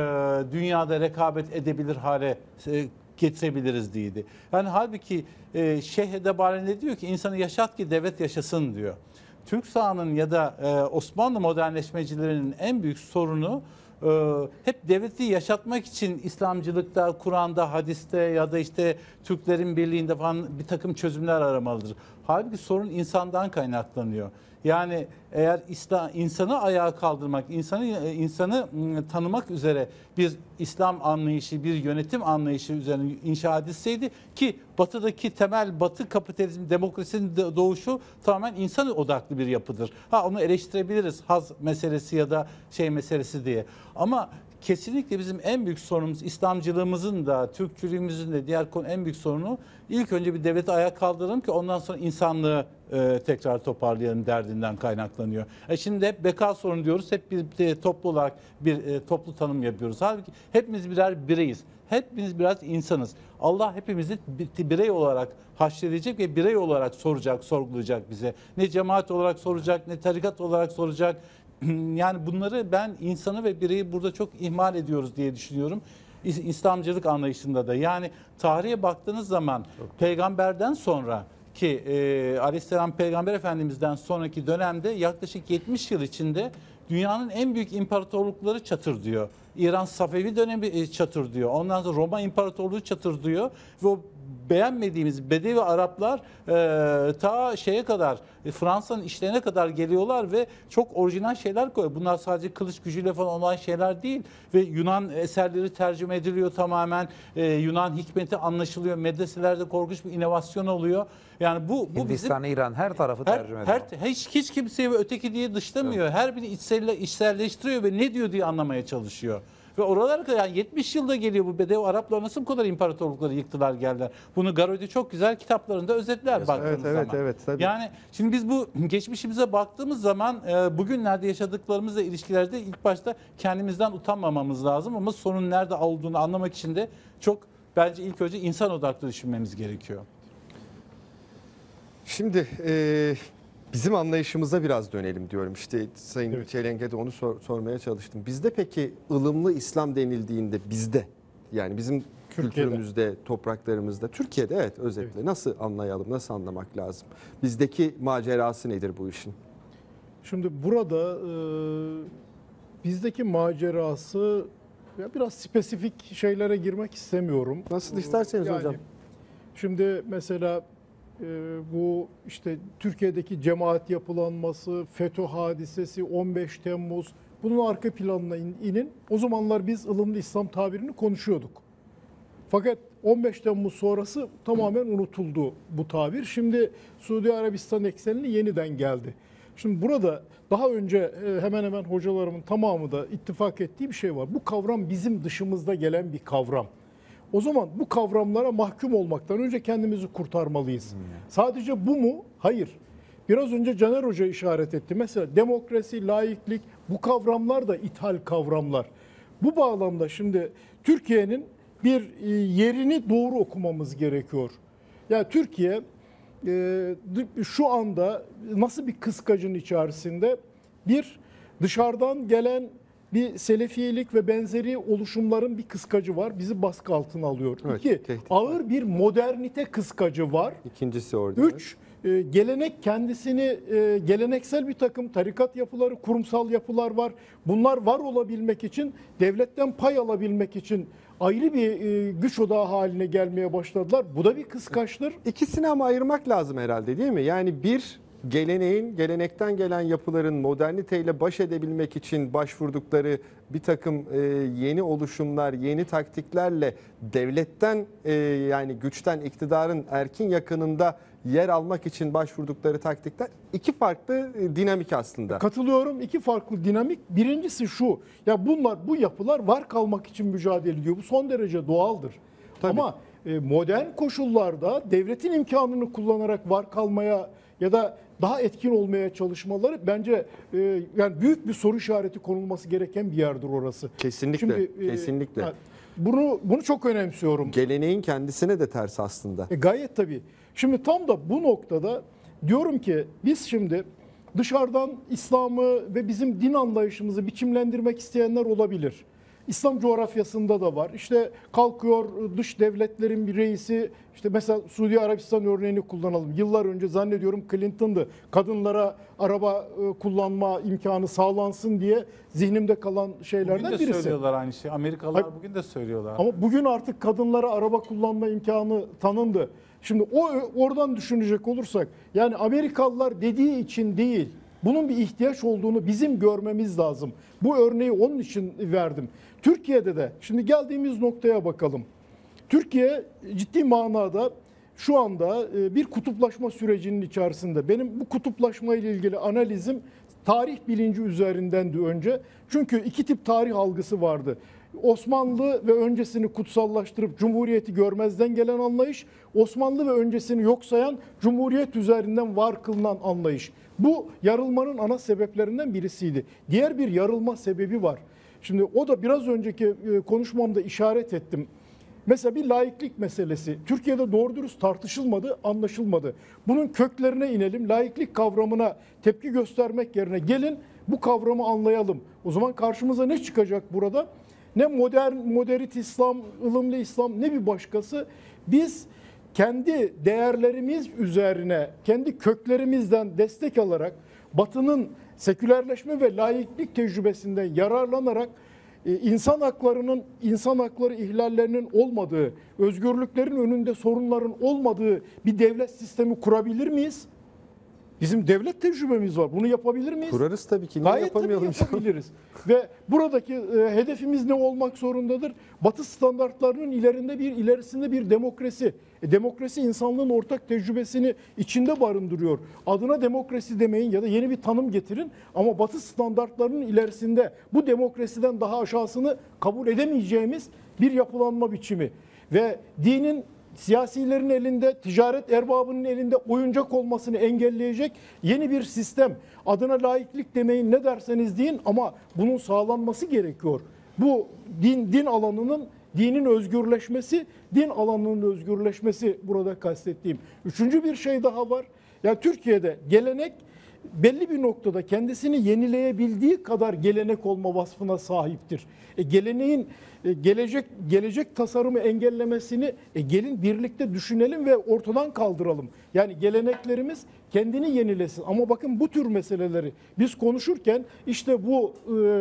dünyada rekabet edebilir hale getirebiliriz diydi. Yani halbuki Şeyh Edebali ne diyor ki insanı yaşat ki devlet yaşasın diyor. Türk Sağ'ın ya da Osmanlı modernleşmecilerinin en büyük sorunu hep devleti yaşatmak için İslamcılıkta, Kur'an'da, hadiste ya da işte Türklerin birliğinde falan bir takım çözümler aramalıdır. Halbuki sorun insandan kaynaklanıyor. Yani eğer insanı ayağa kaldırmak, insanı tanımak üzere bir İslam anlayışı, bir yönetim anlayışı üzerine inşa edilseydi ki batıdaki temel batı kapitalizm, demokrasinin doğuşu tamamen insan odaklı bir yapıdır. Onu eleştirebiliriz haz meselesi ya da şey meselesi diye. Ama kesinlikle bizim en büyük sorunumuz İslamcılığımızın da Türkçülüğümüzün de diğer konu en büyük sorunu ilk önce bir devleti ayağa kaldıralım ki ondan sonra insanlığı tekrar toparlayalım derdinden kaynaklanıyor. Şimdi hep beka sorunu diyoruz. Hep bir toplu olarak bir toplu tanım yapıyoruz. Halbuki hepimiz birer bireyiz. Hepimiz biraz insanız. Allah hepimizi birey olarak haşredecek ve birey olarak sorgulayacak bize. Ne cemaat olarak soracak, ne tarikat olarak soracak. Yani bunları ben insanı ve bireyi burada çok ihmal ediyoruz diye düşünüyorum. İslamcılık anlayışında da. Yani tarihe baktığınız zaman peygamberden sonra ki Aleyhisselam Peygamber Efendimiz'den sonraki dönemde yaklaşık 70 yıl içinde dünyanın en büyük imparatorlukları çatır diyor. İran Safevi dönemi çatır diyor. Ondan sonra Roma İmparatorluğu çatır diyor. Ve o beğenmediğimiz Bedevi Araplar ta şeye kadar, Fransa'nın işlerine kadar geliyorlar ve çok orijinal şeyler koyuyor. Bunlar sadece kılıç gücüyle falan olan şeyler değil ve Yunan eserleri tercüme ediliyor tamamen. Yunan hikmeti anlaşılıyor. Medreselerde korkunç bir inovasyon oluyor. Yani bu bizim Hindistan, İran her tarafı tercüme ediyor. hiç kimseyi öteki diye dışlamıyor. Evet. Her birini içselleştiriyor ve ne diyor diye anlamaya çalışıyor. Ve oralara kadar yani 70 yılda geliyor bu Bedevi Araplar nasıl bu kadar imparatorlukları yıktılar geldiler. Bunu Garodi çok güzel kitaplarında özetler baktığınız zaman. Evet, tabii. Yani şimdi biz bu geçmişimize baktığımız zaman bugünlerde yaşadıklarımızla ilişkilerde ilk başta kendimizden utanmamamız lazım ama sorunun nerede olduğunu anlamak için de çok bence ilk önce insan odaklı düşünmemiz gerekiyor. Şimdi bizim anlayışımıza biraz dönelim diyorum. İşte Sayın Çelenk'e de onu sormaya çalıştım. Bizde peki ılımlı İslam denildiğinde bizde yani bizim kültürümüzde, topraklarımızda, Türkiye'de özetle nasıl anlayalım, nasıl anlamak lazım? Bizdeki macerası nedir bu işin? Şimdi burada bizdeki macerası biraz spesifik şeylere girmek istemiyorum. Nasıl isterseniz hocam. Şimdi mesela bu işte Türkiye'deki cemaat yapılanması, FETÖ hadisesi, 15 Temmuz bunun arka planına inin. O zamanlar biz ılımlı İslam tabirini konuşuyorduk. Fakat 15 Temmuz sonrası tamamen unutuldu bu tabir. Şimdi Suudi Arabistan eksenine yeniden geldi. Şimdi burada daha önce hemen hemen hocalarımın tamamı da ittifak ettiği bir şey var. Bu kavram bizim dışımızda gelen bir kavram. O zaman bu kavramlara mahkum olmaktan önce kendimizi kurtarmalıyız. Sadece bu mu? Hayır. Biraz önce Caner Hoca işaret etti. Mesela demokrasi, laiklik bu kavramlar da ithal kavramlar. Bu bağlamda şimdi Türkiye'nin bir yerini doğru okumamız gerekiyor. Ya Türkiye şu anda nasıl bir kıskacın içerisinde bir dışarıdan gelen bir selefiyelik ve benzeri oluşumların bir kıskacı var. Bizi baskı altına alıyor. Evet, İki, ağır var. bir modernite kıskacı var. İkincisi orada. Üç, gelenek kendisini geleneksel bir takım tarikat yapıları, kurumsal yapılar var. Bunlar var olabilmek için, devletten pay alabilmek için ayrı bir güç odağı haline gelmeye başladılar. Bu da bir kıskaçtır. İkisini ama ayırmak lazım herhalde değil mi? Yani bir gelenekten gelen yapıların moderniteyle baş edebilmek için başvurdukları bir takım yeni oluşumlar, yeni taktiklerle devletten yani güçten, iktidarın erkin yakınında yer almak için başvurdukları taktikler iki farklı dinamik aslında. Katılıyorum. İki farklı dinamik. Birincisi şu. Ya bu yapılar var kalmak için mücadele ediyor. Bu son derece doğaldır. Tabii. Ama modern koşullarda devletin imkanını kullanarak var kalmaya ya da daha etkin olmaya çalışmaları bence yani büyük bir soru işareti konulması gereken bir yerdir orası. Kesinlikle. Kesinlikle. Bunu çok önemsiyorum. Geleneğin kendisine de ters aslında. Gayet tabii. Şimdi tam da bu noktada diyorum ki biz şimdi dışarıdan İslam'ı ve bizim din anlayışımızı biçimlendirmek isteyenler olabilir. İslam coğrafyasında da var. İşte kalkıyor dış devletlerin bir reisi, işte mesela Suudi Arabistan örneğini kullanalım. Yıllar önce zannediyorum Clinton'dı. Kadınlara araba kullanma imkanı sağlansın diye zihnimde kalan şeylerden bugün de birisi. söylüyorlar aynı şeyi. Amerikalılar bugün de söylüyorlar. Ama bugün artık kadınlara araba kullanma imkanı tanındı. Şimdi oradan düşünecek olursak yani Amerikalılar dediği için değil, bunun bir ihtiyaç olduğunu bizim görmemiz lazım. Bu örneği onun için verdim. Türkiye'de de şimdi geldiğimiz noktaya bakalım. Türkiye ciddi manada şu anda bir kutuplaşma sürecinin içerisinde. Benim bu kutuplaşma ile ilgili analizim tarih bilinci üzerindendi önce. Çünkü iki tip tarih algısı vardı. Osmanlı ve öncesini kutsallaştırıp Cumhuriyeti görmezden gelen anlayış, Osmanlı ve öncesini yok sayan Cumhuriyet üzerinden var kılınan anlayış. Bu yarılmanın ana sebeplerinden birisiydi. Diğer bir yarılma sebebi var. Şimdi o da biraz önceki konuşmamda işaret ettim. Mesela bir laiklik meselesi Türkiye'de doğru dürüst tartışılmadı, anlaşılmadı. Bunun köklerine inelim. Laiklik kavramına tepki göstermek yerine gelin bu kavramı anlayalım. O zaman karşımıza ne çıkacak burada? Ne moderit İslam, ılımlı İslam ne bir başkası. Biz kendi değerlerimiz üzerine, kendi köklerimizden destek alarak Batı'nın sekülerleşme ve laiklik tecrübesinden yararlanarak insan hakları ihlallerinin olmadığı, özgürlüklerin önünde sorunların olmadığı bir devlet sistemi kurabilir miyiz? Bizim devlet tecrübemiz var. Bunu yapabilir miyiz? Kurarız tabii ki. Niye Gayet tabii yapamayalım? yapabiliriz. Ve buradaki hedefimiz ne olmak zorundadır? Batı standartlarının ilerisinde bir demokrasi. Demokrasi insanlığın ortak tecrübesini içinde barındırıyor. Adına demokrasi demeyin ya da yeni bir tanım getirin ama Batı standartlarının ilerisinde bu demokrasiden daha aşağısını kabul edemeyeceğimiz bir yapılanma biçimi. Ve dinin siyasilerin elinde, ticaret erbabının elinde oyuncak olmasını engelleyecek yeni bir sistem. Adına laiklik demeyin, ne derseniz deyin ama bunun sağlanması gerekiyor. Bu dinin özgürleşmesi, din alanının özgürleşmesi burada kastettiğim. Üçüncü bir şey daha var. Yani Türkiye'de gelenek belli bir noktada kendisini yenileyebildiği kadar gelenek olma vasfına sahiptir. Geleneğin gelecek tasarımı engellemesini gelin birlikte düşünelim ve ortadan kaldıralım. Yani geleneklerimiz kendini yenilesin. Ama bakın bu tür meseleleri biz konuşurken işte bu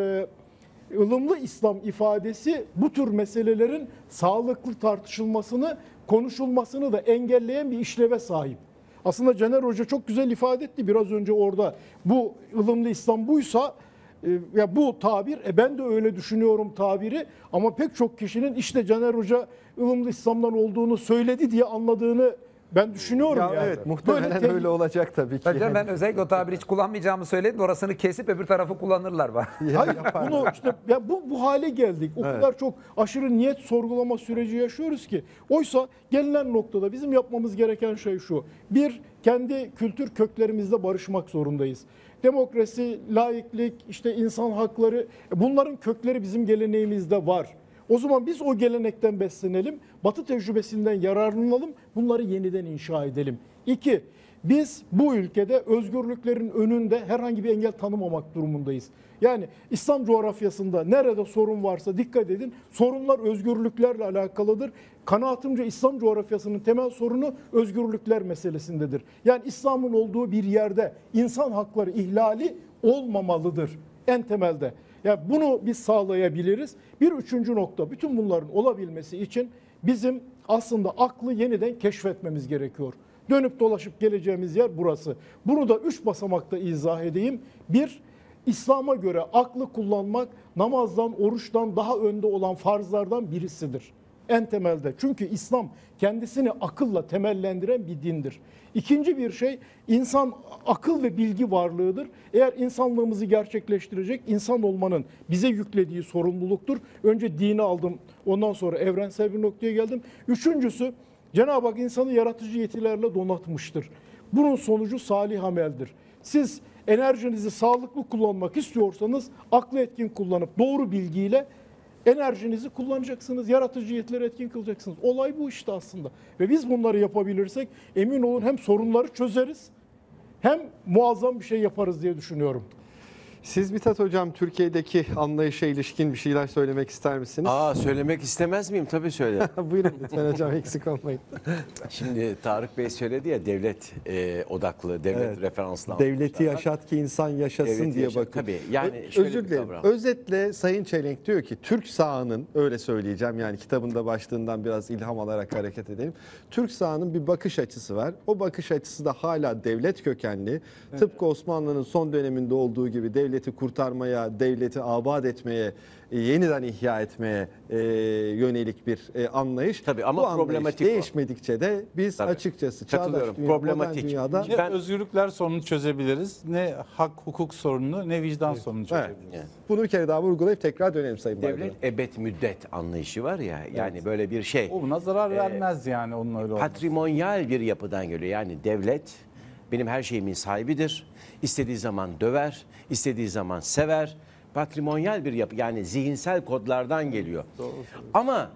ılımlı İslam ifadesi bu tür meselelerin sağlıklı tartışılmasını, konuşulmasını da engelleyen bir işleve sahip. Aslında Caner Hoca çok güzel ifade etti biraz önce orada. Bu ılımlı İslam buysa ya bu tabir ben de öyle düşünüyorum tabiri ama pek çok kişinin işte Caner Hoca ılımlı İslam'dan olduğunu söyledi diye anladığını ben düşünüyorum Ya yani. evet, muhtemelen öyle olacak tabii ki. Ben özellikle o tabiri hiç kullanmayacağımı söyledim. Orasını kesip öbür tarafı kullanırlar bari. Hayır, bunu işte ya bu hale geldik. O kadar çok aşırı niyet sorgulama süreci yaşıyoruz ki. Oysa gelinen noktada bizim yapmamız gereken şey şu. Bir, kendi kültür köklerimizle barışmak zorundayız. Demokrasi, laiklik, işte insan hakları, bunların kökleri bizim geleneğimizde var. O zaman biz o gelenekten beslenelim, Batı tecrübesinden yararlanalım, bunları yeniden inşa edelim. İki, biz bu ülkede özgürlüklerin önünde herhangi bir engel tanımamak durumundayız. Yani İslam coğrafyasında nerede sorun varsa dikkat edin, sorunlar özgürlüklerle alakalıdır. Kanaatimce İslam coğrafyasının temel sorunu özgürlükler meselesindedir. Yani İslam'ın olduğu bir yerde insan hakları ihlali olmamalıdır en temelde. Yani bunu biz sağlayabiliriz. Bir üçüncü nokta, bütün bunların olabilmesi için bizim aslında aklı yeniden keşfetmemiz gerekiyor. Dönüp dolaşıp geleceğimiz yer burası. Bunu da 3 basamakta izah edeyim. Bir, İslam'a göre aklı kullanmak namazdan, oruçtan daha önde olan farzlardan birisidir. En temelde. Çünkü İslam kendisini akılla temellendiren bir dindir. İkinci bir şey, insan akıl ve bilgi varlığıdır. Eğer insanlığımızı gerçekleştirecek insan olmanın bize yüklediği sorumluluktur. Önce dini aldım, ondan sonra evrensel bir noktaya geldim. Üçüncüsü, Cenab-ı Hak insanı yaratıcı yetilerle donatmıştır. Bunun sonucu salih ameldir. Siz enerjinizi sağlıklı kullanmak istiyorsanız aklı etkin kullanıp doğru bilgiyle enerjinizi kullanacaksınız. Yaratıcı yetileri etkin kılacaksınız. Olay bu işte aslında. Ve biz bunları yapabilirsek emin olun hem sorunları çözeriz hem muazzam bir şey yaparız diye düşünüyorum. Siz Mithat Hocam Türkiye'deki anlayışa ilişkin bir şeyler söylemek ister misiniz? Söylemek istemez miyim? Tabii söylerim. Buyurun lütfen hocam, eksik olmayın. Şimdi Tarık Bey söyledi ya, devlet odaklı, devlet referanslı. Devleti yaşat ki insan yaşasın Devleti diye yaşat, bakın. tabii. Yani şöyle Özür bir dilerim. kavram. Özetle Sayın Çelenk diyor ki Türk sağının, öyle söyleyeceğim yani kitabında başlığından biraz ilham alarak hareket edelim. Türk sağının bir bakış açısı var. O bakış açısı da hala devlet kökenli. Tıpkı Osmanlı'nın son döneminde olduğu gibi devleti kurtarmaya, devleti abad etmeye, yeniden ihya etmeye yönelik bir anlayış. Tabii ama bu anlayış problematik değişmedikçe de biz Tabii. açıkçası Katılıyorum. çağdaş dünya, Problematik. modern dünyada Ne Ben- özgürlükler sorununu çözebiliriz, ne hak hukuk sorununu, ne vicdan sorununu çözebiliriz. Evet. bunu bir kere daha vurgulayıp tekrar dönelim Sayın Bayram. Devlet ebed müddet anlayışı var ya, yani böyle bir şey. O buna zarar vermez yani onun öyle olması. Patrimonyal bir yapıdan geliyor. Yani devlet benim her şeyimin sahibidir. İstediği zaman döver, istediği zaman sever. Patrimonyal bir yapı, yani zihinsel kodlardan geliyor. Ama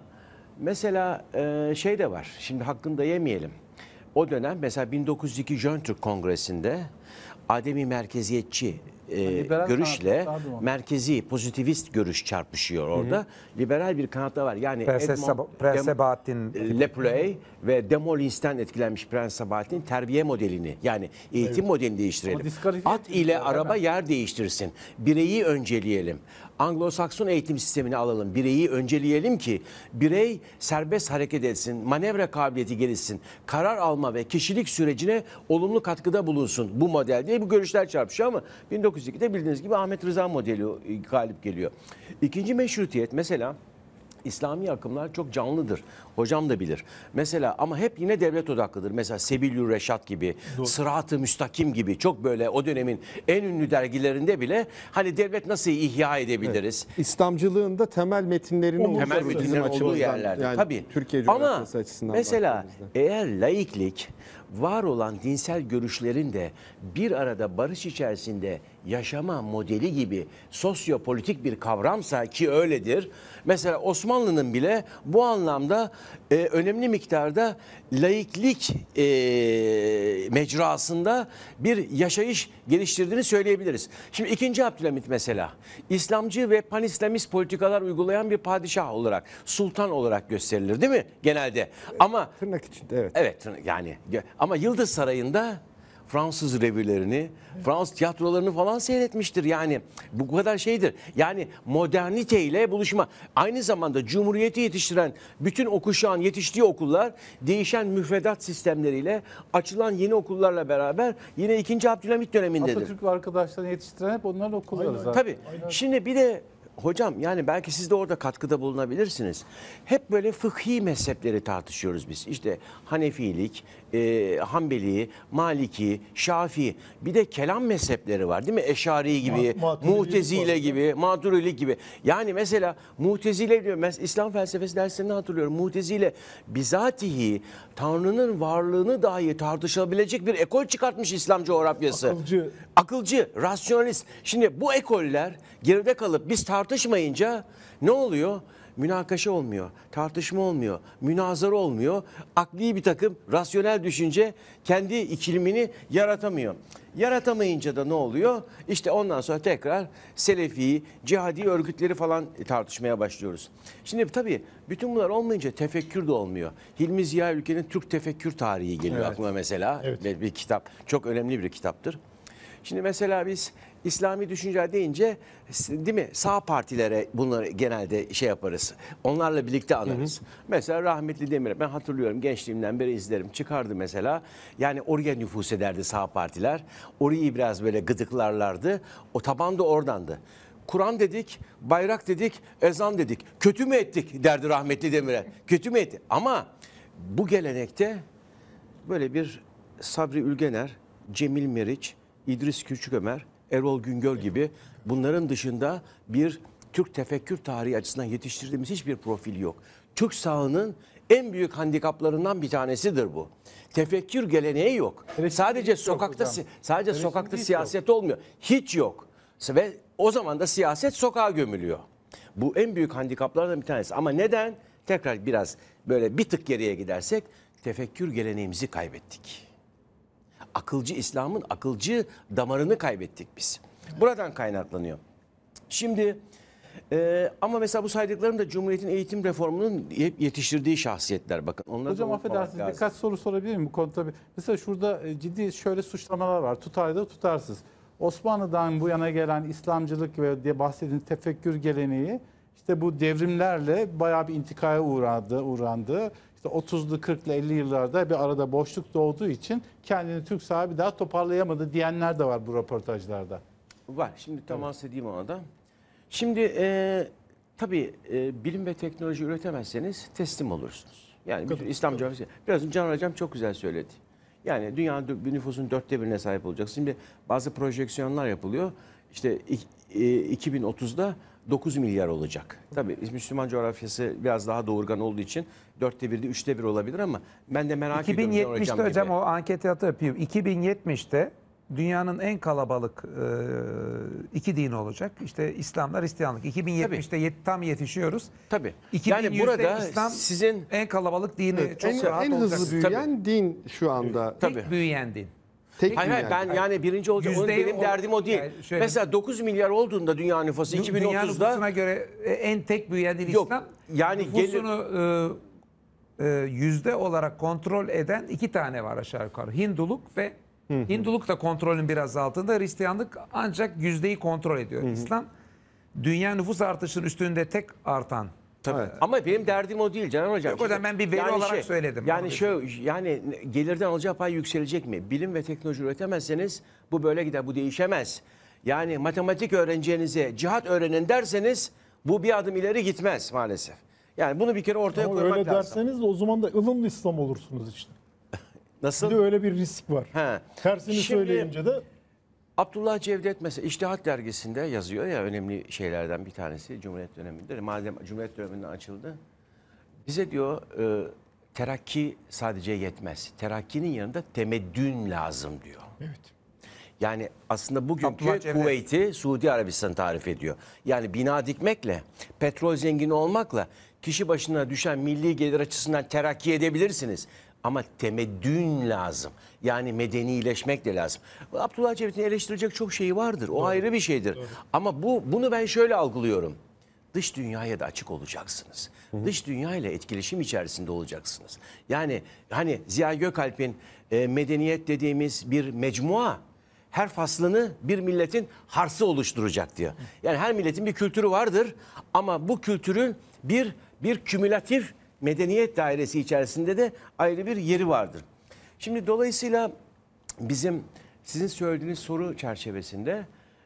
mesela şey de var. Şimdi hakkını da yemeyelim. O dönem mesela 1902 Jön Türk Kongresi'nde ademi merkeziyetçi liberal görüşle kanat, pardon. merkezi pozitivist görüş çarpışıyor orada. Liberal bir kanat da var. Yani Prens Sabahattin Lepley ve Demolins'ten etkilenmiş Prens Sabahattin terbiye modelini, yani eğitim modelini değiştirelim. O diskalifiye At ile araba yer değiştirsin. Bireyi önceleyelim. Anglo-Sakson eğitim sistemini alalım. Bireyi önceleyelim ki birey serbest hareket etsin, manevra kabiliyeti gelişsin, karar alma ve kişilik sürecine olumlu katkıda bulunsun. Bu model diye bu görüşler çarpışıyor ama 1902'de bildiğiniz gibi Ahmet Rıza modeli galip geliyor. İkinci meşrutiyet mesela, İslami akımlar çok canlıdır. Hocam da bilir. Mesela ama hep yine devlet odaklıdır. Mesela Sebilül Reşat gibi, Sırat-ı Müstakim gibi çok böyle o dönemin en ünlü dergilerinde bile hani devlet nasıl ihya edebiliriz? İslamcılığın da temel metinlerinin Temel oluşu Temel bizim metinlerin olduğu açımızdan. yerlerde. Yani Tabii. Türkiye Ama coğrafyası açısından mesela baktığımızda. eğer laiklik var olan dinsel görüşlerin de bir arada barış içerisinde yaşama modeli gibi sosyopolitik bir kavramsa, ki öyledir. Mesela Osmanlı'nın bile bu anlamda önemli miktarda laiklik mecrasında bir yaşayış geliştirdiğini söyleyebiliriz. Şimdi 2. Abdülhamit mesela İslamcı ve panislamist politikalar uygulayan bir padişah olarak, sultan olarak gösterilir değil mi genelde? Ama Tırnak içinde evet. evet, yani ama Yıldız Sarayı'nda Fransız revülerini, Fransız tiyatrolarını falan seyretmiştir. Yani bu kadar şeydir. Yani moderniteyle buluşma. Aynı zamanda Cumhuriyeti yetiştiren bütün o kuşağın yetiştiği okullar değişen müfredat sistemleriyle açılan yeni okullarla beraber yine 2. Abdülhamit dönemindedir. Atatürk ve arkadaşlarını yetiştiren hep onların okulları zaten. Tabii. Şimdi bir de hocam, yani belki siz de orada katkıda bulunabilirsiniz. Hep böyle fıkhi mezhepleri tartışıyoruz biz. İşte Hanefilik, Hanbeli, Maliki, Şafii. Bir de kelam mezhepleri var değil mi? Eşari gibi, Mu'tezile gibi, Maturidilik gibi. Yani mesela Mu'tezile diyor. Ben İslam felsefesi derslerini hatırlıyorum. Mu'tezile bizatihi Tanrı'nın varlığını dahi tartışabilecek bir ekol çıkartmış İslam coğrafyası. Akılcı, rasyonalist. Şimdi bu ekoller geride kalıp biz tartışmayınca ne oluyor? Münakaşa olmuyor, tartışma olmuyor, münazara olmuyor. Akli bir takım rasyonel düşünce kendi ikilimini yaratamıyor. Yaratamayınca da ne oluyor? İşte ondan sonra tekrar Selefi, cihadi örgütleri falan tartışmaya başlıyoruz. Şimdi tabii bütün bunlar olmayınca tefekkür de olmuyor. Hilmi Ziya Ülken'in Türk Tefekkür Tarihi geliyor aklıma mesela. Evet. Bir kitap, çok önemli bir kitaptır. Şimdi mesela biz İslami düşünce deyince değil mi, sağ partilere bunları genelde şey yaparız. Onlarla birlikte anarız. Mesela rahmetli Demirel, ben hatırlıyorum, gençliğimden beri izlerim, çıkardı mesela. Yani oraya nüfus ederdi sağ partiler. Orayı biraz böyle gıdıklarlardı. O taban da oradandı. Kur'an dedik, bayrak dedik, ezan dedik. Kötü mü ettik derdi rahmetli Demirel. Kötü mü ettik? Ama bu gelenekte böyle bir Sabri Ülgener, Cemil Meriç, İdris Küçükömer, Erol Güngör gibi bunların dışında bir Türk tefekkür tarihi açısından yetiştirdiğimiz hiçbir profil yok. Türk sağının en büyük handikaplarından bir tanesidir bu. Tefekkür geleneği yok. Sadece sokakta siyaset olmuyor. Hiç yok. Ve o zaman da siyaset sokağa gömülüyor. Bu en büyük handikaplardan bir tanesi. Ama neden? Tekrar biraz böyle bir tık geriye gidersek tefekkür geleneğimizi kaybettik. Akılcı İslam'ın akılcı damarını kaybettik biz. Buradan kaynaklanıyor. Şimdi ama mesela bu saydıklarım da Cumhuriyet'in eğitim reformunun yetiştirdiği şahsiyetler. Bakın onları Hocam affedersiniz, birkaç soru sorabilir miyim bu konuda? Mesela şurada ciddi şöyle suçlamalar var. Tutarlı, tutarsız. Osmanlı'dan bu yana gelen İslamcılık ve diye bahsettiğiniz tefekkür geleneği işte bu devrimlerle bayağı bir intikaya uğrandı. İşte 30'lu 40'lı 50 yıllarda bir arada boşluk doğduğu için kendini Türk sahibi daha toparlayamadı diyenler de var bu röportajlarda. Var. Şimdi temas edeyim ona da. Şimdi tabii bilim ve teknoloji üretemezseniz teslim olursunuz. Yani bütün İslam coğrafyası. Biraz önce Can Hocam çok güzel söyledi. Yani dünyanın bir nüfusun 1/4'üne sahip olacaksın. Şimdi bazı projeksiyonlar yapılıyor. İşte 2030'da 9 milyar olacak. Tabii Müslüman coğrafyası biraz daha doğurgan olduğu için 1/4'de 3'te 1 olabilir ama ben de merak ediyorum. 2070'te hocam o anketi yapıyorum. 2070'te dünyanın en kalabalık iki dini olacak. İşte İslamlar, Hristiyanlık. 2070'te tam yetişiyoruz. Tabii. 2100'de Yani burada İslam sizin en kalabalık dini. Evet, çok rahat en olacak. hızlı büyüyen din şu anda. Tabii. İlk büyüyen din. Tek Hayır, hayır, ben yani birinci olacağım. Onun Yüzdeyi benim derdim o değil. yani şöyle- Mesela 9 milyar olduğunda dünya nüfusu Dünya 2030'da nüfusuna göre en tek büyüyen din Yok, İslam. yani Nüfusunu yüzde olarak kontrol eden 2 tane var aşağı yukarı. Hinduluk ve Hinduluk da kontrolün biraz altında. Hristiyanlık ancak yüzdeyi kontrol ediyor. İslam dünya nüfus artışının üstünde tek artan. tabii. Ama benim derdim o değil Canan Hocam. Yok hocam, ben bir veri olarak söyledim. Yani yani gelirden alacağı pay yükselecek mi? Bilim ve teknoloji üretemezseniz bu böyle gider, bu değişemez. Yani matematik öğreneceğinize cihat öğrenin derseniz bu bir adım ileri gitmez maalesef. Yani bunu bir kere ortaya Ama koymak öyle lazım. derseniz de o zaman da ılımlı İslam olursunuz işte. Nasıl? Bir de öyle bir risk var. He. Tersini Şimdi- söyleyince de Abdullah Cevdet mesela İçtihat dergisinde yazıyor ya, önemli şeylerden bir tanesi Cumhuriyet döneminde. Madem Cumhuriyet döneminde açıldı. Bize diyor terakki sadece yetmez. Terakkinin yanında temeddün lazım diyor. evet. Yani aslında bugünkü Abdullah Cevdet. Kuveyt'i Suudi Arabistan tarif ediyor. Yani bina dikmekle, petrol zengini olmakla kişi başına düşen milli gelir açısından terakki edebilirsiniz. Ama temeddün lazım. Yani medenileşmek de lazım. Abdullah Cevdet'in eleştirecek çok şeyi vardır. O ayrı bir şeydir. Ama bunu ben şöyle algılıyorum. Dış dünyaya da açık olacaksınız. Dış dünya ile etkileşim içerisinde olacaksınız. Yani hani Ziya Gökalp'in medeniyet dediğimiz bir mecmua, her faslını bir milletin harsı oluşturacak diyor. Yani her milletin bir kültürü vardır ama bu kültürün bir kümülatif medeniyet dairesi içerisinde de ayrı bir yeri vardır. Şimdi dolayısıyla sizin söylediğiniz soru çerçevesinde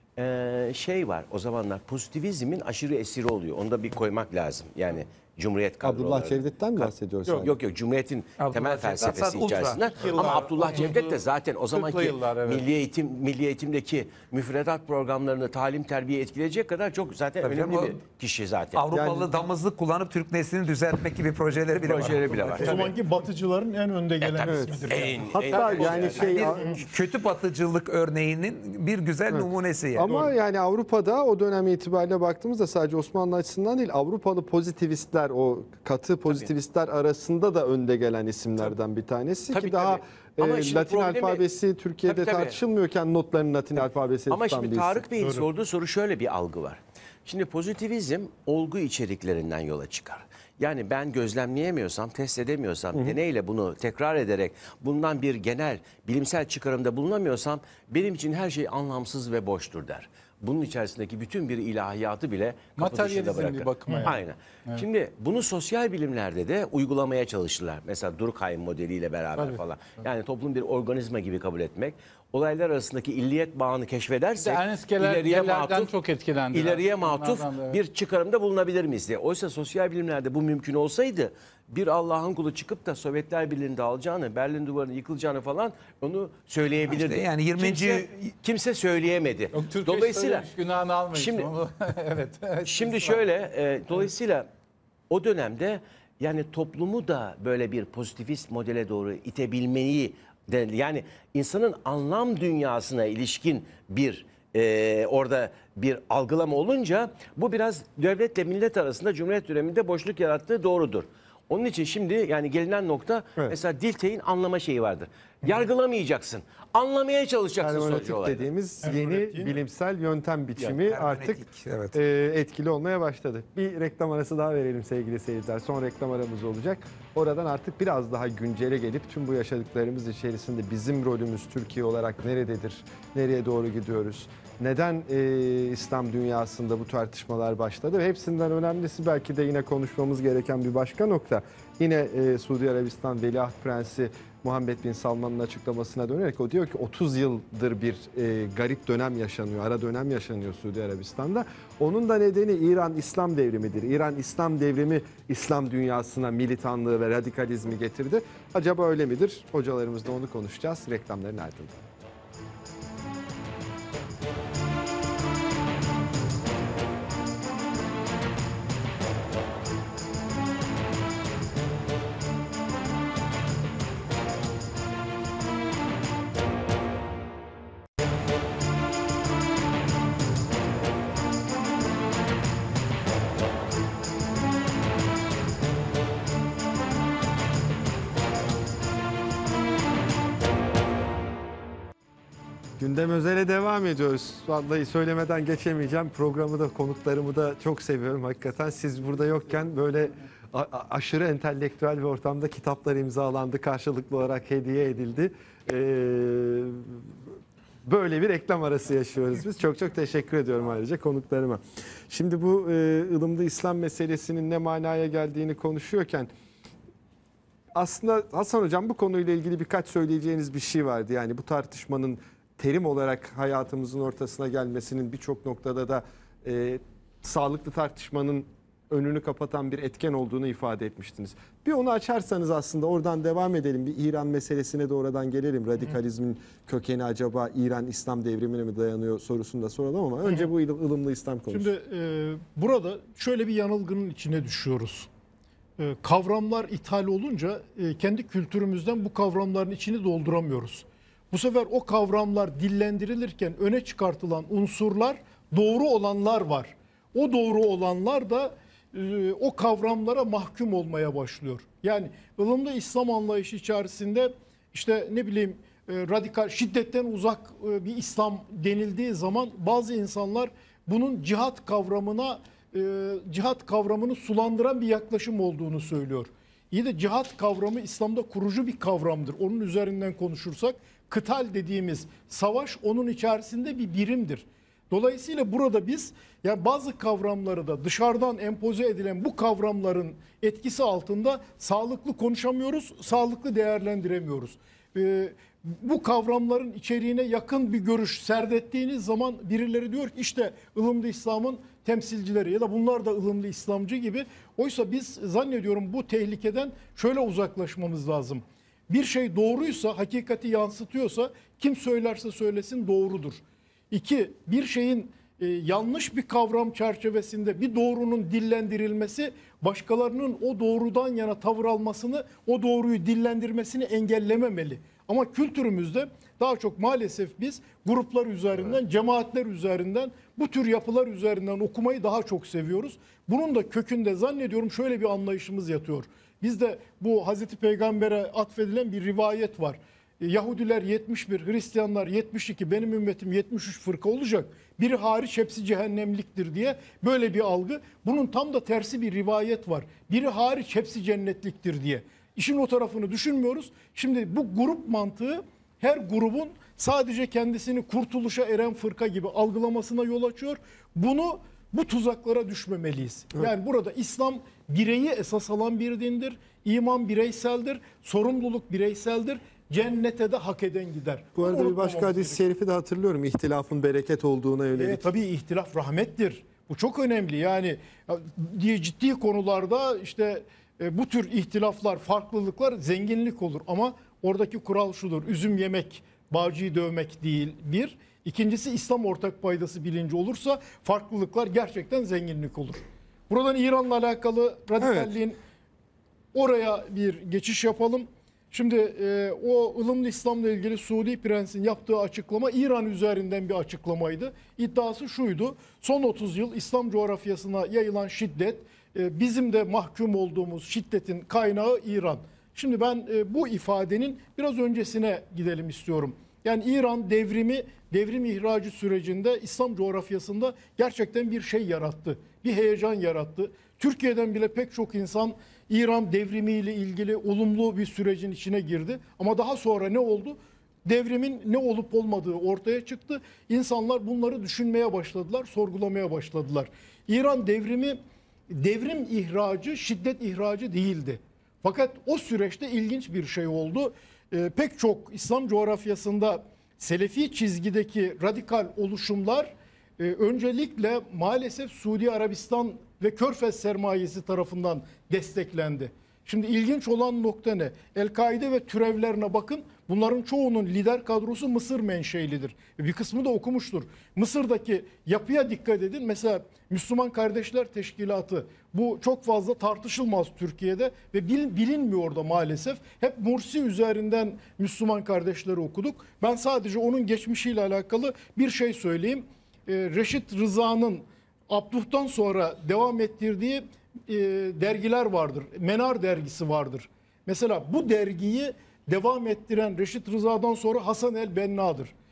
şey var, o zamanlar pozitivizmin aşırı esiri oluyor. Onu da bir koymak lazım. Yani Cumhuriyet kadroları. Abdullah Cevdet'ten mi bahsediyorsun? Yok, Cumhuriyet'in Abdullah temel Cevdet felsefesi zaten ultra. içerisinde. Yıllar, Ama Abdullah 30'lu, Cevdet de zaten o 40'lı zamanki yıllar, evet. milli eğitimdeki müfredat programlarını, talim terbiye etkileyecek kadar çok zaten Tabii önemli canım, bir kişi zaten. Avrupalı damızlık kullanıp Türk neslini düzeltmek gibi projeleri bile var. O zamanki batıcıların en önde gelen ismidir. Yani. Hatta yani Kötü batıcılık örneğinin bir güzel numunesi yani. ama yani Avrupa'da o dönem itibariyle baktığımızda sadece Osmanlı açısından değil, Avrupalı pozitivistler, o katı pozitivistler arasında da önde gelen isimlerden bir tanesi Tabii, ki daha tabii. Ama şimdi Latin problemi- alfabesi Türkiye'de Tabii. tartışılmıyorken notlarını Latin alfabesi Ama tutan şimdi bir isim. Tarık Bey'in sorduğu soru, şöyle bir algı var. Şimdi pozitivizm olgu içeriklerinden yola çıkar. Yani ben gözlemleyemiyorsam, test edemiyorsam, deneyle bunu tekrar ederek bundan bir genel bilimsel çıkarımda bulunamıyorsam benim için her şey anlamsız ve boştur der. Bunun içerisindeki bütün bir ilahiyatı bile kapı dışında Materyalizm bırakır. bir bakıma yani. Aynen. Şimdi bunu sosyal bilimlerde de uygulamaya çalıştılar. Mesela Durkheim modeliyle beraber Tabii. falan. Yani toplum bir organizma gibi kabul etmek. Olaylar arasındaki illiyet bağını keşfedersek Ernest Geller'den çok etkilendiler. ileriye matuf Onlardan da, evet. bir çıkarımda bulunabilir miyiz diye. Oysa sosyal bilimlerde bu mümkün olsaydı bir Allah'ın kulu çıkıp da Sovyetler Birliği'ni dağılacağını, Berlin Duvarı'nın yıkılacağını falan onu söyleyebilirdi. İşte yani 20. Kimse söyleyemedi. Yok, Türkiye Dolayısıyla söylemiş, günahını almayın. Şimdi- Onu- evet. Şimdi şöyle, dolayısıyla o dönemde yani toplumu da böyle bir pozitivist modele doğru itebilmeyi, yani insanın anlam dünyasına ilişkin bir orada bir algılama olunca bu biraz devletle millet arasında Cumhuriyet döneminde boşluk yarattığı doğrudur. Onun için şimdi yani gelinen nokta mesela Dilthey'in anlama şeyi vardır. Yargılamayacaksın. Anlamaya çalışacaksın sonuç Hermenötik olarak. dediğimiz Hermenötik yeni bilimsel yöntem biçimi artık hermenötik, evet. etkili olmaya başladı. Bir reklam arası daha verelim sevgili seyirciler. Son reklam aramız olacak. Oradan artık biraz daha güncele gelip tüm bu yaşadıklarımız içerisinde bizim rolümüz Türkiye olarak nerededir? Nereye doğru gidiyoruz? Neden İslam dünyasında bu tartışmalar başladı? Ve hepsinden önemlisi belki de yine konuşmamız gereken bir başka nokta. Yine Suudi Arabistan Veliaht Prensi Muhammed Bin Salman'ın açıklamasına dönerek o diyor ki 30 yıldır bir garip dönem yaşanıyor, ara dönem yaşanıyor Suudi Arabistan'da. Onun da nedeni İran İslam devrimidir. İran İslam devrimi İslam dünyasına militanlığı ve radikalizmi getirdi. Acaba öyle midir? Hocalarımızla onu konuşacağız reklamların ardından. Gündem Özel'e devam ediyoruz. Vallahi söylemeden geçemeyeceğim. Programı da konuklarımı da çok seviyorum hakikaten. Siz burada yokken böyle aşırı entelektüel bir ortamda kitaplar imzalandı. Karşılıklı olarak hediye edildi. Böyle bir reklam arası yaşıyoruz biz. Çok çok teşekkür ediyorum ayrıca konuklarıma. Şimdi bu ılımlı İslam meselesinin ne manaya geldiğini konuşuyorken aslında Hasan Hocam bu konuyla ilgili birkaç söyleyeceğiniz bir şey vardı. Yani bu tartışmanın terim olarak hayatımızın ortasına gelmesinin birçok noktada da sağlıklı tartışmanın önünü kapatan bir etken olduğunu ifade etmiştiniz. Bir onu açarsanız aslında oradan devam edelim. Bir İran meselesine de oradan gelelim. Radikalizmin kökeni acaba İran İslam devrimine mi dayanıyor sorusunu da soralım ama önce bu ılımlı İslam konusu. Şimdi burada şöyle bir yanılgının içine düşüyoruz. Kavramlar ithal olunca kendi kültürümüzden bu kavramların içini dolduramıyoruz. Bu sefer o kavramlar dillendirilirken öne çıkartılan unsurlar, doğru olanlar var. O doğru olanlar da o kavramlara mahkum olmaya başlıyor. Yani ılımlı İslam anlayışı içerisinde işte ne bileyim radikal, şiddetten uzak bir İslam denildiği zaman bazı insanlar bunun cihat kavramını sulandıran bir yaklaşım olduğunu söylüyor. İyi de cihat kavramı İslam'da kurucu bir kavramdır. Onun üzerinden konuşursak kıtal dediğimiz savaş onun içerisinde bir birimdir. Dolayısıyla burada biz yani bazı kavramları da dışarıdan empoze edilen bu kavramların etkisi altında sağlıklı konuşamıyoruz, sağlıklı değerlendiremiyoruz. Bu kavramların içeriğine yakın bir görüş serdettiğiniz zaman birileri diyor ki işte ılımlı İslam'ın temsilcileri ya da bunlar da ılımlı İslamcı gibi. Oysa biz zannediyorum bu tehlikeden şöyle uzaklaşmamız lazım. Bir şey doğruysa, hakikati yansıtıyorsa kim söylerse söylesin doğrudur. İki, bir şeyin yanlış bir kavram çerçevesinde bir doğrunun dillendirilmesi başkalarının o doğrudan yana tavır almasını, o doğruyu dillendirmesini engellememeli. Ama kültürümüzde daha çok maalesef biz gruplar üzerinden, cemaatler üzerinden, bu tür yapılar üzerinden okumayı daha çok seviyoruz. Bunun da kökünde zannediyorum şöyle bir anlayışımız yatıyor. Bizde bu Hazreti Peygamber'e atfedilen bir rivayet var. Yahudiler 71, Hristiyanlar 72, benim ümmetim 73 fırka olacak. Biri hariç hepsi cehennemliktir diye böyle bir algı. Bunun tam da tersi bir rivayet var. Biri hariç hepsi cennetliktir diye. İşin o tarafını düşünmüyoruz. Şimdi bu grup mantığı her grubun sadece kendisini kurtuluşa eren fırka gibi algılamasına yol açıyor. Bu tuzaklara düşmemeliyiz. Yani burada İslam bireyi esas alan bir dindir. İman bireyseldir. Sorumluluk bireyseldir. Cennete de hak eden gider. Bu arada bir başka hadis-i şerifi de hatırlıyorum. İhtilafın bereket olduğuna yönelik. Tabii ihtilaf rahmettir. Bu çok önemli. Yani ciddi konularda işte bu tür ihtilaflar, farklılıklar zenginlik olur. Ama oradaki kural şudur. Üzüm yemek, bağcıyı dövmek değil bir. İkincisi İslam ortak paydası bilinci olursa farklılıklar gerçekten zenginlik olur. Buradan İran'la alakalı radikalliğin oraya bir geçiş yapalım. Şimdi o ılımlı İslam'la ilgili Suudi Prens'in yaptığı açıklama İran üzerinden bir açıklamaydı. İddiası şuydu: son 30 yıl İslam coğrafyasına yayılan şiddet, bizim de mahkum olduğumuz şiddetin kaynağı İran. Şimdi ben bu ifadenin biraz öncesine gidelim istiyorum. Yani İran devrim ihracı sürecinde İslam coğrafyasında gerçekten bir şey yarattı. Bir heyecan yarattı. Türkiye'den bile pek çok insan İran devrimiyle ilgili olumlu bir sürecin içine girdi. Ama daha sonra ne oldu? Devrimin ne olup olmadığı ortaya çıktı. İnsanlar bunları düşünmeye başladılar, sorgulamaya başladılar. İran devrim ihracı, şiddet ihracı değildi. Fakat o süreçte ilginç bir şey oldu. Pek çok İslam coğrafyasında Selefi çizgideki radikal oluşumlar öncelikle maalesef Suudi Arabistan ve Körfez sermayesi tarafından desteklendi. Şimdi ilginç olan nokta ne? El-Kaide ve türevlerine bakın. Bunların çoğunun lider kadrosu Mısır menşelidir. Bir kısmı da okumuştur. Mısır'daki yapıya dikkat edin. Mesela Müslüman Kardeşler Teşkilatı, bu çok fazla tartışılmaz Türkiye'de ve bilinmiyor da maalesef. Hep Mursi üzerinden Müslüman kardeşleri okuduk. Ben sadece onun geçmişiyle alakalı bir şey söyleyeyim. Reşit Rıza'nın Abduh'tan sonra devam ettirdiği dergiler vardır. Menar dergisi vardır. Mesela bu dergiyi devam ettiren Reşit Rıza'dan sonra Hasan el-Benna'dır.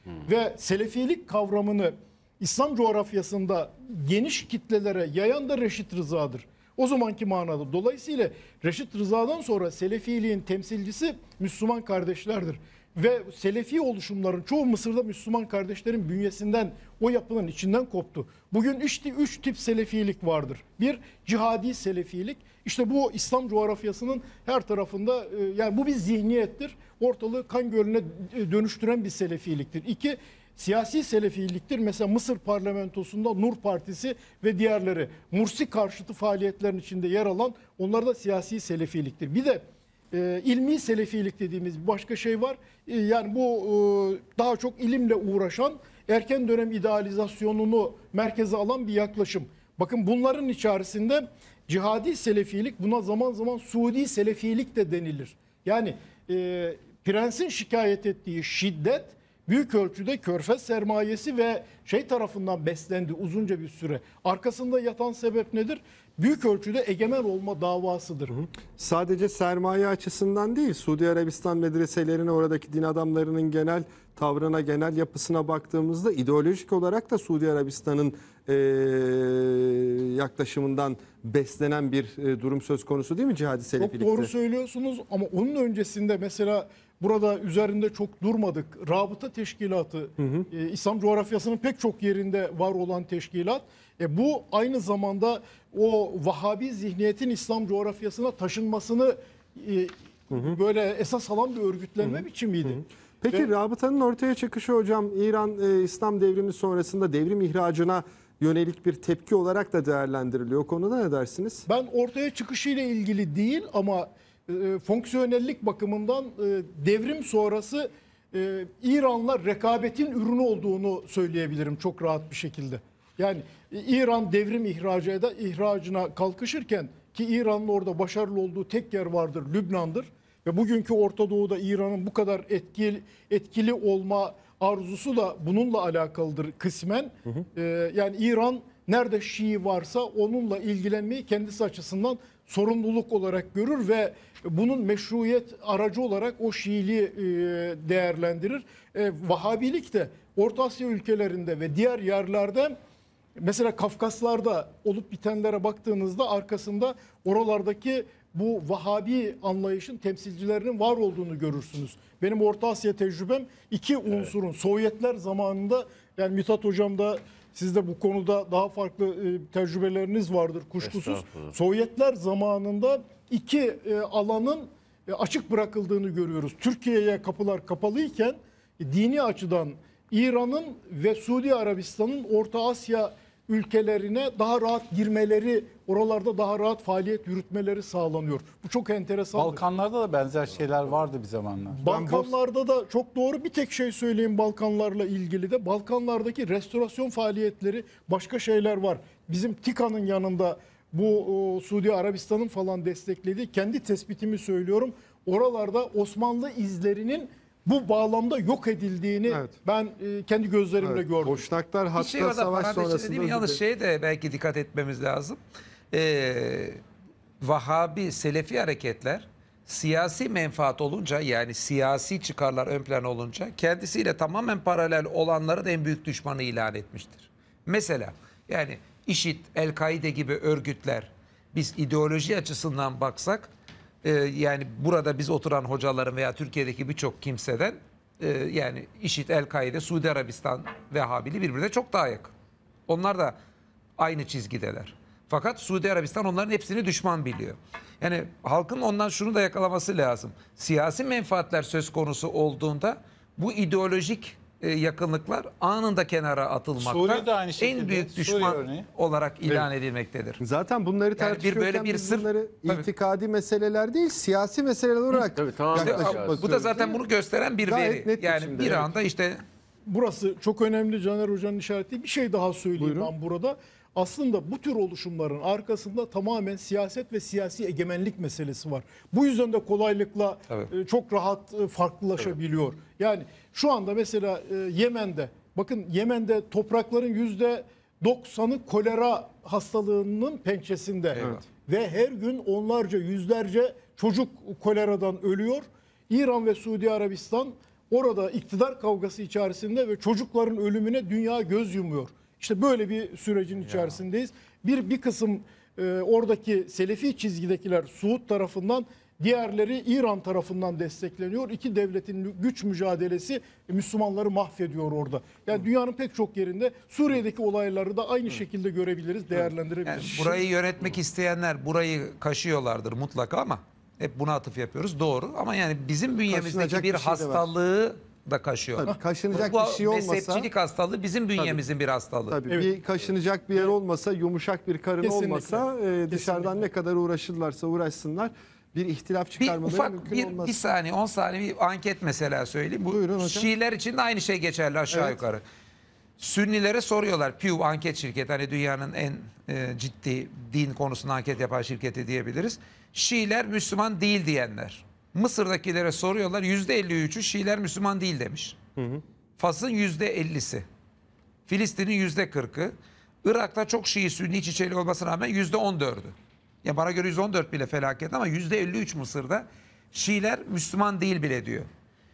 Ve Selefilik kavramını İslam coğrafyasında geniş kitlelere yayan da Reşit Rıza'dır. O zamanki manada. Dolayısıyla Reşit Rıza'dan sonra Selefiliğin temsilcisi Müslüman kardeşlerdir. Ve Selefi oluşumların çoğu Mısır'da Müslüman kardeşlerin bünyesinden, o yapının içinden koptu. Bugün üç tip Selefilik vardır. Bir, cihadi Selefilik. İşte bu İslam coğrafyasının her tarafında, yani bu bir zihniyettir. Ortalığı kan gölüne dönüştüren bir Selefiliktir. İki, siyasi Selefiliktir. Mesela Mısır parlamentosunda Nur Partisi ve diğerleri Mursi karşıtı faaliyetlerin içinde yer alan, onlar da siyasi Selefiliktir. Bir de ilmi Selefilik dediğimiz bir başka şey var. Yani bu daha çok ilimle uğraşan, erken dönem idealizasyonunu merkeze alan bir yaklaşım. Bakın bunların içerisinde cihadi Selefilik, buna zaman zaman Suudi Selefilik de denilir. Yani prensin şikayet ettiği şiddet büyük ölçüde Körfez sermayesi ve tarafından beslendi uzunca bir süre. Arkasında yatan sebep nedir? Büyük ölçüde egemen olma davasıdır. Sadece sermaye açısından değil, Suudi Arabistan medreselerine, oradaki din adamlarının genel tavrına, genel yapısına baktığımızda ideolojik olarak da Suudi Arabistan'ın yaklaşımından beslenen bir durum söz konusu değil mi cihadi selefilikte? Çok doğru söylüyorsunuz ama onun öncesinde mesela burada üzerinde çok durmadık. Rabıta Teşkilatı, İslam coğrafyasının pek çok yerinde var olan teşkilat. Bu aynı zamanda o Vahabi zihniyetin İslam coğrafyasına taşınmasını böyle esas alan bir örgütlenme biçimiydi. Peki rabıtanın ortaya çıkışı hocam, İran İslam devrimi sonrasında devrim ihracına yönelik bir tepki olarak da değerlendiriliyor. O konuda ne dersiniz? Ben ortaya çıkışıyla ilgili değil ama fonksiyonellik bakımından devrim sonrası İran'la rekabetin ürünü olduğunu söyleyebilirim çok rahat bir şekilde. Yani İran devrim ihracına kalkışırken, ki İran'ın orada başarılı olduğu tek yer vardır, Lübnan'dır. Ve bugünkü Orta Doğu'da İran'ın bu kadar etkili olma arzusu da bununla alakalıdır kısmen. Yani İran nerede Şii varsa onunla ilgilenmeyi kendisi açısından sorumluluk olarak görür ve bunun meşruiyet aracı olarak o Şiiliği değerlendirir. Vahabilik de Orta Asya ülkelerinde ve diğer yerlerde, mesela Kafkaslar'da olup bitenlere baktığınızda arkasında oralardaki bu Vahabi anlayışın temsilcilerinin var olduğunu görürsünüz. Benim Orta Asya tecrübem iki unsurun Sovyetler zamanında, yani Mithat Hocam da siz de bu konuda daha farklı tecrübeleriniz vardır kuşkusuz. Sovyetler zamanında iki alanın açık bırakıldığını görüyoruz. Türkiye'ye kapılar kapalıyken dini açıdan İran'ın ve Suudi Arabistan'ın Orta Asya ülkelerine daha rahat girmeleri, oralarda daha rahat faaliyet yürütmeleri sağlanıyor. Bu çok enteresan. Balkanlarda da benzer şeyler vardı bir zamanlar. Balkanlarda da çok doğru. Bir tek şey söyleyeyim Balkanlarla ilgili de. Balkanlardaki restorasyon faaliyetleri, başka şeyler var. Bizim TİKA'nın yanında bu Suudi Arabistan'ın falan desteklediği, kendi tespitimi söylüyorum. Oralarda Osmanlı izlerinin bu bağlamda yok edildiğini ben kendi gözlerimle gördüm. Boşnaklar hatta orada savaş sonrasında... dediğim yalnız şeye de belki dikkat etmemiz lazım. Vahabi, Selefi hareketler siyasi menfaat olunca, yani siyasi çıkarlar ön plana olunca kendisiyle tamamen paralel olanların en büyük düşmanı ilan etmiştir. Mesela yani IŞİD, El-Kaide gibi örgütler, biz ideoloji açısından baksak, yani burada biz oturan hocaların veya Türkiye'deki birçok kimseden yani IŞİD, El-Kaide, Suudi Arabistan, Vehhabili birbirine çok daha yakın. Onlar da aynı çizgideler. Fakat Suudi Arabistan onların hepsini düşman biliyor. Yani halkın ondan şunu da yakalaması lazım. Siyasi menfaatler söz konusu olduğunda bu ideolojik yakınlıklar anında kenara atılmakta, en büyük düşman olarak ilan edilmektedir. Zaten bunları tartışıyorken bunları itikadi meseleler değil, siyasi meseleler olarak yaklaşık bu da zaten bunu gösteren bir veri. Yani bir anda işte... Burası çok önemli, Caner Hoca'nın işaretli bir şey daha söyleyeyim ben burada. Aslında bu tür oluşumların arkasında tamamen siyaset ve siyasi egemenlik meselesi var. Bu yüzden de kolaylıkla çok rahat farklılaşabiliyor. Yani şu anda mesela Yemen'de, bakın Yemen'de toprakların %90'ı kolera hastalığının pençesinde. Ve her gün onlarca, yüzlerce çocuk koleradan ölüyor. İran ve Suudi Arabistan orada iktidar kavgası içerisinde ve çocukların ölümüne dünya göz yumuyor. İşte böyle bir sürecin içerisindeyiz. Bir kısım oradaki Selefi çizgidekiler Suud tarafından, diğerleri İran tarafından destekleniyor. İki devletin güç mücadelesi Müslümanları mahvediyor orada. Yani dünyanın pek çok yerinde Suriye'deki olayları da aynı şekilde görebiliriz, değerlendirebiliriz. Yani burayı yönetmek isteyenler burayı kaşıyorlardır mutlaka ama hep buna atıf yapıyoruz. Doğru ama yani bizim bünyemizdeki Kaşınacak bir bir şey de var. hastalığı da kaşıyor. Tabii, kaşınacak Bu bir şey olmasa... mezhepçilik hastalığı bizim bünyemizin bir hastalığı. Tabii Evet. bir kaşınacak bir yer olmasa, yumuşak bir karın Kesinlikle. olmasa dışarıdan Kesinlikle. ne kadar uğraşırlarsa uğraşsınlar bir ihtilaf Bir çıkarmaları ufak mümkün bir olmaz. saniye 10 saniye bir anket mesela söyleyeyim. Bu Buyurun hocam. Şiiler için de aynı şey geçerli aşağı Evet. yukarı. Sünnilere soruyorlar. Pew anket şirketi hani dünyanın en ciddi din konusunda anket yapan şirketi diyebiliriz. Şiiler Müslüman değil diyenler. Mısır'dakilere soruyorlar. %53'ü Şiiler Müslüman değil demiş. Fas'ın %50'si. Filistin'in %40'ı. Irak'ta çok Şii Sünni iç içeli olmasına rağmen %14'ü. Ya bana göre 114 bile felaket ama %53 Mısır'da Şiiler Müslüman değil bile diyor.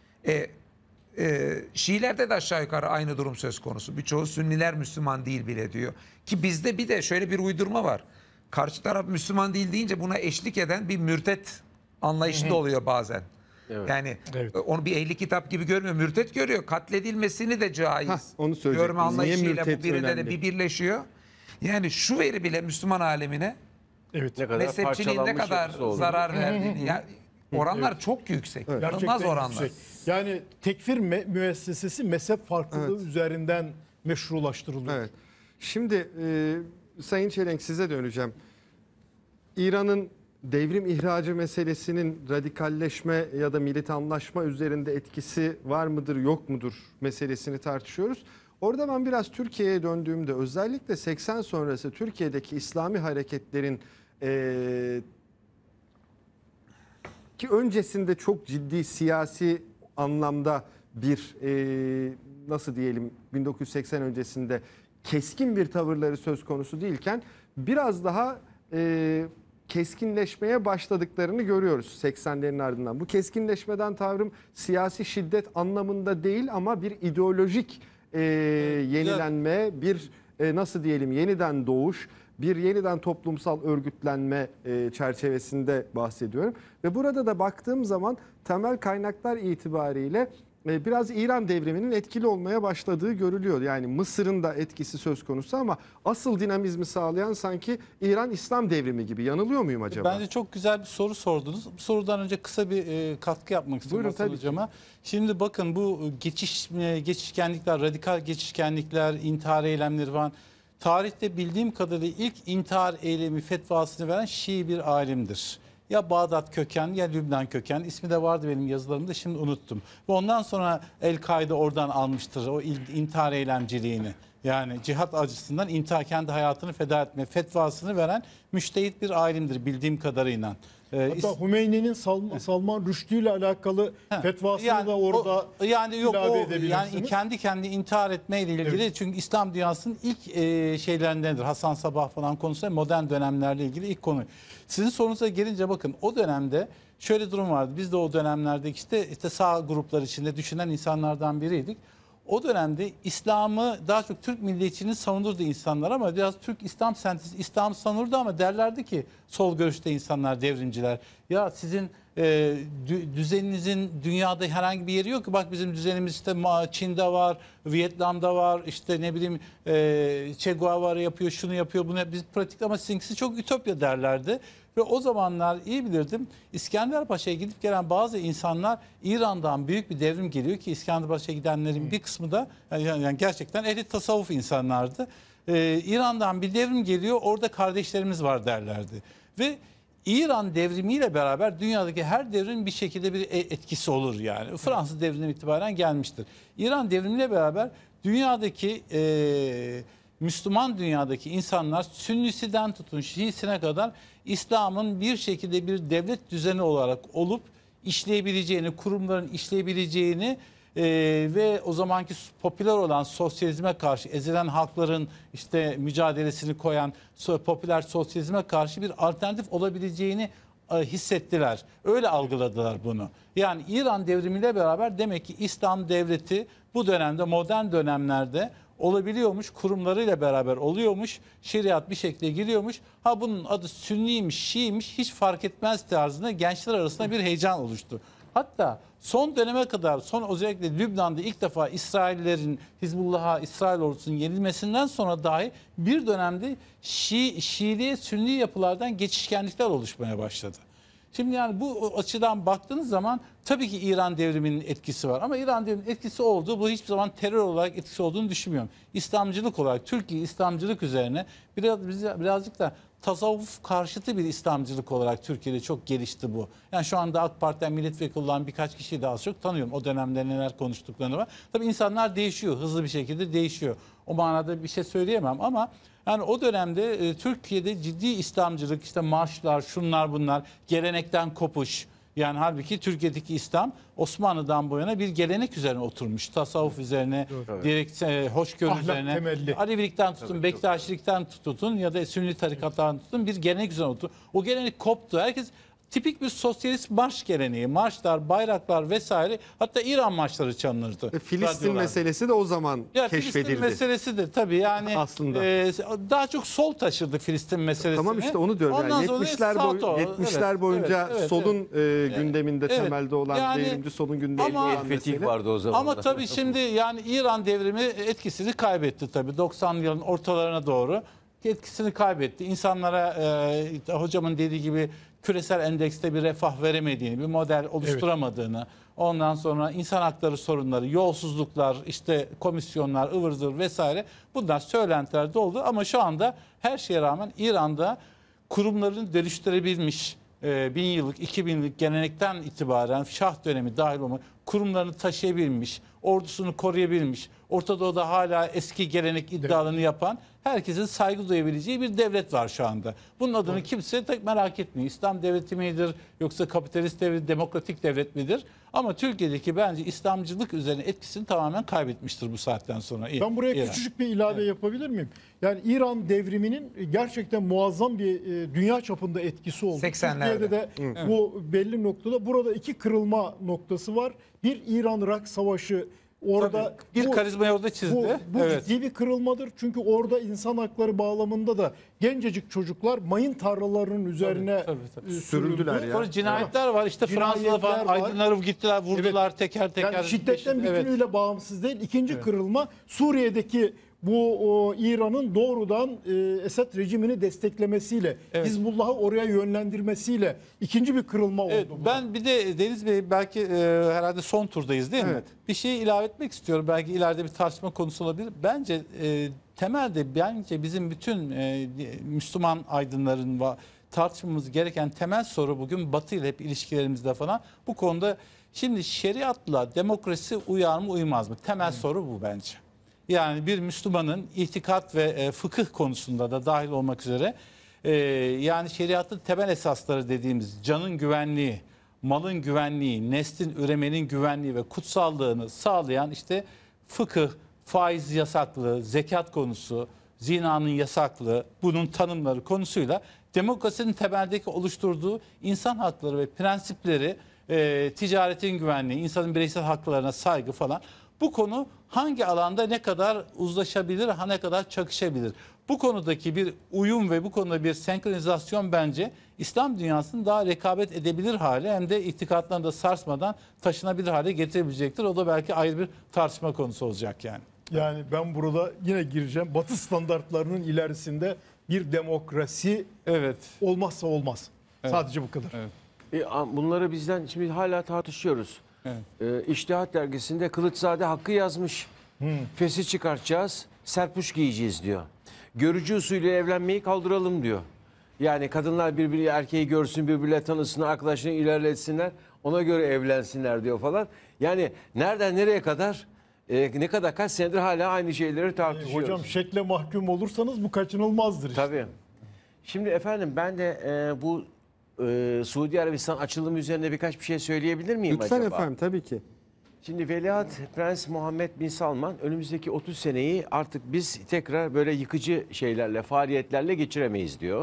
Şiilerde de aşağı yukarı aynı durum söz konusu. Birçoğu Sünniler Müslüman değil bile diyor. Ki bizde bir de şöyle bir uydurma var. Karşı taraf Müslüman değil deyince buna eşlik eden bir mürtet anlayışı da oluyor bazen. Evet. Yani Evet. onu bir ehli kitap gibi görmüyor. Mürtet görüyor. Katledilmesini de caiz. Onu söyleyecektim. Görme Niye anlayışıyla bu mürtet birinde de önemli? bir birleşiyor. Yani şu veri bile Müslüman alemine Evet. Ne kadar mezhepçiliğin ne parçalanmış kadar yapısı olduğunu. zarar verdiğini. Ya, oranlar çok yüksek. İnanılmaz Gerçekten oranlar. yüksek. Yani tekfir müessesesi mezhep farklılığı üzerinden meşrulaştırılıyor. Evet. Şimdi Sayın Çelenk size döneceğim. İran'ın devrim ihracı meselesinin radikalleşme ya da militanlaşma üzerinde etkisi var mıdır yok mudur meselesini tartışıyoruz. Orada ben biraz Türkiye'ye döndüğümde özellikle 80 sonrası Türkiye'deki İslami hareketlerin ki öncesinde çok ciddi siyasi anlamda bir nasıl diyelim 1980 öncesinde keskin bir tavırları söz konusu değilken biraz daha keskinleşmeye başladıklarını görüyoruz 80'lerin ardından. Bu keskinleşmeden tavrım siyasi şiddet anlamında değil ama bir ideolojik yenilenme, bir nasıl diyelim yeniden doğuş, bir yeniden toplumsal örgütlenme çerçevesinde bahsediyorum. Ve burada da baktığım zaman temel kaynaklar itibariyle biraz İran devriminin etkili olmaya başladığı görülüyor. Yani Mısır'ın da etkisi söz konusu ama asıl dinamizmi sağlayan sanki İran İslam devrimi gibi. Yanılıyor muyum acaba? Bence çok güzel bir soru sordunuz. Bu sorudan önce kısa bir katkı yapmak istiyorum Buyurun, Hasan tabii ki. Hocama. Şimdi bakın bu geçişkenlikler, radikal geçişkenlikler, intihar eylemleri falan. Tarihte bildiğim kadarıyla ilk intihar eylemi fetvasını veren Şii bir alimdir. Ya Bağdat kökenli ya Lübnan kökenli. İsmi de vardı benim yazılarımda, şimdi unuttum. Ve ondan sonra El-Kaide oradan almıştır o intihar eylemciliğini. Yani cihat açısından intihar, kendi hayatını feda etme fetvasını veren müştehit bir alimdir bildiğim kadarıyla. Hatta Hümeyni'nin Salman Rushdie ile alakalı fetvasını da orada ilave edebilirsiniz. Yani kendi intihar etmeyle ilgili, Evet. çünkü İslam dünyasının ilk şeylerindendir. Hasan Sabah falan konusunda modern dönemlerle ilgili ilk konu. Sizin sorunuza gelince bakın, o dönemde şöyle durum vardı. Biz de o dönemlerde işte sağ gruplar içinde düşünen insanlardan biriydik. O dönemde İslam'ı daha çok Türk milliyetçiliğini savunurdu insanlar ama biraz Türk İslam sentezi İslam savunurdu ama derlerdi ki sol görüşte insanlar, devrimciler, ya sizin düzeninizin dünyada herhangi bir yeri yok ki, bak bizim düzenimiz işte Çin'de var, Vietnam'da var, işte ne bileyim Che Guevara yapıyor, şunu yapıyor, bunu biz pratik, ama sizinkisi çok ütopya derlerdi. Ve o zamanlar iyi bilirdim, İskenderpaşa'ya gidip gelen bazı insanlar, İran'dan büyük bir devrim geliyor ki İskenderpaşa'ya gidenlerin bir kısmı da yani gerçekten ehli tasavvuf insanlardı. İran'dan bir devrim geliyor, orada kardeşlerimiz var derlerdi. Ve İran devrimiyle beraber dünyadaki her devrim bir şekilde bir etkisi olur yani. Fransız devriminden itibaren gelmiştir. İran devrimiyle beraber dünyadaki Müslüman dünyadaki insanlar, Sünnisinden tutun Şiisine kadar İslam'ın bir şekilde bir devlet düzeni olarak olup işleyebileceğini, kurumların işleyebileceğini ve o zamanki popüler olan sosyalizme karşı, ezilen halkların işte mücadelesini koyan popüler sosyalizme karşı bir alternatif olabileceğini hissettiler. Öyle algıladılar bunu. Yani İran devrimiyle beraber demek ki İslam devleti bu dönemde, modern dönemlerde olabiliyormuş, kurumlarıyla beraber oluyormuş, şeriat bir şekilde giriyormuş. Ha bunun adı Sünniymiş, Şiiymiş hiç fark etmez tarzında gençler arasında bir heyecan oluştu. Hatta son döneme kadar, özellikle Lübnan'da ilk defa İsraillerin, Hizbullah'a, İsrail ordusunun yenilmesinden sonra dahi bir dönemde Şiiliğe, Sünni yapılardan geçişkenlikler oluşmaya başladı. Şimdi yani bu açıdan baktığınız zaman tabii ki İran devriminin etkisi var. Ama İran devriminin etkisi olduğu, bu hiçbir zaman terör olarak etkisi olduğunu düşünmüyorum. İslamcılık olarak, Türkiye İslamcılık üzerine birazcık da tasavvuf karşıtı bir İslamcılık olarak Türkiye'de çok gelişti bu. Yani şu anda AK Parti'den milletvekili olan birkaç kişiyi de az çok tanıyorum. O dönemde neler konuştuklarını var. Tabii insanlar değişiyor, hızlı bir şekilde değişiyor. O manada bir şey söyleyemem ama yani o dönemde Türkiye'de ciddi İslamcılık, işte marşlar, şunlar bunlar, gelenekten kopuş. Yani halbuki Türkiye'deki İslam Osmanlı'dan bu yana bir gelenek üzerine oturmuş. Tasavvuf üzerine, direkt hoşgörü Ahlak üzerine, temelli. Alevilikten tutun, Bektaşilikten tutun ya da Sünni tarikatlardan tutun bir gelenek üzerine oturdu. O gelenek koptu. Herkes tipik bir sosyalist marş geleneği, marşlar, bayraklar vesaire, hatta İran marşları çalınırdı. Filistin radyolarda. meselesi de o zaman Ya keşfedildi. Filistin meselesi de tabii yani Aslında. Daha çok sol taşırdı Filistin meselesini. Tamam işte onu diyorum. Ondan Yani sonra 70'ler boyunca evet, solun gündeminde Evet. temelde olan, Yani, devrimci solun gündeminde ama- olan Fetih mesele. vardı o zaman. Ama tabii şimdi yani İran devrimi etkisini kaybetti tabii. 90'lı yılın ortalarına doğru etkisini kaybetti. İnsanlara hocamın dediği gibi küresel endekste bir refah veremediğini, bir model oluşturamadığını, ondan sonra insan hakları sorunları, yolsuzluklar, işte komisyonlar, ıvır zıvır vesaire bunlar söylentilerde oldu. Ama şu anda her şeye rağmen İran'da kurumlarını dönüştürebilmiş, 1000 yıllık, 2000 yıllık gelenekten itibaren Şah dönemi dahil olmak kurumlarını taşıyabilmiş, ordusunu koruyabilmiş, Orta Doğu'da hala eski gelenek iddialarını yapan, herkesin saygı duyabileceği bir devlet var şu anda. Bunun adını kimse tek merak etmiyor. İslam devleti midir yoksa kapitalist devlet, demokratik devlet midir? Ama Türkiye'deki bence İslamcılık üzerine etkisini tamamen kaybetmiştir bu saatten sonra. Ben buraya İran. küçücük bir ilave yapabilir miyim? Yani İran devriminin gerçekten muazzam bir dünya çapında etkisi oldu. 80'lerde. Türkiye'de de bu belli noktada. Burada iki kırılma noktası var. Bir İran-Irak savaşı. Orada Tabii, bir karizmayı orada çizdi. Bu Evet. ciddi bir kırılmadır. Çünkü orada insan hakları bağlamında da gencecik çocuklar mayın tarlalarının üzerine tabii. Sürüldüler ya. Sonra cinayetler var. İşte Fransa'da falan Cinayetler var. aydınları gittiler, vurdular teker teker. Yani şiddetten Evet. bütünüyle bağımsız değil. İkinci kırılma Suriye'deki bu İran'ın doğrudan Esad rejimini desteklemesiyle, Evet. Hizbullah'ı oraya yönlendirmesiyle ikinci bir kırılma oldu. Evet, bu. ben bir de Deniz Bey belki herhalde son turdayız değil mi? Evet. Bir şeyi ilave etmek istiyorum. Belki ileride bir tartışma konusu olabilir. Bence temelde bizim bütün Müslüman aydınların tartışmamız gereken temel soru bugün Batı ile hep ilişkilerimizde falan. Bu konuda şimdi şeriatla demokrasi uyar mı uymaz mı? Temel soru bu bence. Yani bir Müslümanın itikat ve fıkıh konusunda da dahil olmak üzere yani şeriatın temel esasları dediğimiz canın güvenliği, malın güvenliği, neslin üremenin güvenliği ve kutsallığını sağlayan işte fıkıh, faiz yasaklığı, zekat konusu, zinanın yasaklığı, bunun tanımları konusuyla demokrasinin temeldeki oluşturduğu insan hakları ve prensipleri, ticaretin güvenliği, insanın bireysel haklarına saygı falan, bu konu hangi alanda ne kadar uzlaşabilir, ne kadar çakışabilir? Bu konudaki bir uyum ve bu konuda bir senkronizasyon bence İslam dünyasını daha rekabet edebilir hale, hem de itikatlarını da sarsmadan taşınabilir hale getirebilecektir. O da belki ayrı bir tartışma konusu olacak yani. Yani ben burada yine gireceğim. Batı standartlarının ilerisinde bir demokrasi Evet. olmazsa olmaz. Sadece bu kadar. Evet. Bunları bizden şimdi hala tartışıyoruz. İçtihat dergisinde Kılıçzade Hakkı yazmış. Fesi çıkartacağız, serpuş giyeceğiz diyor. Görücü usulü evlenmeyi kaldıralım diyor. Yani kadınlar birbiri erkeği görsün, birbirle tanısın, arkadaşını ilerletsinler, ona göre evlensinler diyor falan. Yani nereden nereye kadar, ne kadar kaç senedir hala aynı şeyleri tartışıyoruz. Hocam şekle mahkum olursanız bu kaçınılmazdır işte. Tabii. Şimdi efendim ben de bu Suudi Arabistan açılımı üzerine birkaç bir şey söyleyebilir miyim Lütfen acaba? efendim, tabii ki. Şimdi Veliaht Prens Muhammed Bin Salman önümüzdeki 30 seneyi artık biz tekrar böyle yıkıcı şeylerle, faaliyetlerle geçiremeyiz diyor.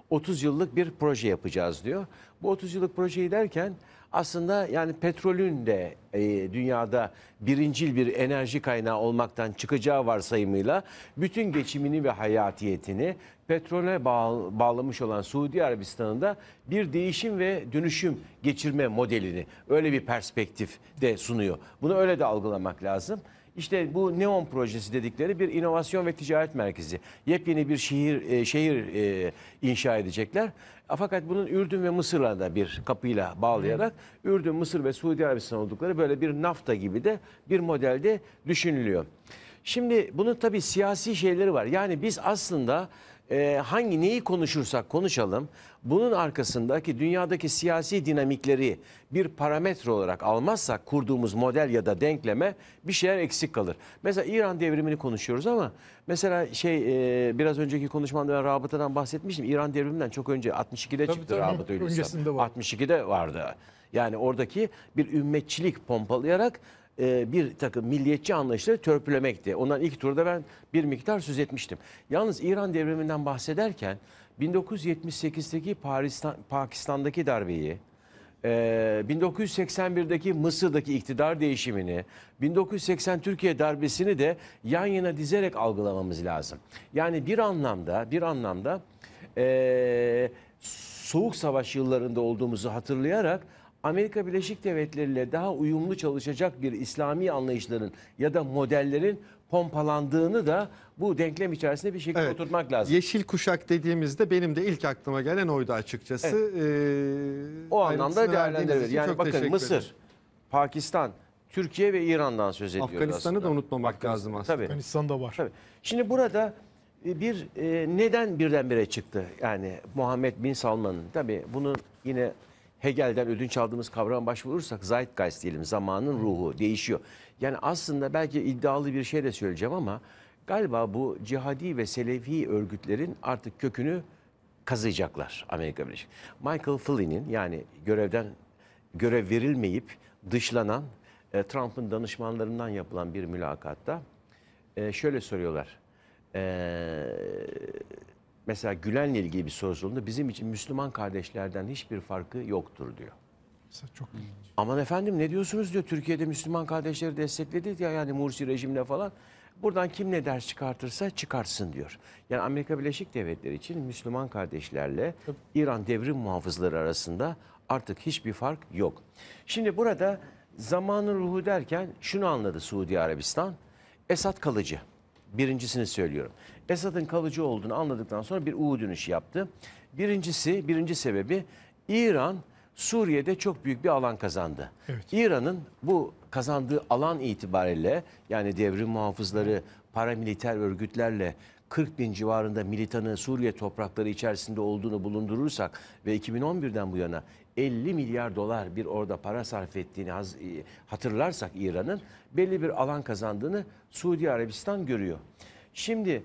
30 yıllık bir proje yapacağız diyor. Bu 30 yıllık projeyi derken aslında yani petrolün de dünyada birincil bir enerji kaynağı olmaktan çıkacağı varsayımıyla bütün geçimini ve hayatiyetini petrole bağlamış olan Suudi Arabistan'ın da bir değişim ve dönüşüm geçirme modelini öyle bir perspektif de sunuyor. Bunu öyle de algılamak lazım. İşte bu NEOM projesi dedikleri bir inovasyon ve ticaret merkezi. Yepyeni bir şehir inşa edecekler. Fakat bunun Ürdün ve Mısır'la da bir kapıyla bağlayarak Ürdün, Mısır ve Suudi Arabistan oldukları böyle bir nafta gibi de bir modelde düşünülüyor. Şimdi bunun tabii siyasi şeyleri var. Yani biz aslında neyi konuşursak konuşalım, bunun arkasındaki dünyadaki siyasi dinamikleri bir parametre olarak almazsak kurduğumuz model ya da denkleme bir şeyler eksik kalır. Mesela İran devrimini konuşuyoruz ama mesela biraz önceki konuşmamda ben rabıtadan bahsetmiştim. İran devriminden çok önce 62'de çıktı rabıta. Öncesinde var. 62'de vardı. Yani oradaki bir ümmetçilik pompalayarak bir takım milliyetçi anlayışları törpülemekti. Ondan ilk turda ben bir miktar söz etmiştim. Yalnız İran devriminden bahsederken 1978'deki Pakistan'daki darbeyi, 1981'deki Mısır'daki iktidar değişimini, 1980 Türkiye darbesini de yan yana dizerek algılamamız lazım. Yani bir anlamda Soğuk Savaş yıllarında olduğumuzu hatırlayarak Amerika Birleşik Devletleri ile daha uyumlu çalışacak bir İslami anlayışların ya da modellerin pompalandığını da bu denklem içerisinde bir şekilde oturtmak lazım. Yeşil kuşak dediğimizde benim de ilk aklıma gelen oydu açıkçası. O anlamda değerlendirilir. Yani çok bakın Mısır, Pakistan, Türkiye ve İran'dan söz ediyoruz. Afganistan'ı aslında. da unutmamak lazım aslında. Tabii. Afganistan'da var. Tabii. Şimdi burada neden birdenbire çıktı? Yani Muhammed Bin Salman'ın, tabii bunun yine Hegel'den ödünç aldığımız kavrama başvurursak Zeitgeist diyelim, zamanın ruhu değişiyor. Yani aslında belki iddialı bir şey de söyleyeceğim ama galiba bu cihadi ve selefi örgütlerin artık kökünü kazıyacaklar Amerika Birleşik. Michael Flynn'in, yani görev verilmeyip dışlanan Trump'ın danışmanlarından yapılan bir mülakatta şöyle soruyorlar. Mesela Gülen'le ilgili bir soru sorulduğunda bizim için Müslüman kardeşlerden hiçbir farkı yoktur diyor. Çok ilginç. Aman efendim ne diyorsunuz diyor, Türkiye'de Müslüman kardeşleri destekledi ya, yani Mursi rejimine falan. Buradan kim ne ders çıkartırsa çıkarsın diyor. Yani Amerika Birleşik Devletleri için Müslüman kardeşlerle İran devrim muhafızları arasında artık hiçbir fark yok. Şimdi burada zamanın ruhu derken şunu anladı Suudi Arabistan. Esad kalıcı. Birincisini söylüyorum. Esad'ın kalıcı olduğunu anladıktan sonra bir U dönüşü yaptı. Birinci sebebi İran Suriye'de çok büyük bir alan kazandı. Evet. İran'ın bu kazandığı alan itibariyle, yani devrim muhafızları, paramiliter örgütlerle 40 bin civarında militanı Suriye toprakları içerisinde olduğunu bulundurursak ve 2011'den bu yana 50 milyar dolar bir orada para sarf ettiğini hatırlarsak İran'ın belli bir alan kazandığını Suudi Arabistan görüyor. Şimdi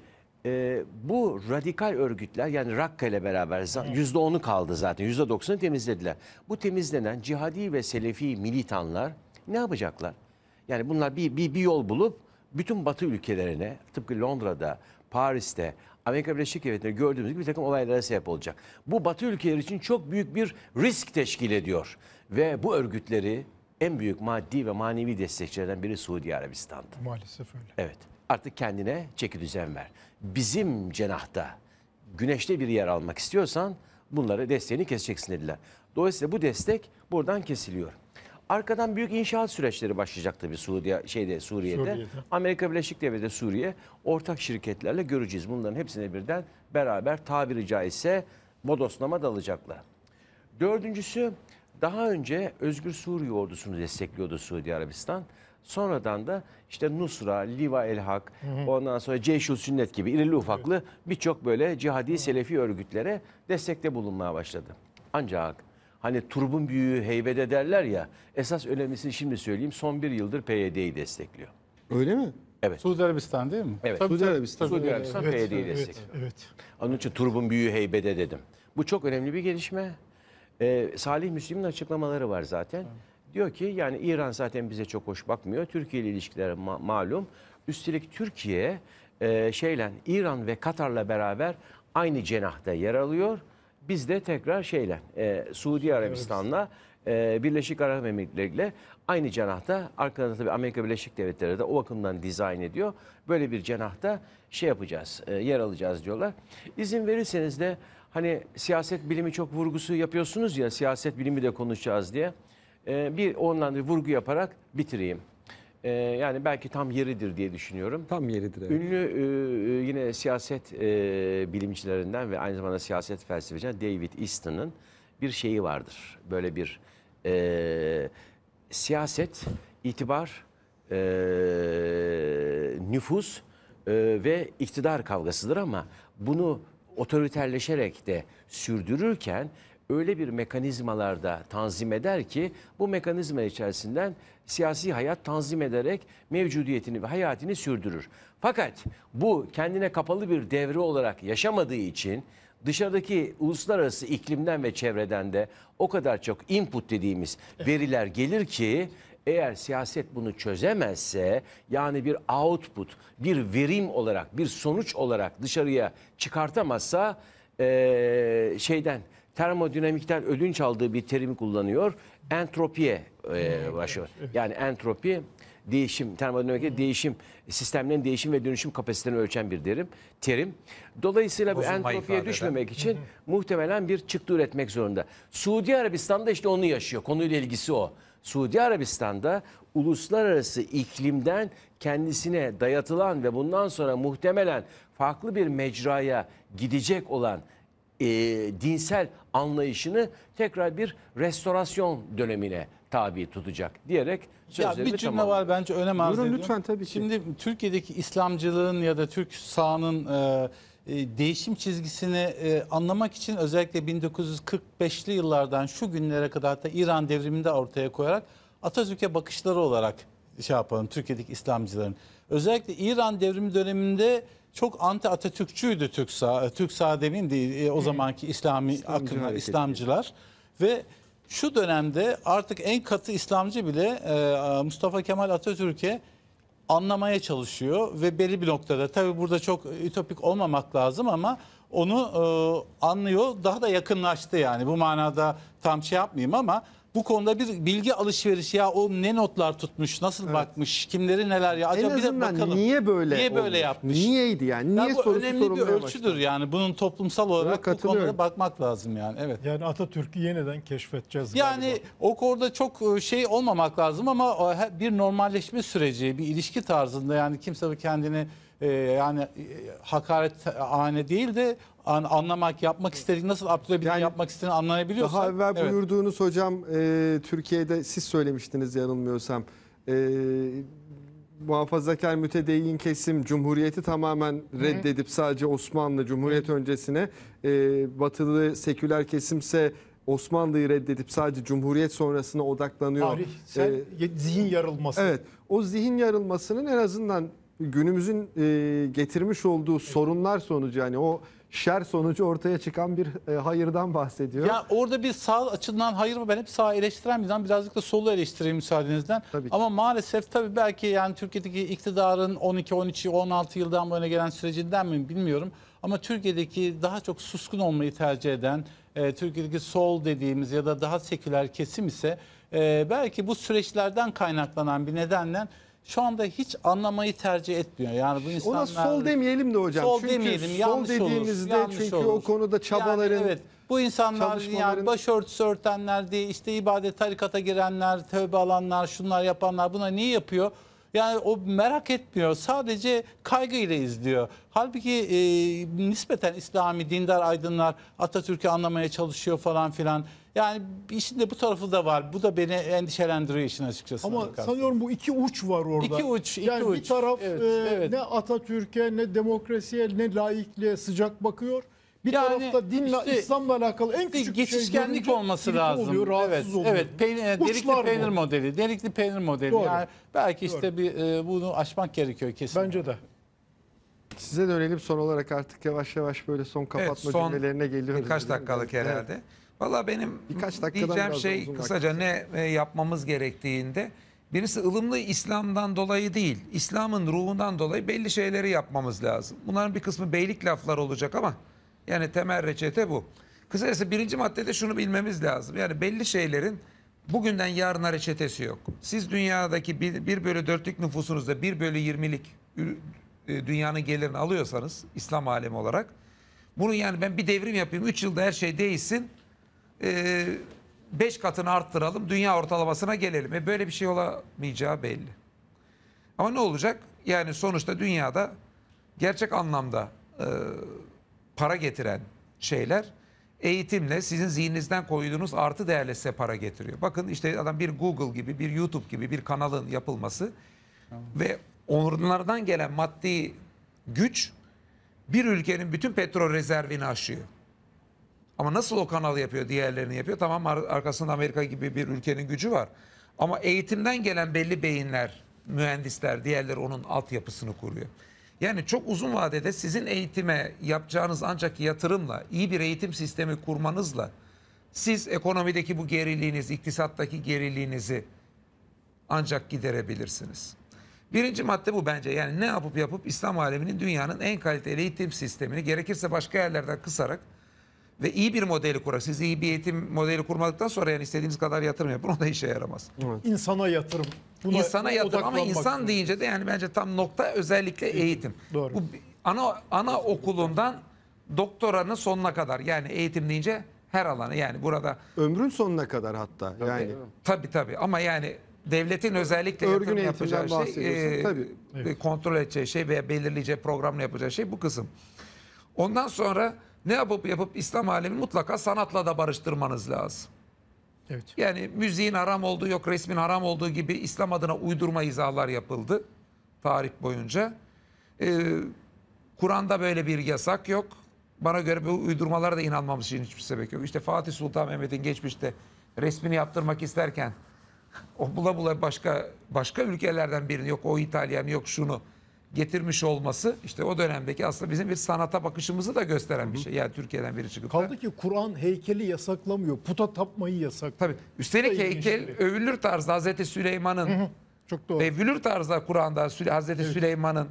bu radikal örgütler, yani Rakka ile beraber %10'u kaldı zaten, %90'ı temizlediler. Bu temizlenen cihadi ve selefi militanlar ne yapacaklar? Yani bunlar bir yol bulup bütün Batı ülkelerine, tıpkı Londra'da, Paris'te, Amerika Birleşik Devletleri'nde gördüğümüz gibi bir takım olaylara sebep olacak. Bu Batı ülkeleri için çok büyük bir risk teşkil ediyor. Ve bu örgütleri en büyük maddi ve manevi destekçilerden biri Suudi Arabistan'dı. Maalesef öyle. Evet, artık kendine çeki düzen ver. Bizim cenahta, güneşte bir yer almak istiyorsan bunları, desteğini keseceksin dediler. Dolayısıyla bu destek buradan kesiliyor. Arkadan büyük inşaat süreçleri başlayacak tabii Suriye'de. Amerika Birleşik Devletleri, Suriye ortak şirketlerle göreceğiz. Bunların hepsine birden beraber tabiri caizse bodoslama dalacaklar. Dördüncüsü, daha önce Özgür Suriye ordusunu destekliyordu Suudi Arabistan. Sonradan da işte Nusra, Liva el Hak, ondan sonra Ceyşul Sünnet gibi irili ufaklı birçok böyle cihadi selefi örgütlere destekte bulunmaya başladı. Ancak hani turbun büyüğü heybede derler ya, esas önemlisini şimdi söyleyeyim, son bir yıldır PYD'yi destekliyor. Öyle mi? Evet. Suudi Arabistan değil mi? Evet. Suudi Arabistan. Suudi Arabistan PYD'yi destekliyor. Evet. Onun için turbun büyüğü heybede dedim. Bu çok önemli bir gelişme. Salih Müslim'in açıklamaları var zaten. Diyor ki yani İran zaten bize çok hoş bakmıyor. Türkiye ile ilişkileri malum. Üstelik Türkiye İran ve Katar'la beraber aynı cenahta yer alıyor. Biz de tekrar Suudi Arabistan'la Birleşik Arap Emirlikleri'yle aynı cenahta, arkada tabii Amerika Birleşik Devletleri de o bakımdan dizayn ediyor. Böyle bir cenahta yapacağız, yer alacağız diyorlar. İzin verirseniz de hani siyaset bilimi çok vurgusu yapıyorsunuz ya, siyaset bilimi de konuşacağız diye. Bir ondan da vurgu yaparak bitireyim. Yani belki tam yeridir diye düşünüyorum. Tam yeridir. Evet. Ünlü yine siyaset bilimcilerinden ve aynı zamanda siyaset felsefecisinden David Easton'ın bir şeyi vardır. Böyle bir siyaset, itibar, nüfus ve iktidar kavgasıdır ama bunu otoriterleşerek de sürdürürken öyle bir mekanizmalarda tanzim eder ki bu mekanizma içerisinden siyasi hayat tanzim ederek mevcudiyetini ve hayatını sürdürür. Fakat bu kendine kapalı bir devre olarak yaşamadığı için dışarıdaki uluslararası iklimden ve çevreden de o kadar çok input dediğimiz veriler gelir ki eğer siyaset bunu çözemezse, yani bir output, bir verim olarak, bir sonuç olarak dışarıya çıkartamazsa termodinamikten ödünç aldığı bir terimi kullanıyor. Entropiye başlıyor. Yani entropi değişim, termodinamikte değişim, sistemlerin değişim ve dönüşüm kapasitelerini ölçen bir terim. Dolayısıyla bu entropiye düşmemek için muhtemelen bir çıktı üretmek zorunda. Suudi Arabistan'da işte onu yaşıyor. Konuyla ilgisi o. Suudi Arabistan'da uluslararası iklimden kendisine dayatılan ve bundan sonra muhtemelen farklı bir mecraya gidecek olan dinsel anlayışını tekrar bir restorasyon dönemine tabi tutacak diyerek sözlerimi bir cümle var bence önem arz ediyor. Lütfen, tabii ki. Şimdi Türkiye'deki İslamcılığın ya da Türk sağının değişim çizgisini anlamak için özellikle 1945'li yıllardan şu günlere kadar da İran devriminde ortaya koyarak Atatürk'e bakışları olarak yapalım Türkiye'deki İslamcıların. Özellikle İran devrimi döneminde çok anti Atatürkçüydü Türk sağ demeyeyim de o zamanki İslami akımlar, İslamcılar ve şu dönemde artık en katı İslamcı bile Mustafa Kemal Atatürk'e anlamaya çalışıyor ve belli bir noktada tabii burada çok ütopik olmamak lazım ama onu anlıyor, daha da yakınlaştı yani bu manada tam yapmayayım ama bu konuda bir bilgi alışverişi, ya o ne notlar tutmuş, nasıl bakmış, kimleri neler ya acaba bir de bakalım. Niye böyle böyle yapmış? Niyeydi yani? Niye bu sorusu önemli bir sorulmaya ölçüdür başladı? yani bunun toplumsal olarak bu konuda bakmak lazım yani. Evet. Yani Atatürk'ü yeniden keşfedeceğiz Yani galiba. o konuda çok olmamak lazım ama bir normalleşme süreci, bir ilişki tarzında yani kimse kendini hakaretane değil de anlamak, yapmak istediğini, nasıl Abdülhamid'in yapmak istediğini anlayabiliyorsak. Daha evvel buyurduğunuz hocam Türkiye'de siz söylemiştiniz yanılmıyorsam. Muhafazakar mütedeyyin kesim Cumhuriyeti tamamen reddedip sadece Osmanlı Cumhuriyet öncesine, batılı seküler kesimse Osmanlı'yı reddedip sadece Cumhuriyet sonrasına odaklanıyor. Zihin yarılması. Evet, o zihin yarılmasının en azından günümüzün getirmiş olduğu sorunlar sonucu, yani o şer sonucu ortaya çıkan bir hayırdan bahsediyor. Ya orada bir sağ açıdan hayır mı? Ben hep sağ eleştiren birden birazcık da solu eleştireyim müsaadenizden. Tabii ki. Ama maalesef tabii belki yani Türkiye'deki iktidarın 12, 13, 16 yıldan bu yana gelen sürecinden mi bilmiyorum. Ama Türkiye'deki daha çok suskun olmayı tercih eden, Türkiye'deki sol dediğimiz ya da daha seküler kesim ise belki bu süreçlerden kaynaklanan bir nedenden şu anda hiç anlamayı tercih etmiyor. Yani bu insanlar... Ona sol demeyelim de hocam. Sol çünkü demeyelim, sol yanlış dediğimizde olur, yanlış çünkü olur. o konuda çabaların... Yani evet, bu insanlar yani başörtüsü örtenler diye işte ibadet tarikata girenler, tövbe alanlar, şunlar yapanlar buna niye yapıyor? Yani o merak etmiyor. Sadece kaygıyla izliyor. Halbuki nispeten İslami dindar aydınlar Atatürk'ü anlamaya çalışıyor falan filan. Yani işin de bu tarafı da var. Bu da beni endişelendiriyor işin açıkçası. Ama sanıyorum bu iki uç var orada. İki uç. Yani bir taraf evet. ne Atatürk'e ne demokrasiye ne laikliğe sıcak bakıyor. Bir Yani tarafta dinle, işte İslam'la alakalı en küçük bir şey geçişkenlik görünce olması irite lazım. oluyor, rahatsız oluyor. Evet, delikli peynir modeli. Delikli peynir modeli. Doğru. Yani belki işte bunu aşmak gerekiyor kesin. Bence de. Size dönelim son olarak, artık yavaş yavaş böyle son kapatma cümlelerine geliyoruz. Birkaç dakikalık herhalde. Evet. Valla benim Birkaç dakikadan diyeceğim biraz şey uzun kısaca ne yapmamız gerektiğinde, birisi ılımlı İslam'dan dolayı değil, İslam'ın ruhundan dolayı belli şeyleri yapmamız lazım. Bunların bir kısmı beylik laflar olacak ama yani temel reçete bu. Kısacası birinci maddede şunu bilmemiz lazım. Yani belli şeylerin bugünden yarına reçetesi yok. Siz dünyadaki 1/4'lük nüfusunuzda 1/20'lik dünyanın gelirini alıyorsanız İslam alemi olarak, bunu yani ben bir devrim yapayım 3 yılda her şey değişsin, 5 katını arttıralım, dünya ortalamasına gelelim. Böyle bir şey olamayacağı belli. Ama ne olacak? Yani sonuçta dünyada gerçek anlamda para getiren şeyler eğitimle, sizin zihninizden koyduğunuz artı değerle size para getiriyor. Bakın işte adam bir Google gibi, bir YouTube gibi bir kanalın yapılması ve onlardan gelen maddi güç bir ülkenin bütün petrol rezervini aşıyor. Ama nasıl o kanalı yapıyor, diğerlerini yapıyor? Tamam, arkasında Amerika gibi bir ülkenin gücü var. Ama eğitimden gelen belli beyinler, mühendisler, diğerleri onun altyapısını kuruyor. Yani çok uzun vadede sizin eğitime yapacağınız ancak yatırımla, iyi bir eğitim sistemi kurmanızla siz ekonomideki bu geriliğiniz, iktisattaki geriliğinizi ancak giderebilirsiniz. Birinci madde bu bence. Yani ne yapıp İslam aleminin dünyanın en kaliteli eğitim sistemini gerekirse başka yerlerden kısarak ve iyi bir modeli kurarak, siz iyi bir eğitim modeli kurmadıktan sonra yani istediğiniz kadar yatırım yapın, o da işe yaramaz. İnsana yatırım. İnsana yatırım, ama insan lazım. deyince de yani bence tam nokta özellikle eğitim. Doğru. Bu ana okulundan doktoranın sonuna kadar, yani eğitim deyince her alanı, yani burada Ömrün sonuna kadar hatta. Yani tabii ama yani devletin özellikle örgün yatırım yapacağı eğitimden şey, bahsediyorsun. Tabii. kontrol edeceği şey veya belirleyeceği, programla yapacağı şey bu kısım. Ondan sonra ne yapıp İslam alemini mutlaka sanatla da barıştırmanız lazım. Evet. Yani müziğin haram olduğu yok, resmin haram olduğu gibi İslam adına uydurma izahlar yapıldı tarih boyunca. Kur'an'da böyle bir yasak yok. Bana göre bu uydurmalara da inanmamız için hiçbir sebep yok. İşte Fatih Sultan Mehmet'in geçmişte resmini yaptırmak isterken o bula başka ülkelerden birini, yok o İtalyan, yok şunu getirmiş olması, işte o dönemdeki aslında bizim bir sanata bakışımızı da gösteren bir şey. Yani Türkiye'den biri çıkıp da- Kaldı ki Kur'an heykeli yasaklamıyor. Puta tapmayı yasaklıyor. Tabii. Üstelik Bu da ilginç heykel bir- övülür tarzda Hazreti Süleyman'ın Çok doğru. ve övülür tarzda Kur'an'da Hazreti Süleyman'ın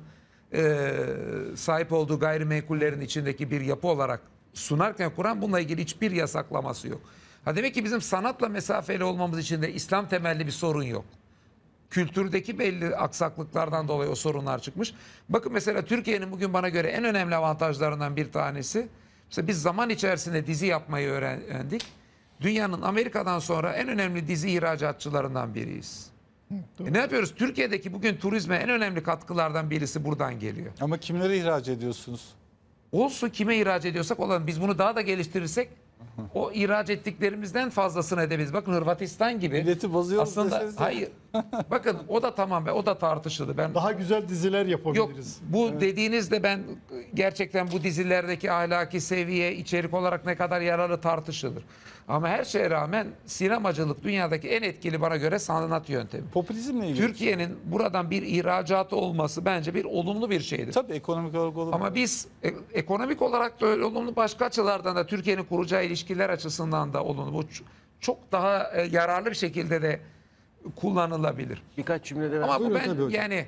sahip olduğu gayrimenkullerin içindeki bir yapı olarak sunarken Kur'an bununla ilgili hiçbir yasaklaması yok. Ha, demek ki bizim sanatla mesafeli olmamız için de İslam temelli bir sorun yok. Kültürdeki belli aksaklıklardan dolayı o sorunlar çıkmış. Bakın mesela Türkiye'nin bugün bana göre en önemli avantajlarından bir tanesi, mesela biz zaman içerisinde dizi yapmayı öğrendik. Dünyanın Amerika'dan sonra en önemli dizi ihracatçılarından biriyiz. Ne yapıyoruz? Türkiye'deki bugün turizme en önemli katkılardan birisi buradan geliyor. Ama kimlere ihraç ediyorsunuz? Olsun, kime ihraç ediyorsak olalım. Biz bunu daha da geliştirirsek o ihraç ettiklerimizden fazlasını edebiliriz. Bakın Hırvatistan gibi. Milleti bozuyoruz Aslında desenize. hayır. Bakın o da tamam ve o da tartışılır. Ben Daha güzel diziler yok, yapabiliriz. bu dediğinizde ben gerçekten bu dizilerdeki ahlaki seviye, içerik olarak ne kadar yararlı tartışılır. Ama her şeye rağmen sinemacılık dünyadaki en etkili bana göre sanat yöntemi. Popülizmle ilgili. Türkiye'nin buradan bir ihracatı olması bence bir olumlu bir şeydir. Tabii ekonomik olarak olur. Ama biz ekonomik olarak da öyle olumlu, başka açılardan da Türkiye'nin kuracağı ilişkiler açısından da olumlu. Bu çok daha yararlı bir şekilde de kullanılabilir. Birkaç cümlede Ama bu Buyurun, tabii ben hocam. yani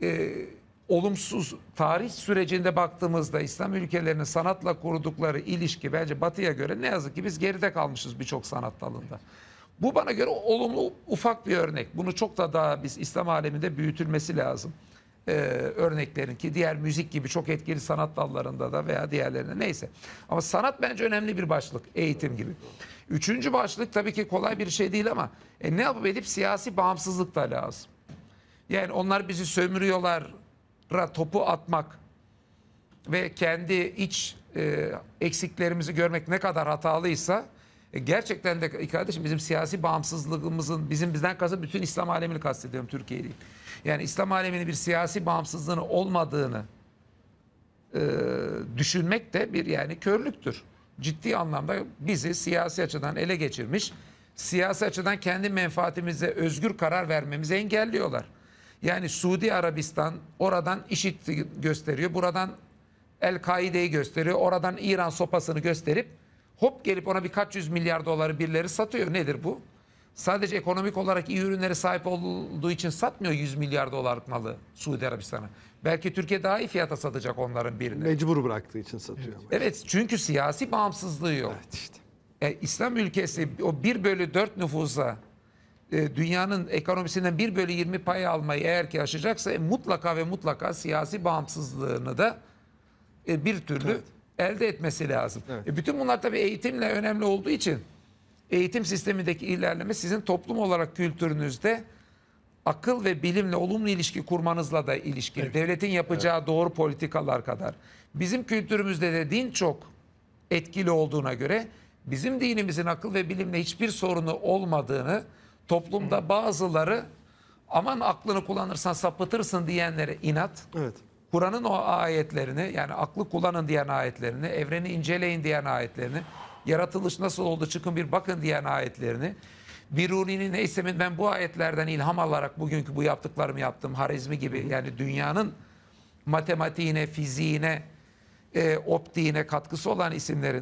olumsuz tarih sürecinde baktığımızda İslam ülkelerinin sanatla kurdukları ilişki bence Batı'ya göre ne yazık ki biz geride kalmışız birçok sanat dalında. Bu bana göre olumlu ufak bir örnek. Bunu çok da daha biz İslam aleminde büyütülmesi lazım. Örneklerin ki diğer müzik gibi çok etkili sanat dallarında da veya diğerlerinde, neyse. Ama sanat bence önemli bir başlık, eğitim gibi. Üçüncü başlık tabii ki kolay bir şey değil ama ne yapıp edip siyasi bağımsızlık da lazım. Yani onlar bizi sömürüyorlar, topu atmak ve kendi iç eksiklerimizi görmek ne kadar hatalıysa gerçekten de kardeşim bizim siyasi bağımsızlığımızın, bizden kasıt bütün İslam alemini kastediyorum, Türkiye değil. Yani İslam aleminin bir siyasi bağımsızlığının olmadığını düşünmek de bir yani körlüktür. Ciddi anlamda bizi siyasi açıdan ele geçirmiş, siyasi açıdan kendi menfaatimize özgür karar vermemizi engelliyorlar. Yani Suudi Arabistan oradan IŞİD gösteriyor, buradan El-Kaide'yi gösteriyor, oradan İran sopasını gösterip hop gelip ona birkaç yüz milyar doları birileri satıyor. Nedir bu? Sadece ekonomik olarak iyi ürünlere sahip olduğu için satmıyor 100 milyar dolarlık malı Suudi Arabistan'a. Belki Türkiye daha iyi fiyata satacak onların birini. Mecbur bıraktığı için satıyor. Evet, çünkü siyasi bağımsızlığı yok. Evet işte. İslam ülkesi o 1/4 nüfusa dünyanın ekonomisinden 1/20 pay almayı eğer ki aşacaksa mutlaka ve mutlaka siyasi bağımsızlığını da bir türlü elde etmesi lazım. Evet. Bütün bunlar tabii eğitimle önemli olduğu için eğitim sistemindeki ilerleme sizin toplum olarak kültürünüzde akıl ve bilimle olumlu ilişki kurmanızla da ilişkili. Devletin yapacağı doğru politikalar kadar. Bizim kültürümüzde de din çok etkili olduğuna göre bizim dinimizin akıl ve bilimle hiçbir sorunu olmadığını toplumda bazıları aman aklını kullanırsan sapıtırsın diyenlere inat, Evet. Kur'an'ın o ayetlerini yani aklı kullanın diyen ayetlerini, evreni inceleyin diyen ayetlerini, yaratılış nasıl oldu çıkın bir bakın diyen ayetlerini, Biruni'nin Neysem'in ben bu ayetlerden ilham alarak bugünkü bu yaptıklarımı yaptım, Harizmi gibi yani dünyanın matematiğine, fiziğine, optiğine katkısı olan isimlerin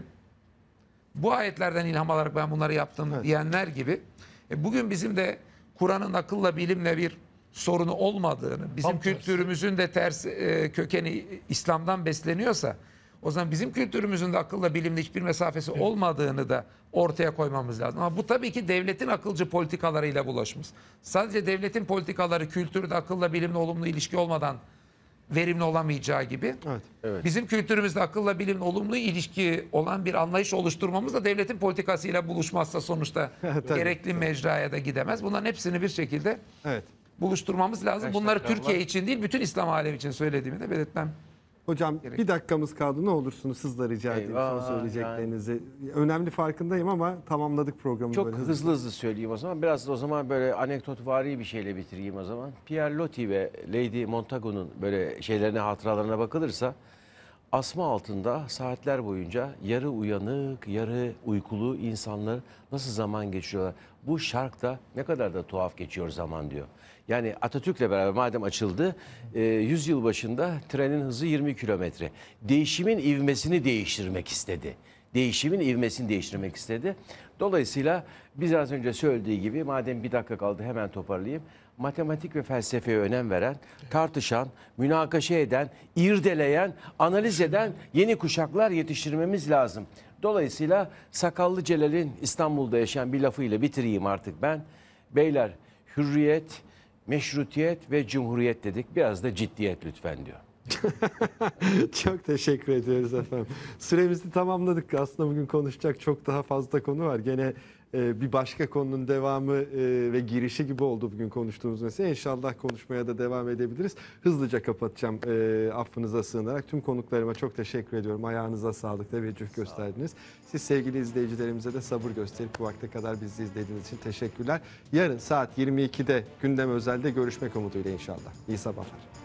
bu ayetlerden ilham alarak ben bunları yaptım diyenler gibi bugün bizim de Kur'an'ın akılla bilimle bir sorunu olmadığını, bizim kültürümüzün de ters kökeni İslam'dan besleniyorsa o zaman bizim kültürümüzün de akılla bilimle hiçbir mesafesi olmadığını da ortaya koymamız lazım. Ama bu tabii ki devletin akılcı politikalarıyla bulaşmış. Sadece devletin politikaları kültürde akılla bilimle olumlu ilişki olmadan verimli olamayacağı gibi bizim kültürümüzde akılla bilimle olumlu ilişki olan bir anlayış oluşturmamız da devletin politikasıyla buluşmazsa sonuçta gerekli mecraya da gidemez. Bunların hepsini bir şekilde buluşturmamız lazım. Bunları Türkiye için değil bütün İslam alemi için söylediğimi de belirtmem. Hocam bir dakikamız kaldı. Ne olursunuz hızla rica edeyim son söyleyeceklerinizi. Önemli farkındayım ama tamamladık programı. Çok böyle hızlı söyleyeyim o zaman. Biraz da o zaman böyle anekdotvari bir şeyle bitireyim o zaman. Pierre Loti ve Lady Montagu'nun böyle şeylerine, hatıralarına bakılırsa asma altında saatler boyunca yarı uyanık, yarı uykulu insanlar nasıl zaman geçiriyorlar. Bu şarkta ne kadar da tuhaf geçiyor zaman diyor. Yani Atatürk'le beraber madem açıldı, 100 yıl başında trenin hızı 20 kilometre. Değişimin ivmesini değiştirmek istedi. Değişimin ivmesini değiştirmek istedi. Dolayısıyla biz az önce söylediği gibi madem bir dakika kaldı hemen toparlayayım. Matematik ve felsefeye önem veren, tartışan, münakaşa eden, irdeleyen, analiz eden yeni kuşaklar yetiştirmemiz lazım. Dolayısıyla Sakallı Celal'in İstanbul'da yaşayan bir lafıyla bitireyim artık ben. Beyler hürriyet, meşrutiyet ve cumhuriyet dedik. Biraz da ciddiyet lütfen diyor. Çok teşekkür ediyoruz efendim. Süremizi tamamladık. Aslında bugün konuşacak çok daha fazla konu var. Gene bir başka konunun devamı ve girişi gibi oldu bugün konuştuğumuz mesele. İnşallah konuşmaya da devam edebiliriz. Hızlıca kapatacağım affınıza sığınarak. Tüm konuklarıma çok teşekkür ediyorum. Ayağınıza sağlık, teveccüh gösterdiniz. Siz sevgili izleyicilerimize de sabır gösterip bu vakte kadar bizi izlediğiniz için teşekkürler. Yarın saat 22'de Gündem Özel'de görüşmek umuduyla inşallah. İyi sabahlar.